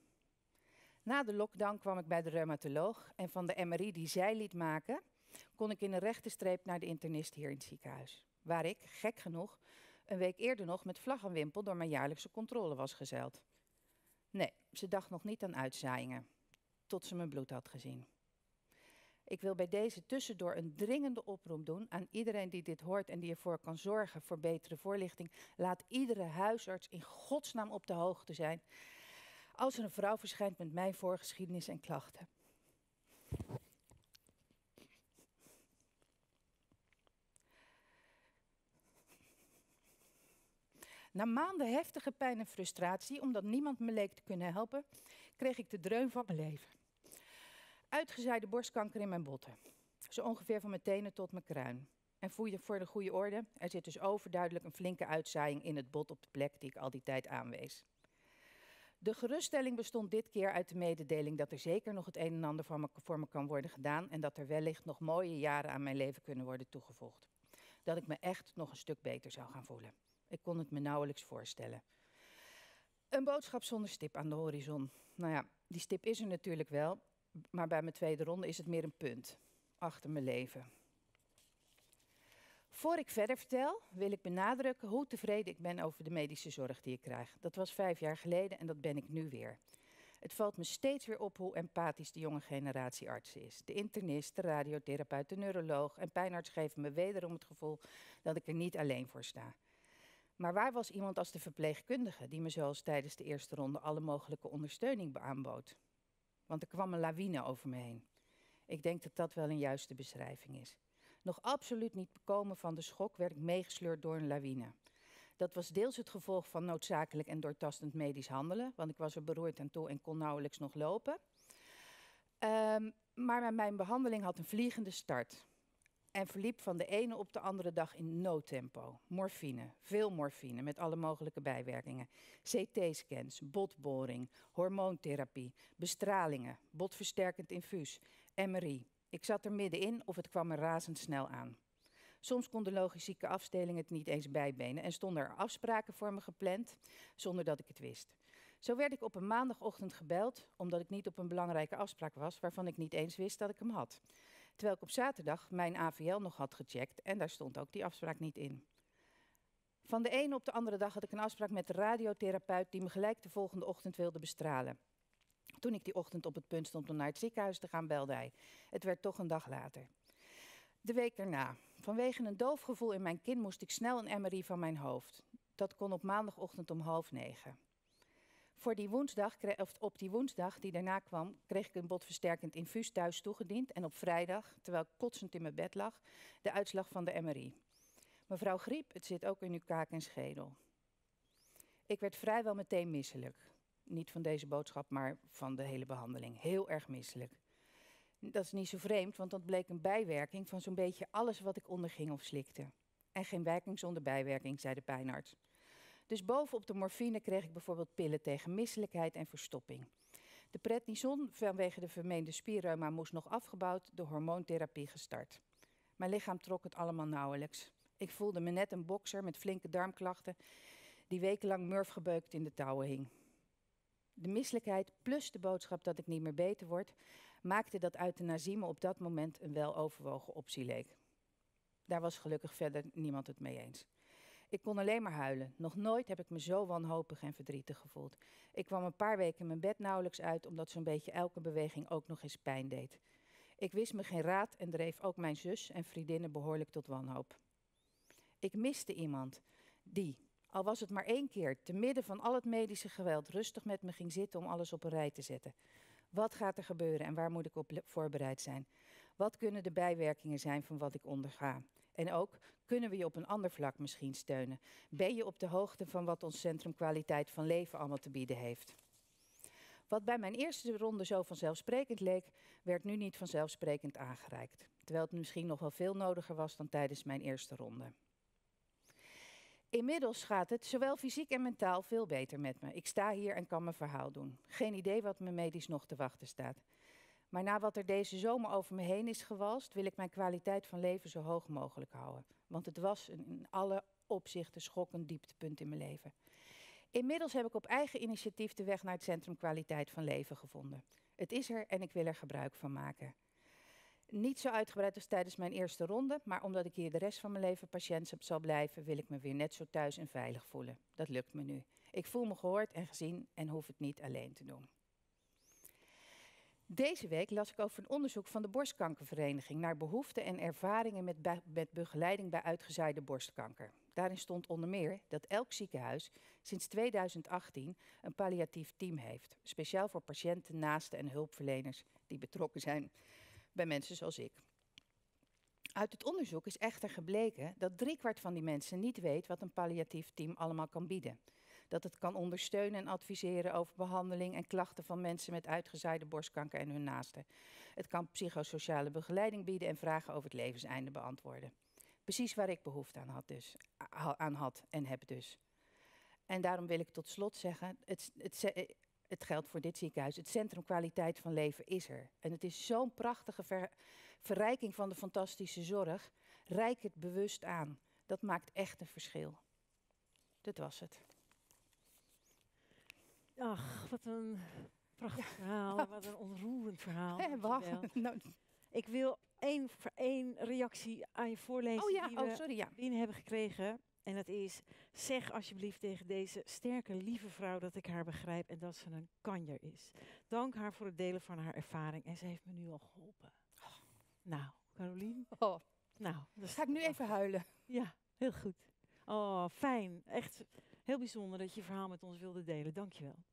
Na de lockdown kwam ik bij de reumatoloog en van de MRI die zij liet maken, kon ik in een rechte streep naar de internist hier in het ziekenhuis. Waar ik, gek genoeg, een week eerder nog met vlag en wimpel door mijn jaarlijkse controle was gezeild. Nee, ze dacht nog niet aan uitzaaiingen, tot ze mijn bloed had gezien. Ik wil bij deze tussendoor een dringende oproep doen aan iedereen die dit hoort en die ervoor kan zorgen voor betere voorlichting. Laat iedere huisarts in godsnaam op de hoogte zijn als er een vrouw verschijnt met mijn voorgeschiedenis en klachten. Na maanden heftige pijn en frustratie, omdat niemand me leek te kunnen helpen, kreeg ik de dreun van mijn leven. Uitgezaaide borstkanker in mijn botten. Zo ongeveer van mijn tenen tot mijn kruin. En voor de goede orde, er zit dus overduidelijk een flinke uitzaaiing in het bot op de plek die ik al die tijd aanwees. De geruststelling bestond dit keer uit de mededeling dat er zeker nog het een en ander voor me kan worden gedaan en dat er wellicht nog mooie jaren aan mijn leven kunnen worden toegevoegd. Dat ik me echt nog een stuk beter zou gaan voelen. Ik kon het me nauwelijks voorstellen. Een boodschap zonder stip aan de horizon. Nou ja, die stip is er natuurlijk wel, maar bij mijn tweede ronde is het meer een punt achter mijn leven. Voor ik verder vertel, wil ik benadrukken hoe tevreden ik ben over de medische zorg die ik krijg. Dat was 5 jaar geleden en dat ben ik nu weer. Het valt me steeds weer op hoe empathisch de jonge generatie artsen is. De internist, de radiotherapeut, de neuroloog en pijnarts geven me wederom het gevoel dat ik er niet alleen voor sta. Maar waar was iemand als de verpleegkundige die me zoals tijdens de eerste ronde alle mogelijke ondersteuning aanbood? Want er kwam een lawine over me heen. Ik denk dat dat wel een juiste beschrijving is. Nog absoluut niet bekomen van de schok werd ik meegesleurd door een lawine. Dat was deels het gevolg van noodzakelijk en doortastend medisch handelen, want ik was er beroerd aan toe en kon nauwelijks nog lopen. Maar mijn behandeling had een vliegende start. En verliep van de ene op de andere dag in noodtempo. Morfine, veel morfine met alle mogelijke bijwerkingen. CT-scans, botboring, hormoontherapie, bestralingen, botversterkend infuus, MRI. Ik zat er middenin of het kwam er razendsnel aan. Soms kon de logistieke afdeling het niet eens bijbenen en stonden er afspraken voor me gepland zonder dat ik het wist. Zo werd ik op een maandagochtend gebeld omdat ik niet op een belangrijke afspraak was waarvan ik niet eens wist dat ik hem had. Terwijl ik op zaterdag mijn AVL nog had gecheckt en daar stond ook die afspraak niet in. Van de ene op de andere dag had ik een afspraak met de radiotherapeut die me gelijk de volgende ochtend wilde bestralen. Toen ik die ochtend op het punt stond om naar het ziekenhuis te gaan, belde hij. Het werd toch een dag later. De week daarna. Vanwege een doof gevoel in mijn kin moest ik snel een MRI van mijn hoofd. Dat kon op maandagochtend om 8:30. Op die woensdag die daarna kwam, kreeg ik een botversterkend infuus thuis toegediend. En op vrijdag, terwijl ik kotsend in mijn bed lag, de uitslag van de MRI. Mevrouw Griep, het zit ook in uw kaak en schedel. Ik werd vrijwel meteen misselijk. Niet van deze boodschap, maar van de hele behandeling. Heel erg misselijk. Dat is niet zo vreemd, want dat bleek een bijwerking van zo'n beetje alles wat ik onderging of slikte. En geen werking zonder bijwerking, zei de pijnarts. Dus bovenop de morfine kreeg ik bijvoorbeeld pillen tegen misselijkheid en verstopping. De prednison vanwege de vermeende spierreuma moest nog afgebouwd, de hormoontherapie gestart. Mijn lichaam trok het allemaal nauwelijks. Ik voelde me net een bokser met flinke darmklachten die wekenlang murfgebeukt in de touwen hing. De misselijkheid plus de boodschap dat ik niet meer beter word, maakte dat euthanasie me op dat moment een weloverwogen optie leek. Daar was gelukkig verder niemand het mee eens. Ik kon alleen maar huilen. Nog nooit heb ik me zo wanhopig en verdrietig gevoeld. Ik kwam een paar weken mijn bed nauwelijks uit, omdat zo'n beetje elke beweging ook nog eens pijn deed. Ik wist me geen raad en dreef ook mijn zus en vriendinnen behoorlijk tot wanhoop. Ik miste iemand die, al was het maar 1 keer, te midden van al het medische geweld, rustig met me ging zitten om alles op een rij te zetten. Wat gaat er gebeuren en waar moet ik op voorbereid zijn? Wat kunnen de bijwerkingen zijn van wat ik onderga? En ook, kunnen we je op een ander vlak misschien steunen? Ben je op de hoogte van wat ons Centrum Kwaliteit van Leven allemaal te bieden heeft? Wat bij mijn eerste ronde zo vanzelfsprekend leek, werd nu niet vanzelfsprekend aangereikt. Terwijl het misschien nog wel veel nodiger was dan tijdens mijn eerste ronde. Inmiddels gaat het, zowel fysiek en mentaal, veel beter met me. Ik sta hier en kan mijn verhaal doen. Geen idee wat me medisch nog te wachten staat. Maar na wat er deze zomer over me heen is gewalst, wil ik mijn kwaliteit van leven zo hoog mogelijk houden. Want het was een in alle opzichten schokkend dieptepunt in mijn leven. Inmiddels heb ik op eigen initiatief de weg naar het Centrum Kwaliteit van Leven gevonden. Het is er en ik wil er gebruik van maken. Niet zo uitgebreid als tijdens mijn eerste ronde, maar omdat ik hier de rest van mijn leven patiënt zal blijven, wil ik me weer net zo thuis en veilig voelen. Dat lukt me nu. Ik voel me gehoord en gezien en hoef het niet alleen te doen. Deze week las ik over een onderzoek van de Borstkankervereniging naar behoeften en ervaringen met begeleiding bij uitgezaaide borstkanker. Daarin stond onder meer dat elk ziekenhuis sinds 2018 een palliatief team heeft. Speciaal voor patiënten, naasten en hulpverleners die betrokken zijn bij mensen zoals ik. Uit het onderzoek is echter gebleken dat 3/4 van die mensen niet weet wat een palliatief team allemaal kan bieden. Dat het kan ondersteunen en adviseren over behandeling en klachten van mensen met uitgezaaide borstkanker en hun naasten. Het kan psychosociale begeleiding bieden en vragen over het levenseinde beantwoorden. Precies waar ik behoefte aan had en heb dus. En daarom wil ik tot slot zeggen, het geldt voor dit ziekenhuis, het Centrum Kwaliteit van Leven is er. En het is zo'n prachtige verrijking van de fantastische zorg. Reik het bewust aan. Dat maakt echt een verschil. Dat was het. Ach, wat een prachtig verhaal. Wat een ontroerend verhaal. Nou, ik wil één reactie aan je voorlezen die we binnen hebben gekregen. En dat is, zeg alsjeblieft tegen deze sterke, lieve vrouw dat ik haar begrijp en dat ze een kanjer is. Dank haar voor het delen van haar ervaring en ze heeft me nu al geholpen. Oh. Nou, Carolien. Oh. Nou, ga ik nu even huilen. Ja, heel goed. Oh, fijn. Echt heel bijzonder dat je je verhaal met ons wilde delen. Dank je wel.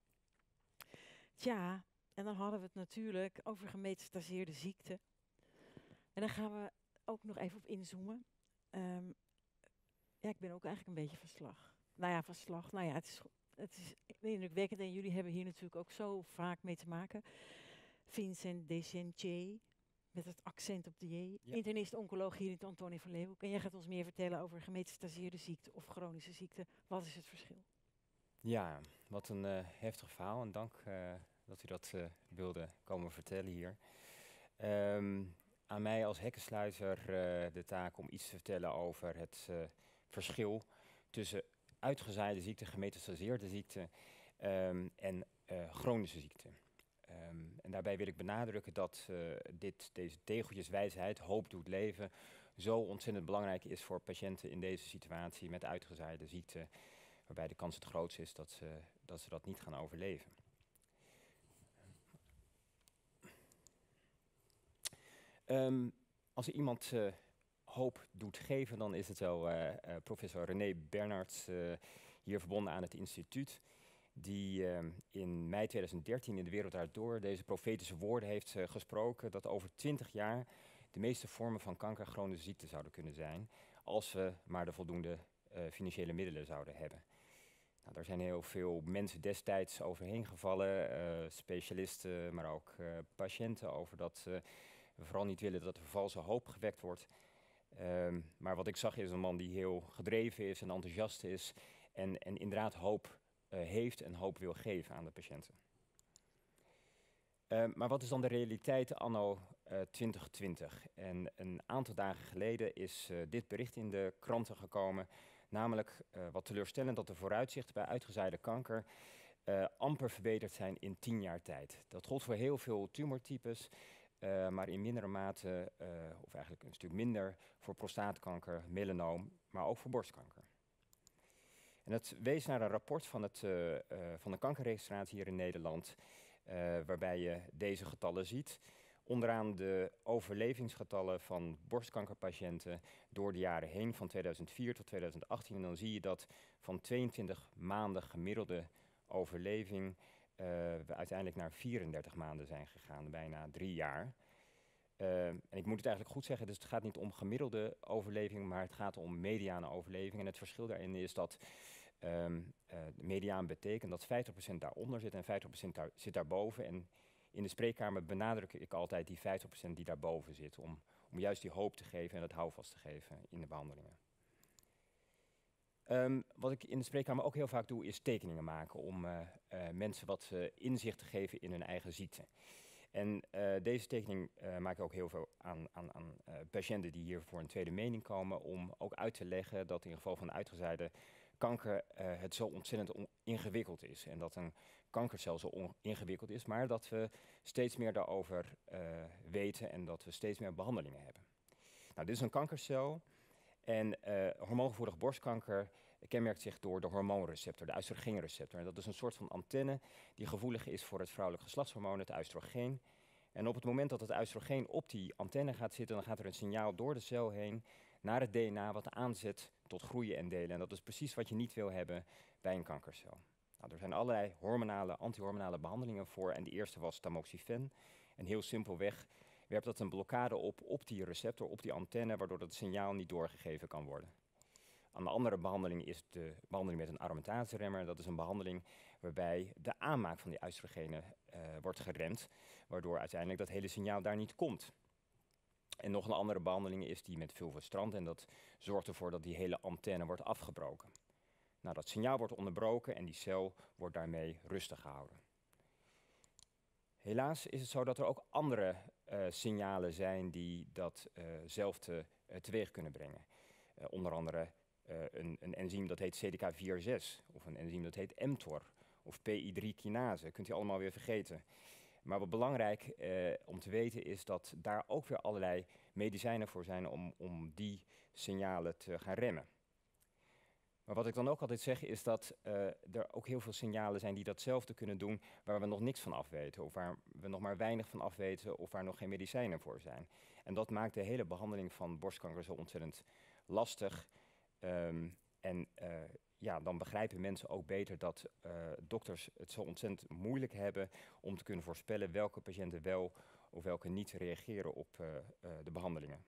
Tja, en dan hadden we het natuurlijk over gemetastaseerde ziekte. En daar gaan we ook nog even op inzoomen. Ja, ik ben ook eigenlijk een beetje van slag. Nou ja, het is indrukwekkend en jullie hebben hier natuurlijk ook zo vaak mee te maken. Vincent Deschenché, met het accent op de J. Ja. Internist-oncoloog hier in het Antonie van Leeuwenhoek. En jij gaat ons meer vertellen over gemetastaseerde ziekte of chronische ziekte. Wat is het verschil? Ja, wat een heftig verhaal en dank dat u dat wilde komen vertellen hier. Aan mij als hekkensluiter de taak om iets te vertellen over het verschil tussen uitgezaaide ziekte, gemetastaseerde ziekte en chronische ziekte. En daarbij wil ik benadrukken dat deze tegeltjeswijsheid, hoop doet leven, zo ontzettend belangrijk is voor patiënten in deze situatie met uitgezaaide ziekte, waarbij de kans het grootst is dat ze dat niet gaan overleven. Als er iemand hoop doet geven, dan is het wel professor René Bernards, hier verbonden aan het instituut, die in mei 2013 in De Wereld Draait Door deze profetische woorden heeft gesproken dat over 20 jaar de meeste vormen van kanker chronische ziekte zouden kunnen zijn, als we maar de voldoende financiële middelen zouden hebben. Nou, daar zijn heel veel mensen destijds overheen gevallen, specialisten, maar ook patiënten, over dat we vooral niet willen dat er valse hoop gewekt wordt. Maar wat ik zag is een man die heel gedreven is en enthousiast is en inderdaad hoop heeft en hoop wil geven aan de patiënten. Maar wat is dan de realiteit anno 2020? En een aantal dagen geleden is dit bericht in de kranten gekomen, namelijk wat teleurstellend dat de vooruitzichten bij uitgezaaide kanker amper verbeterd zijn in 10 jaar tijd. Dat gold voor heel veel tumortypes, maar in mindere mate, of eigenlijk een stuk minder, voor prostaatkanker, melanoom, maar ook voor borstkanker. En het wees naar een rapport van de kankerregistratie hier in Nederland, waarbij je deze getallen ziet. Onderaan de overlevingsgetallen van borstkankerpatiënten door de jaren heen, van 2004 tot 2018. En dan zie je dat van 22 maanden gemiddelde overleving we uiteindelijk naar 34 maanden zijn gegaan, bijna 3 jaar. En ik moet het eigenlijk goed zeggen, dus het gaat niet om gemiddelde overleving, maar het gaat om mediane overleving. En het verschil daarin is dat mediaan betekent dat 50% daaronder zit en 50% zit daarboven. En in de spreekkamer benadruk ik altijd die 50% die daarboven zit, om juist die hoop te geven en het houvast te geven in de behandelingen. Wat ik in de spreekkamer ook heel vaak doe, is tekeningen maken om mensen wat inzicht te geven in hun eigen ziekte. En deze tekening maak ik ook heel veel aan patiënten die hier voor een tweede mening komen, om ook uit te leggen dat in geval van uitgezaaide kanker het zo ontzettend ingewikkeld is. En dat een kankercel zo ingewikkeld is, maar dat we steeds meer daarover weten en dat we steeds meer behandelingen hebben. Nou, dit is een kankercel en hormoongevoelig borstkanker kenmerkt zich door de hormoonreceptor, de oestrogeenreceptor. En dat is een soort van antenne die gevoelig is voor het vrouwelijk geslachtshormoon, het oestrogeen. En op het moment dat het oestrogeen op die antenne gaat zitten, dan gaat er een signaal door de cel heen naar het DNA wat aanzet tot groeien en delen. En dat is precies wat je niet wil hebben bij een kankercel. Nou, er zijn allerlei antihormonale behandelingen voor en de eerste was tamoxifen. En heel simpelweg werpt dat een blokkade op die receptor, op die antenne, waardoor dat signaal niet doorgegeven kan worden. Een andere behandeling is de behandeling met een aromataseremmer. Dat is een behandeling waarbij de aanmaak van die oestrogenen wordt geremd, waardoor uiteindelijk dat hele signaal daar niet komt. En nog een andere behandeling is die met fulvestrant en dat zorgt ervoor dat die hele antenne wordt afgebroken. Nou, dat signaal wordt onderbroken en die cel wordt daarmee rustig gehouden. Helaas is het zo dat er ook andere signalen zijn die datzelfde teweeg kunnen brengen. Onder andere een enzym dat heet CDK4/6 of een enzym dat heet mTOR of PI3-kinase. Kunt u allemaal weer vergeten. Maar wat belangrijk om te weten is dat daar ook weer allerlei medicijnen voor zijn om die signalen te gaan remmen. Maar wat ik dan ook altijd zeg is dat er ook heel veel signalen zijn die datzelfde kunnen doen waar we nog niks van af weten of waar we nog maar weinig van af weten of waar nog geen medicijnen voor zijn. En dat maakt de hele behandeling van borstkanker zo ontzettend lastig. Dan begrijpen mensen ook beter dat dokters het zo ontzettend moeilijk hebben om te kunnen voorspellen welke patiënten wel of welke niet reageren op de behandelingen.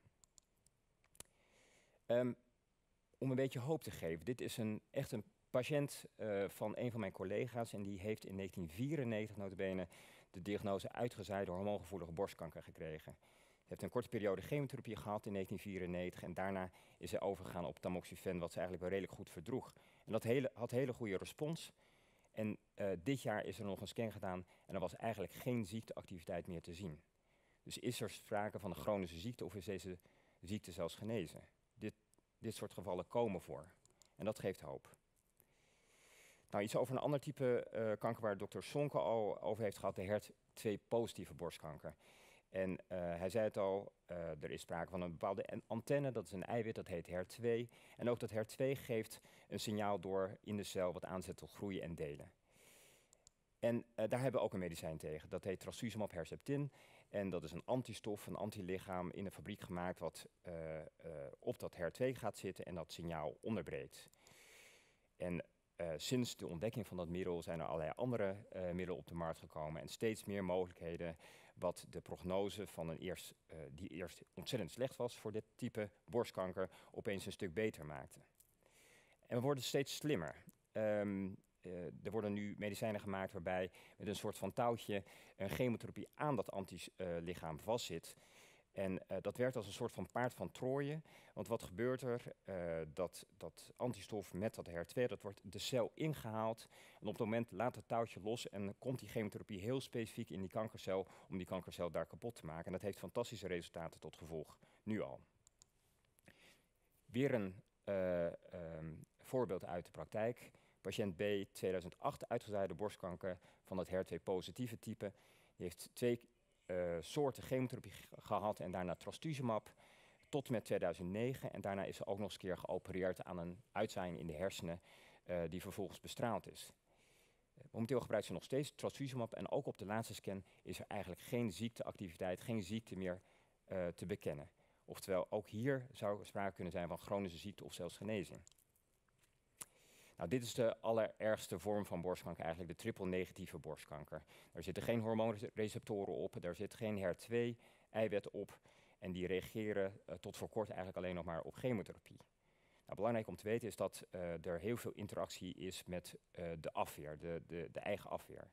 Om een beetje hoop te geven, dit is echt een patiënt van een van mijn collega's en die heeft in 1994 nota bene de diagnose uitgezaaide hormoongevoelige borstkanker gekregen. heeft een korte periode chemotherapie gehad in 1994 en daarna is zij overgegaan op tamoxifen, wat ze eigenlijk wel redelijk goed verdroeg. En dat had hele goede respons. En dit jaar is er nog een scan gedaan en er was eigenlijk geen ziekteactiviteit meer te zien. Dus is er sprake van een chronische ziekte of is deze ziekte zelfs genezen? Dit soort gevallen komen voor. En dat geeft hoop. Nou, iets over een ander type kanker waar dokter Sonke al over heeft gehad, de HER2-positieve borstkanker. En hij zei het al, er is sprake van een bepaalde antenne, dat is een eiwit, dat heet HER2. En ook dat HER2 geeft een signaal door in de cel wat aanzet tot groeien en delen. En daar hebben we ook een medicijn tegen, dat heet trastuzumab Herceptin. En dat is een antistof, een antilichaam in een fabriek gemaakt wat op dat HER2 gaat zitten en dat signaal onderbreekt. En sinds de ontdekking van dat middel zijn er allerlei andere middelen op de markt gekomen en steeds meer mogelijkheden wat de prognose van die eerst ontzettend slecht was voor dit type borstkanker opeens een stuk beter maakte. En we worden steeds slimmer. Er worden nu medicijnen gemaakt waarbij met een soort van touwtje een chemotherapie aan dat antilichaam vastzit. En dat werkt als een soort van paard van Troje. Want wat gebeurt er? Dat antistof met dat HER2, dat wordt de cel ingehaald. En op het moment laat het touwtje los en komt die chemotherapie heel specifiek in die kankercel om die kankercel daar kapot te maken. En dat heeft fantastische resultaten tot gevolg, nu al. Weer een voorbeeld uit de praktijk. Patiënt B, 2008 uitgezaaide borstkanker van het HER2-positieve type. Die heeft 2 soorten chemotherapie gehad en daarna trastuzumab tot en met 2009. En daarna is ze ook nog eens een keer geopereerd aan een uitzaaiing in de hersenen die vervolgens bestraald is. Momenteel gebruikt ze nog steeds trastuzumab en ook op de laatste scan is er eigenlijk geen ziekteactiviteit, geen ziekte meer te bekennen. Oftewel, ook hier zou er sprake kunnen zijn van chronische ziekte of zelfs genezing. Nou, dit is de allerergste vorm van borstkanker, eigenlijk de triple-negatieve borstkanker. Er zitten geen hormoonreceptoren op, er zit geen HER2-eiwit op en die reageren tot voor kort eigenlijk alleen nog maar op chemotherapie. Nou, belangrijk om te weten is dat er heel veel interactie is met de afweer, de eigen afweer.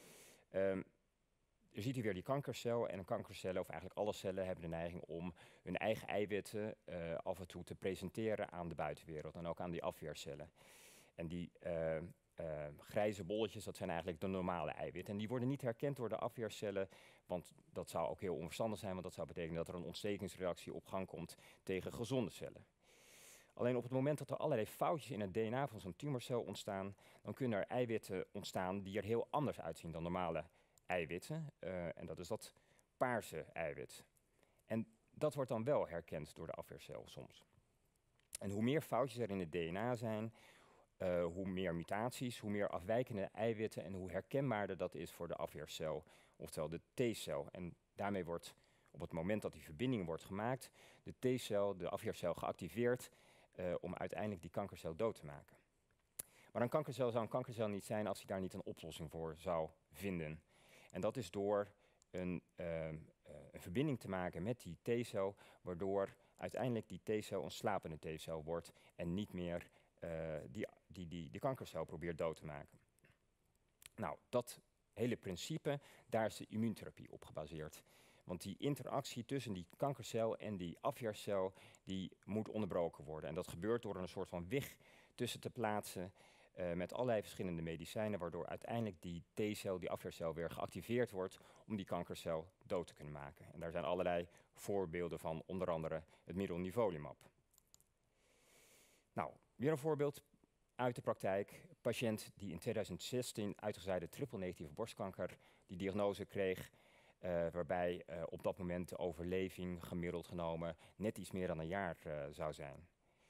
Je ziet hier weer die kankercel en kankercellen, of eigenlijk alle cellen, hebben de neiging om hun eigen eiwitten af en toe te presenteren aan de buitenwereld en ook aan die afweercellen. En die grijze bolletjes, dat zijn eigenlijk de normale eiwitten. En die worden niet herkend door de afweercellen, want dat zou ook heel onverstandig zijn, want dat zou betekenen dat er een ontstekingsreactie op gang komt tegen gezonde cellen. Alleen op het moment dat er allerlei foutjes in het DNA van zo'n tumorcel ontstaan, dan kunnen er eiwitten ontstaan die er heel anders uitzien dan normale eiwitten. En dat is dat paarse eiwit. En dat wordt dan wel herkend door de afweercel soms. En hoe meer foutjes er in het DNA zijn, hoe meer mutaties, hoe meer afwijkende eiwitten en hoe herkenbaarder dat is voor de afweercel, oftewel de T-cel. En daarmee wordt op het moment dat die verbinding wordt gemaakt, de T-cel, de afweercel, geactiveerd om uiteindelijk die kankercel dood te maken. Maar een kankercel zou een kankercel niet zijn als hij daar niet een oplossing voor zou vinden. En dat is door een verbinding te maken met die T-cel, waardoor uiteindelijk die T-cel een slapende T-cel wordt en niet meer die kankercel probeert dood te maken. Nou, dat hele principe, daar is de immuuntherapie op gebaseerd. Want die interactie tussen die kankercel en die afweercel, die moet onderbroken worden. En dat gebeurt door er een soort van wig tussen te plaatsen met allerlei verschillende medicijnen, waardoor uiteindelijk die T-cel, die afweercel, weer geactiveerd wordt om die kankercel dood te kunnen maken. En daar zijn allerlei voorbeelden van, onder andere het middel nivolumab. Nou, weer een voorbeeld uit de praktijk. Een patiënt die in 2016 uitgezaaide triple-negatieve borstkanker die diagnose kreeg, waarbij op dat moment de overleving gemiddeld genomen net iets meer dan een jaar zou zijn.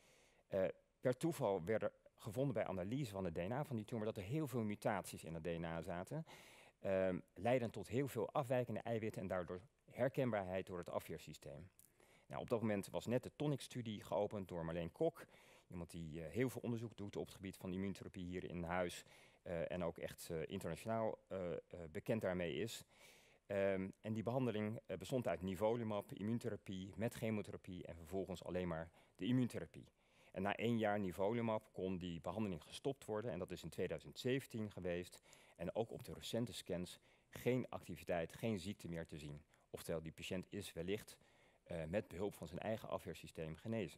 Per toeval werd er gevonden bij analyse van het DNA van die tumor dat er heel veel mutaties in het DNA zaten, leidend tot heel veel afwijkende eiwitten en daardoor herkenbaarheid door het afweersysteem. Nou, op dat moment was net de TONIC-studie geopend door Marleen Kok, iemand die heel veel onderzoek doet op het gebied van immuuntherapie hier in huis en ook echt internationaal bekend daarmee is. En die behandeling bestond uit nivolumab, immuuntherapie met chemotherapie en vervolgens alleen maar de immuuntherapie. En na 1 jaar nivolumab kon die behandeling gestopt worden en dat is in 2017 geweest. En ook op de recente scans geen activiteit, geen ziekte meer te zien. Oftewel, die patiënt is wellicht met behulp van zijn eigen afweersysteem genezen.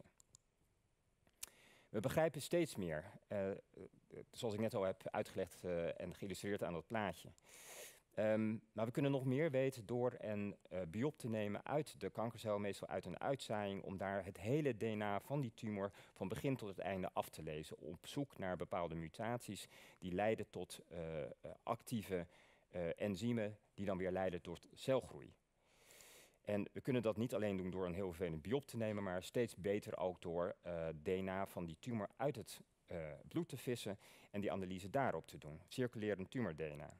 We begrijpen steeds meer, zoals ik net al heb uitgelegd en geïllustreerd aan dat plaatje. Maar we kunnen nog meer weten door een biop te nemen uit de kankercel, meestal uit een uitzaaiing, om daar het hele DNA van die tumor van begin tot het einde af te lezen, op zoek naar bepaalde mutaties die leiden tot actieve enzymen die dan weer leiden tot celgroei. En we kunnen dat niet alleen doen door een heel vervelend biop te nemen, maar steeds beter ook door DNA van die tumor uit het bloed te vissen en die analyse daarop te doen. Circulerend tumor-DNA.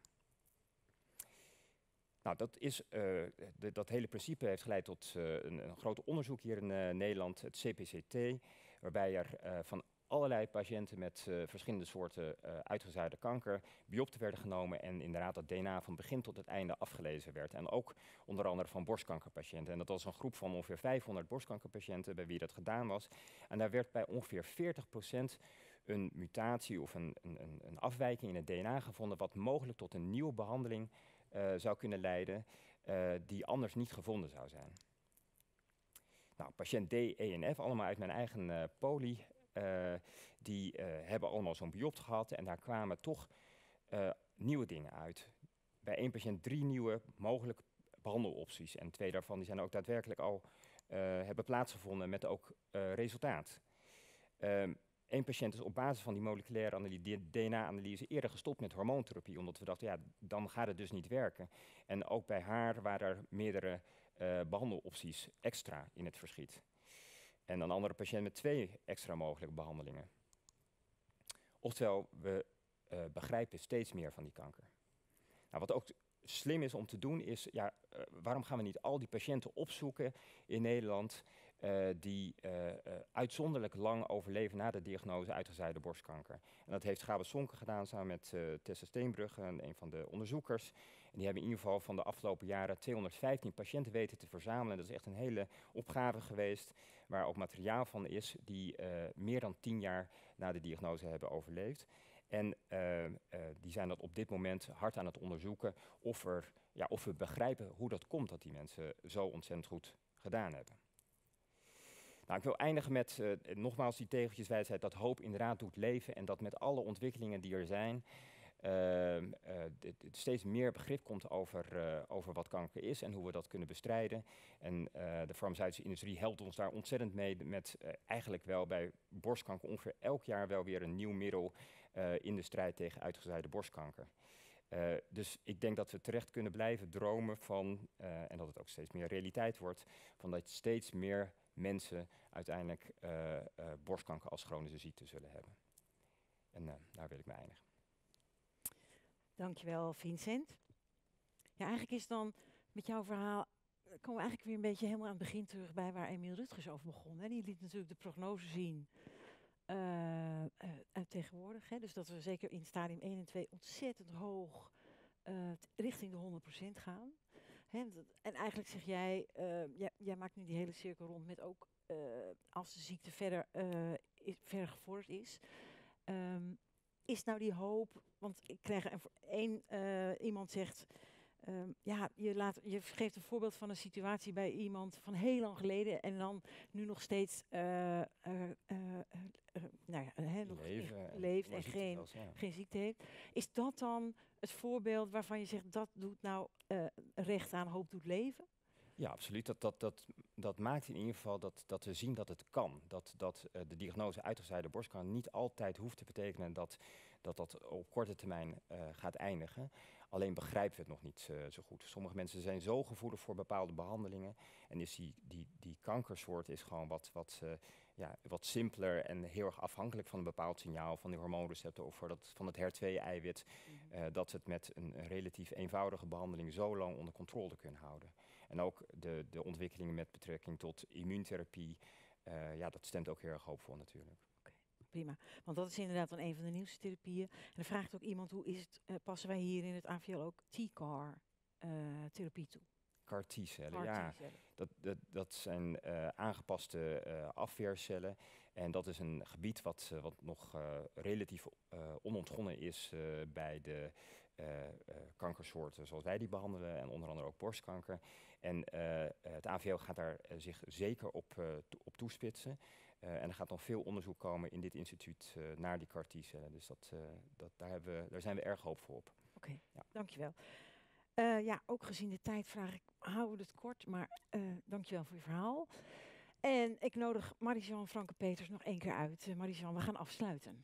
Nou, dat hele principe heeft geleid tot een groot onderzoek hier in Nederland, het CPCT, waarbij er van allerlei patiënten met verschillende soorten uitgezaaide kanker biopten werden genomen en inderdaad dat DNA van begin tot het einde afgelezen werd. En ook onder andere van borstkankerpatiënten. En dat was een groep van ongeveer 500 borstkankerpatiënten bij wie dat gedaan was. En daar werd bij ongeveer 40% een mutatie of een afwijking in het DNA gevonden wat mogelijk tot een nieuwe behandeling zou kunnen leiden die anders niet gevonden zou zijn. Nou, patiënt D, E en F, allemaal uit mijn eigen poli, die hebben allemaal zo'n biopt gehad en daar kwamen toch nieuwe dingen uit. Bij één patiënt 3 nieuwe mogelijke behandelopties en 2 daarvan die zijn ook daadwerkelijk al hebben plaatsgevonden met ook resultaat. Eén patiënt is op basis van die moleculaire DNA-analyse eerder gestopt met hormoontherapie, omdat we dachten, ja, dan gaat het dus niet werken. En ook bij haar waren er meerdere behandelopties extra in het verschiet. En een andere patiënt met 2 extra mogelijke behandelingen. Oftewel, we begrijpen steeds meer van die kanker. Nou, wat ook slim is om te doen is, ja, waarom gaan we niet al die patiënten opzoeken in Nederland die uitzonderlijk lang overleven na de diagnose uitgezaaide borstkanker. En dat heeft Gabe Sonke gedaan samen met Tessa Steenbrugge, een van de onderzoekers. En die hebben in ieder geval van de afgelopen jaren 215 patiënten weten te verzamelen. Dat is echt een hele opgave geweest, waar ook materiaal van is die meer dan 10 jaar na de diagnose hebben overleefd. En die zijn dat op dit moment hard aan het onderzoeken of we begrijpen hoe dat komt dat die mensen zo ontzettend goed gedaan hebben. Nou, ik wil eindigen met nogmaals die tegeltjeswijsheid dat hoop inderdaad doet leven en dat met alle ontwikkelingen die er zijn steeds meer begrip komt over wat kanker is en hoe we dat kunnen bestrijden. En de farmaceutische industrie helpt ons daar ontzettend mee met eigenlijk wel bij borstkanker ongeveer elk jaar wel weer een nieuw middel in de strijd tegen uitgezaaide borstkanker. Dus ik denk dat we terecht kunnen blijven dromen van, en dat het ook steeds meer realiteit wordt, van dat steeds meer mensen uiteindelijk borstkanker als chronische ziekte zullen hebben. En daar wil ik mee eindigen. Dankjewel, Vincent. Ja, eigenlijk is dan met jouw verhaal, komen we eigenlijk weer een beetje helemaal aan het begin terug bij waar Emiel Rutgers over begon. Hè. Die liet natuurlijk de prognose zien tegenwoordig. Hè. Dus dat we zeker in stadium 1 en 2 ontzettend hoog richting de 100% gaan. Hè, en eigenlijk zeg jij, jij maakt nu die hele cirkel rond met ook als de ziekte verder gevorderd is. Is nou die hoop, want ik krijg iemand zegt, je geeft een voorbeeld van een situatie bij iemand van heel lang geleden en dan nu nog steeds leeft en geen ziekte heeft. Is dat dan het voorbeeld waarvan je zegt dat doet nou recht aan hoop doet leven? Ja, absoluut. Dat maakt in ieder geval dat we zien dat het kan. Dat de diagnose uitgezaaide borstkanker niet altijd hoeft te betekenen dat op korte termijn gaat eindigen. Alleen begrijpen we het nog niet zo goed. Sommige mensen zijn zo gevoelig voor bepaalde behandelingen. En is die kankersoort is gewoon wat simpeler en heel erg afhankelijk van een bepaald signaal van die hormoonreceptor of van het HER2-eiwit. Dat we het met een relatief eenvoudige behandeling zo lang onder controle kunnen houden. En ook de ontwikkelingen met betrekking tot immuuntherapie, dat stemt ook heel erg hoopvol natuurlijk. Okay, prima, want dat is inderdaad dan een van de nieuwste therapieën. En dan vraagt ook iemand, hoe is het, passen wij hier in het AVL ook T-CAR-therapie toe? CAR-T-cellen, ja. Dat zijn aangepaste afweercellen. En dat is een gebied wat nog relatief onontgonnen is bij de kankersoorten zoals wij die behandelen en onder andere ook borstkanker. En het AVL gaat daar zich zeker op toespitsen. En er gaat nog veel onderzoek komen in dit instituut naar die CAR-T-cellen. Dus daar zijn we erg hoopvol op. Oké, Ja. dankjewel. Ja, ook gezien de tijd vraag ik, hou het kort, maar dankjewel voor je verhaal. En ik nodig Marie-Jeanne Franke-Peters nog 1 keer uit. Marie-Jeanne, we gaan afsluiten.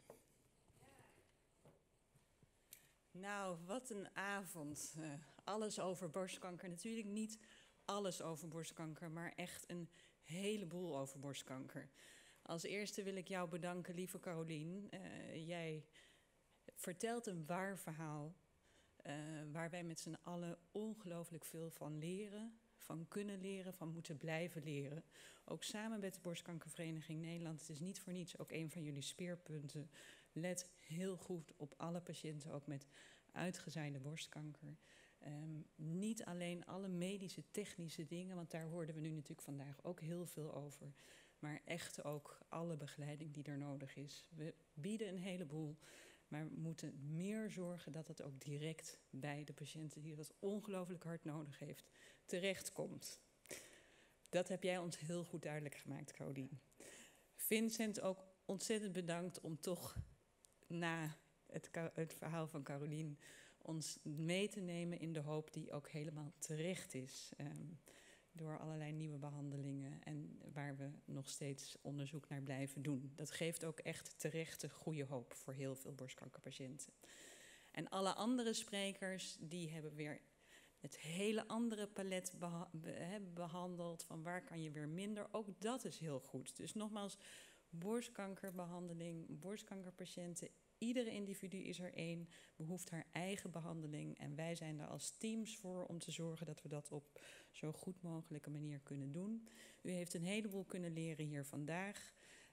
Nou, wat een avond. Alles over borstkanker. Natuurlijk niet alles over borstkanker, maar echt een heleboel over borstkanker. Als eerste wil ik jou bedanken, lieve Carolien. Jij vertelt een waar verhaal waar wij met z'n allen ongelooflijk veel van leren, van kunnen leren, van moeten blijven leren. Ook samen met de Borstkankervereniging Nederland. Het is niet voor niets ook een van jullie speerpunten. Let heel goed op alle patiënten, ook met uitgezaaide borstkanker. Niet alleen alle medische, technische dingen, want daar hoorden we nu natuurlijk vandaag ook heel veel over. Maar echt ook alle begeleiding die er nodig is. We bieden een heleboel, maar we moeten meer zorgen dat het ook direct bij de patiënten die dat ongelooflijk hard nodig heeft, terechtkomt. Dat heb jij ons heel goed duidelijk gemaakt, Carolien. Vincent, ook ontzettend bedankt om toch na het verhaal van Carolien ons mee te nemen in de hoop die ook helemaal terecht is. Door allerlei nieuwe behandelingen en waar we nog steeds onderzoek naar blijven doen. Dat geeft ook echt terechte goede hoop voor heel veel borstkankerpatiënten. En alle andere sprekers die hebben weer het hele andere palet behandeld. Van waar kan je weer minder? Ook dat is heel goed. Dus nogmaals, borstkankerbehandeling, borstkankerpatiënten. Iedere individu is er één, behoeft haar eigen behandeling. En wij zijn daar als teams voor om te zorgen dat we dat op zo goed mogelijke manier kunnen doen. U heeft een heleboel kunnen leren hier vandaag.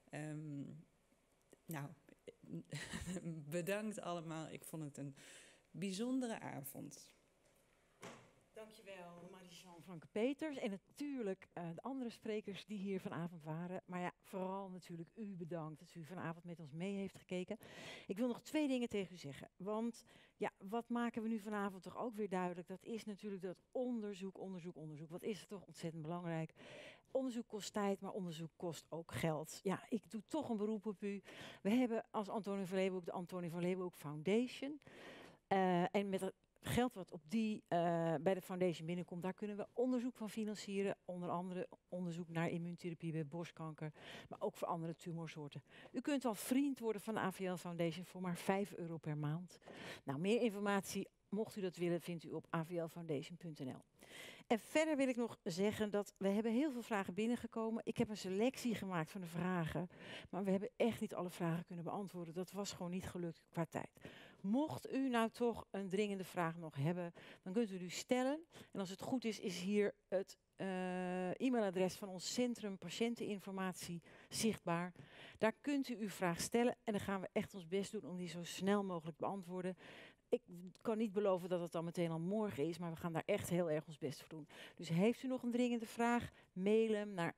Nou, bedankt allemaal. Ik vond het een bijzondere avond. Dankjewel, Marie-Jeanne Franke-Peters. En natuurlijk de andere sprekers die hier vanavond waren. Maar ja, vooral natuurlijk u bedankt dat u vanavond met ons mee heeft gekeken. Ik wil nog 2 dingen tegen u zeggen. Want ja, wat maken we nu vanavond toch ook weer duidelijk? Dat is natuurlijk dat onderzoek. Wat is het toch ontzettend belangrijk? Onderzoek kost tijd, maar onderzoek kost ook geld. Ja, ik doe toch een beroep op u. We hebben als Antonie van Leeuwenhoek de Antonie van Leeuwenhoek Foundation. En met het geld wat op bij de foundation binnenkomt, daar kunnen we onderzoek van financieren. Onder andere onderzoek naar immuuntherapie bij borstkanker, maar ook voor andere tumorsoorten. U kunt al vriend worden van de AVL Foundation voor maar €5 per maand. Nou, meer informatie, mocht u dat willen, vindt u op avlfoundation.nl. En verder wil ik nog zeggen dat we hebben heel veel vragen binnengekomen. Ik heb een selectie gemaakt van de vragen, maar we hebben echt niet alle vragen kunnen beantwoorden. Dat was gewoon niet gelukt qua tijd. Mocht u nou toch een dringende vraag nog hebben, dan kunt u die stellen. En als het goed is, is hier het e-mailadres van ons Centrum Patiënteninformatie zichtbaar. Daar kunt u uw vraag stellen en dan gaan we echt ons best doen om die zo snel mogelijk te beantwoorden. Ik kan niet beloven dat het dan meteen al morgen is, maar we gaan daar echt heel erg ons best voor doen. Dus heeft u nog een dringende vraag, mail hem naar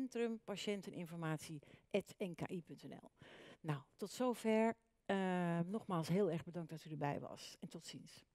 centrumpatiënteninformatie@nki.nl. Nou, tot zover. Nogmaals heel erg bedankt dat u erbij was en tot ziens.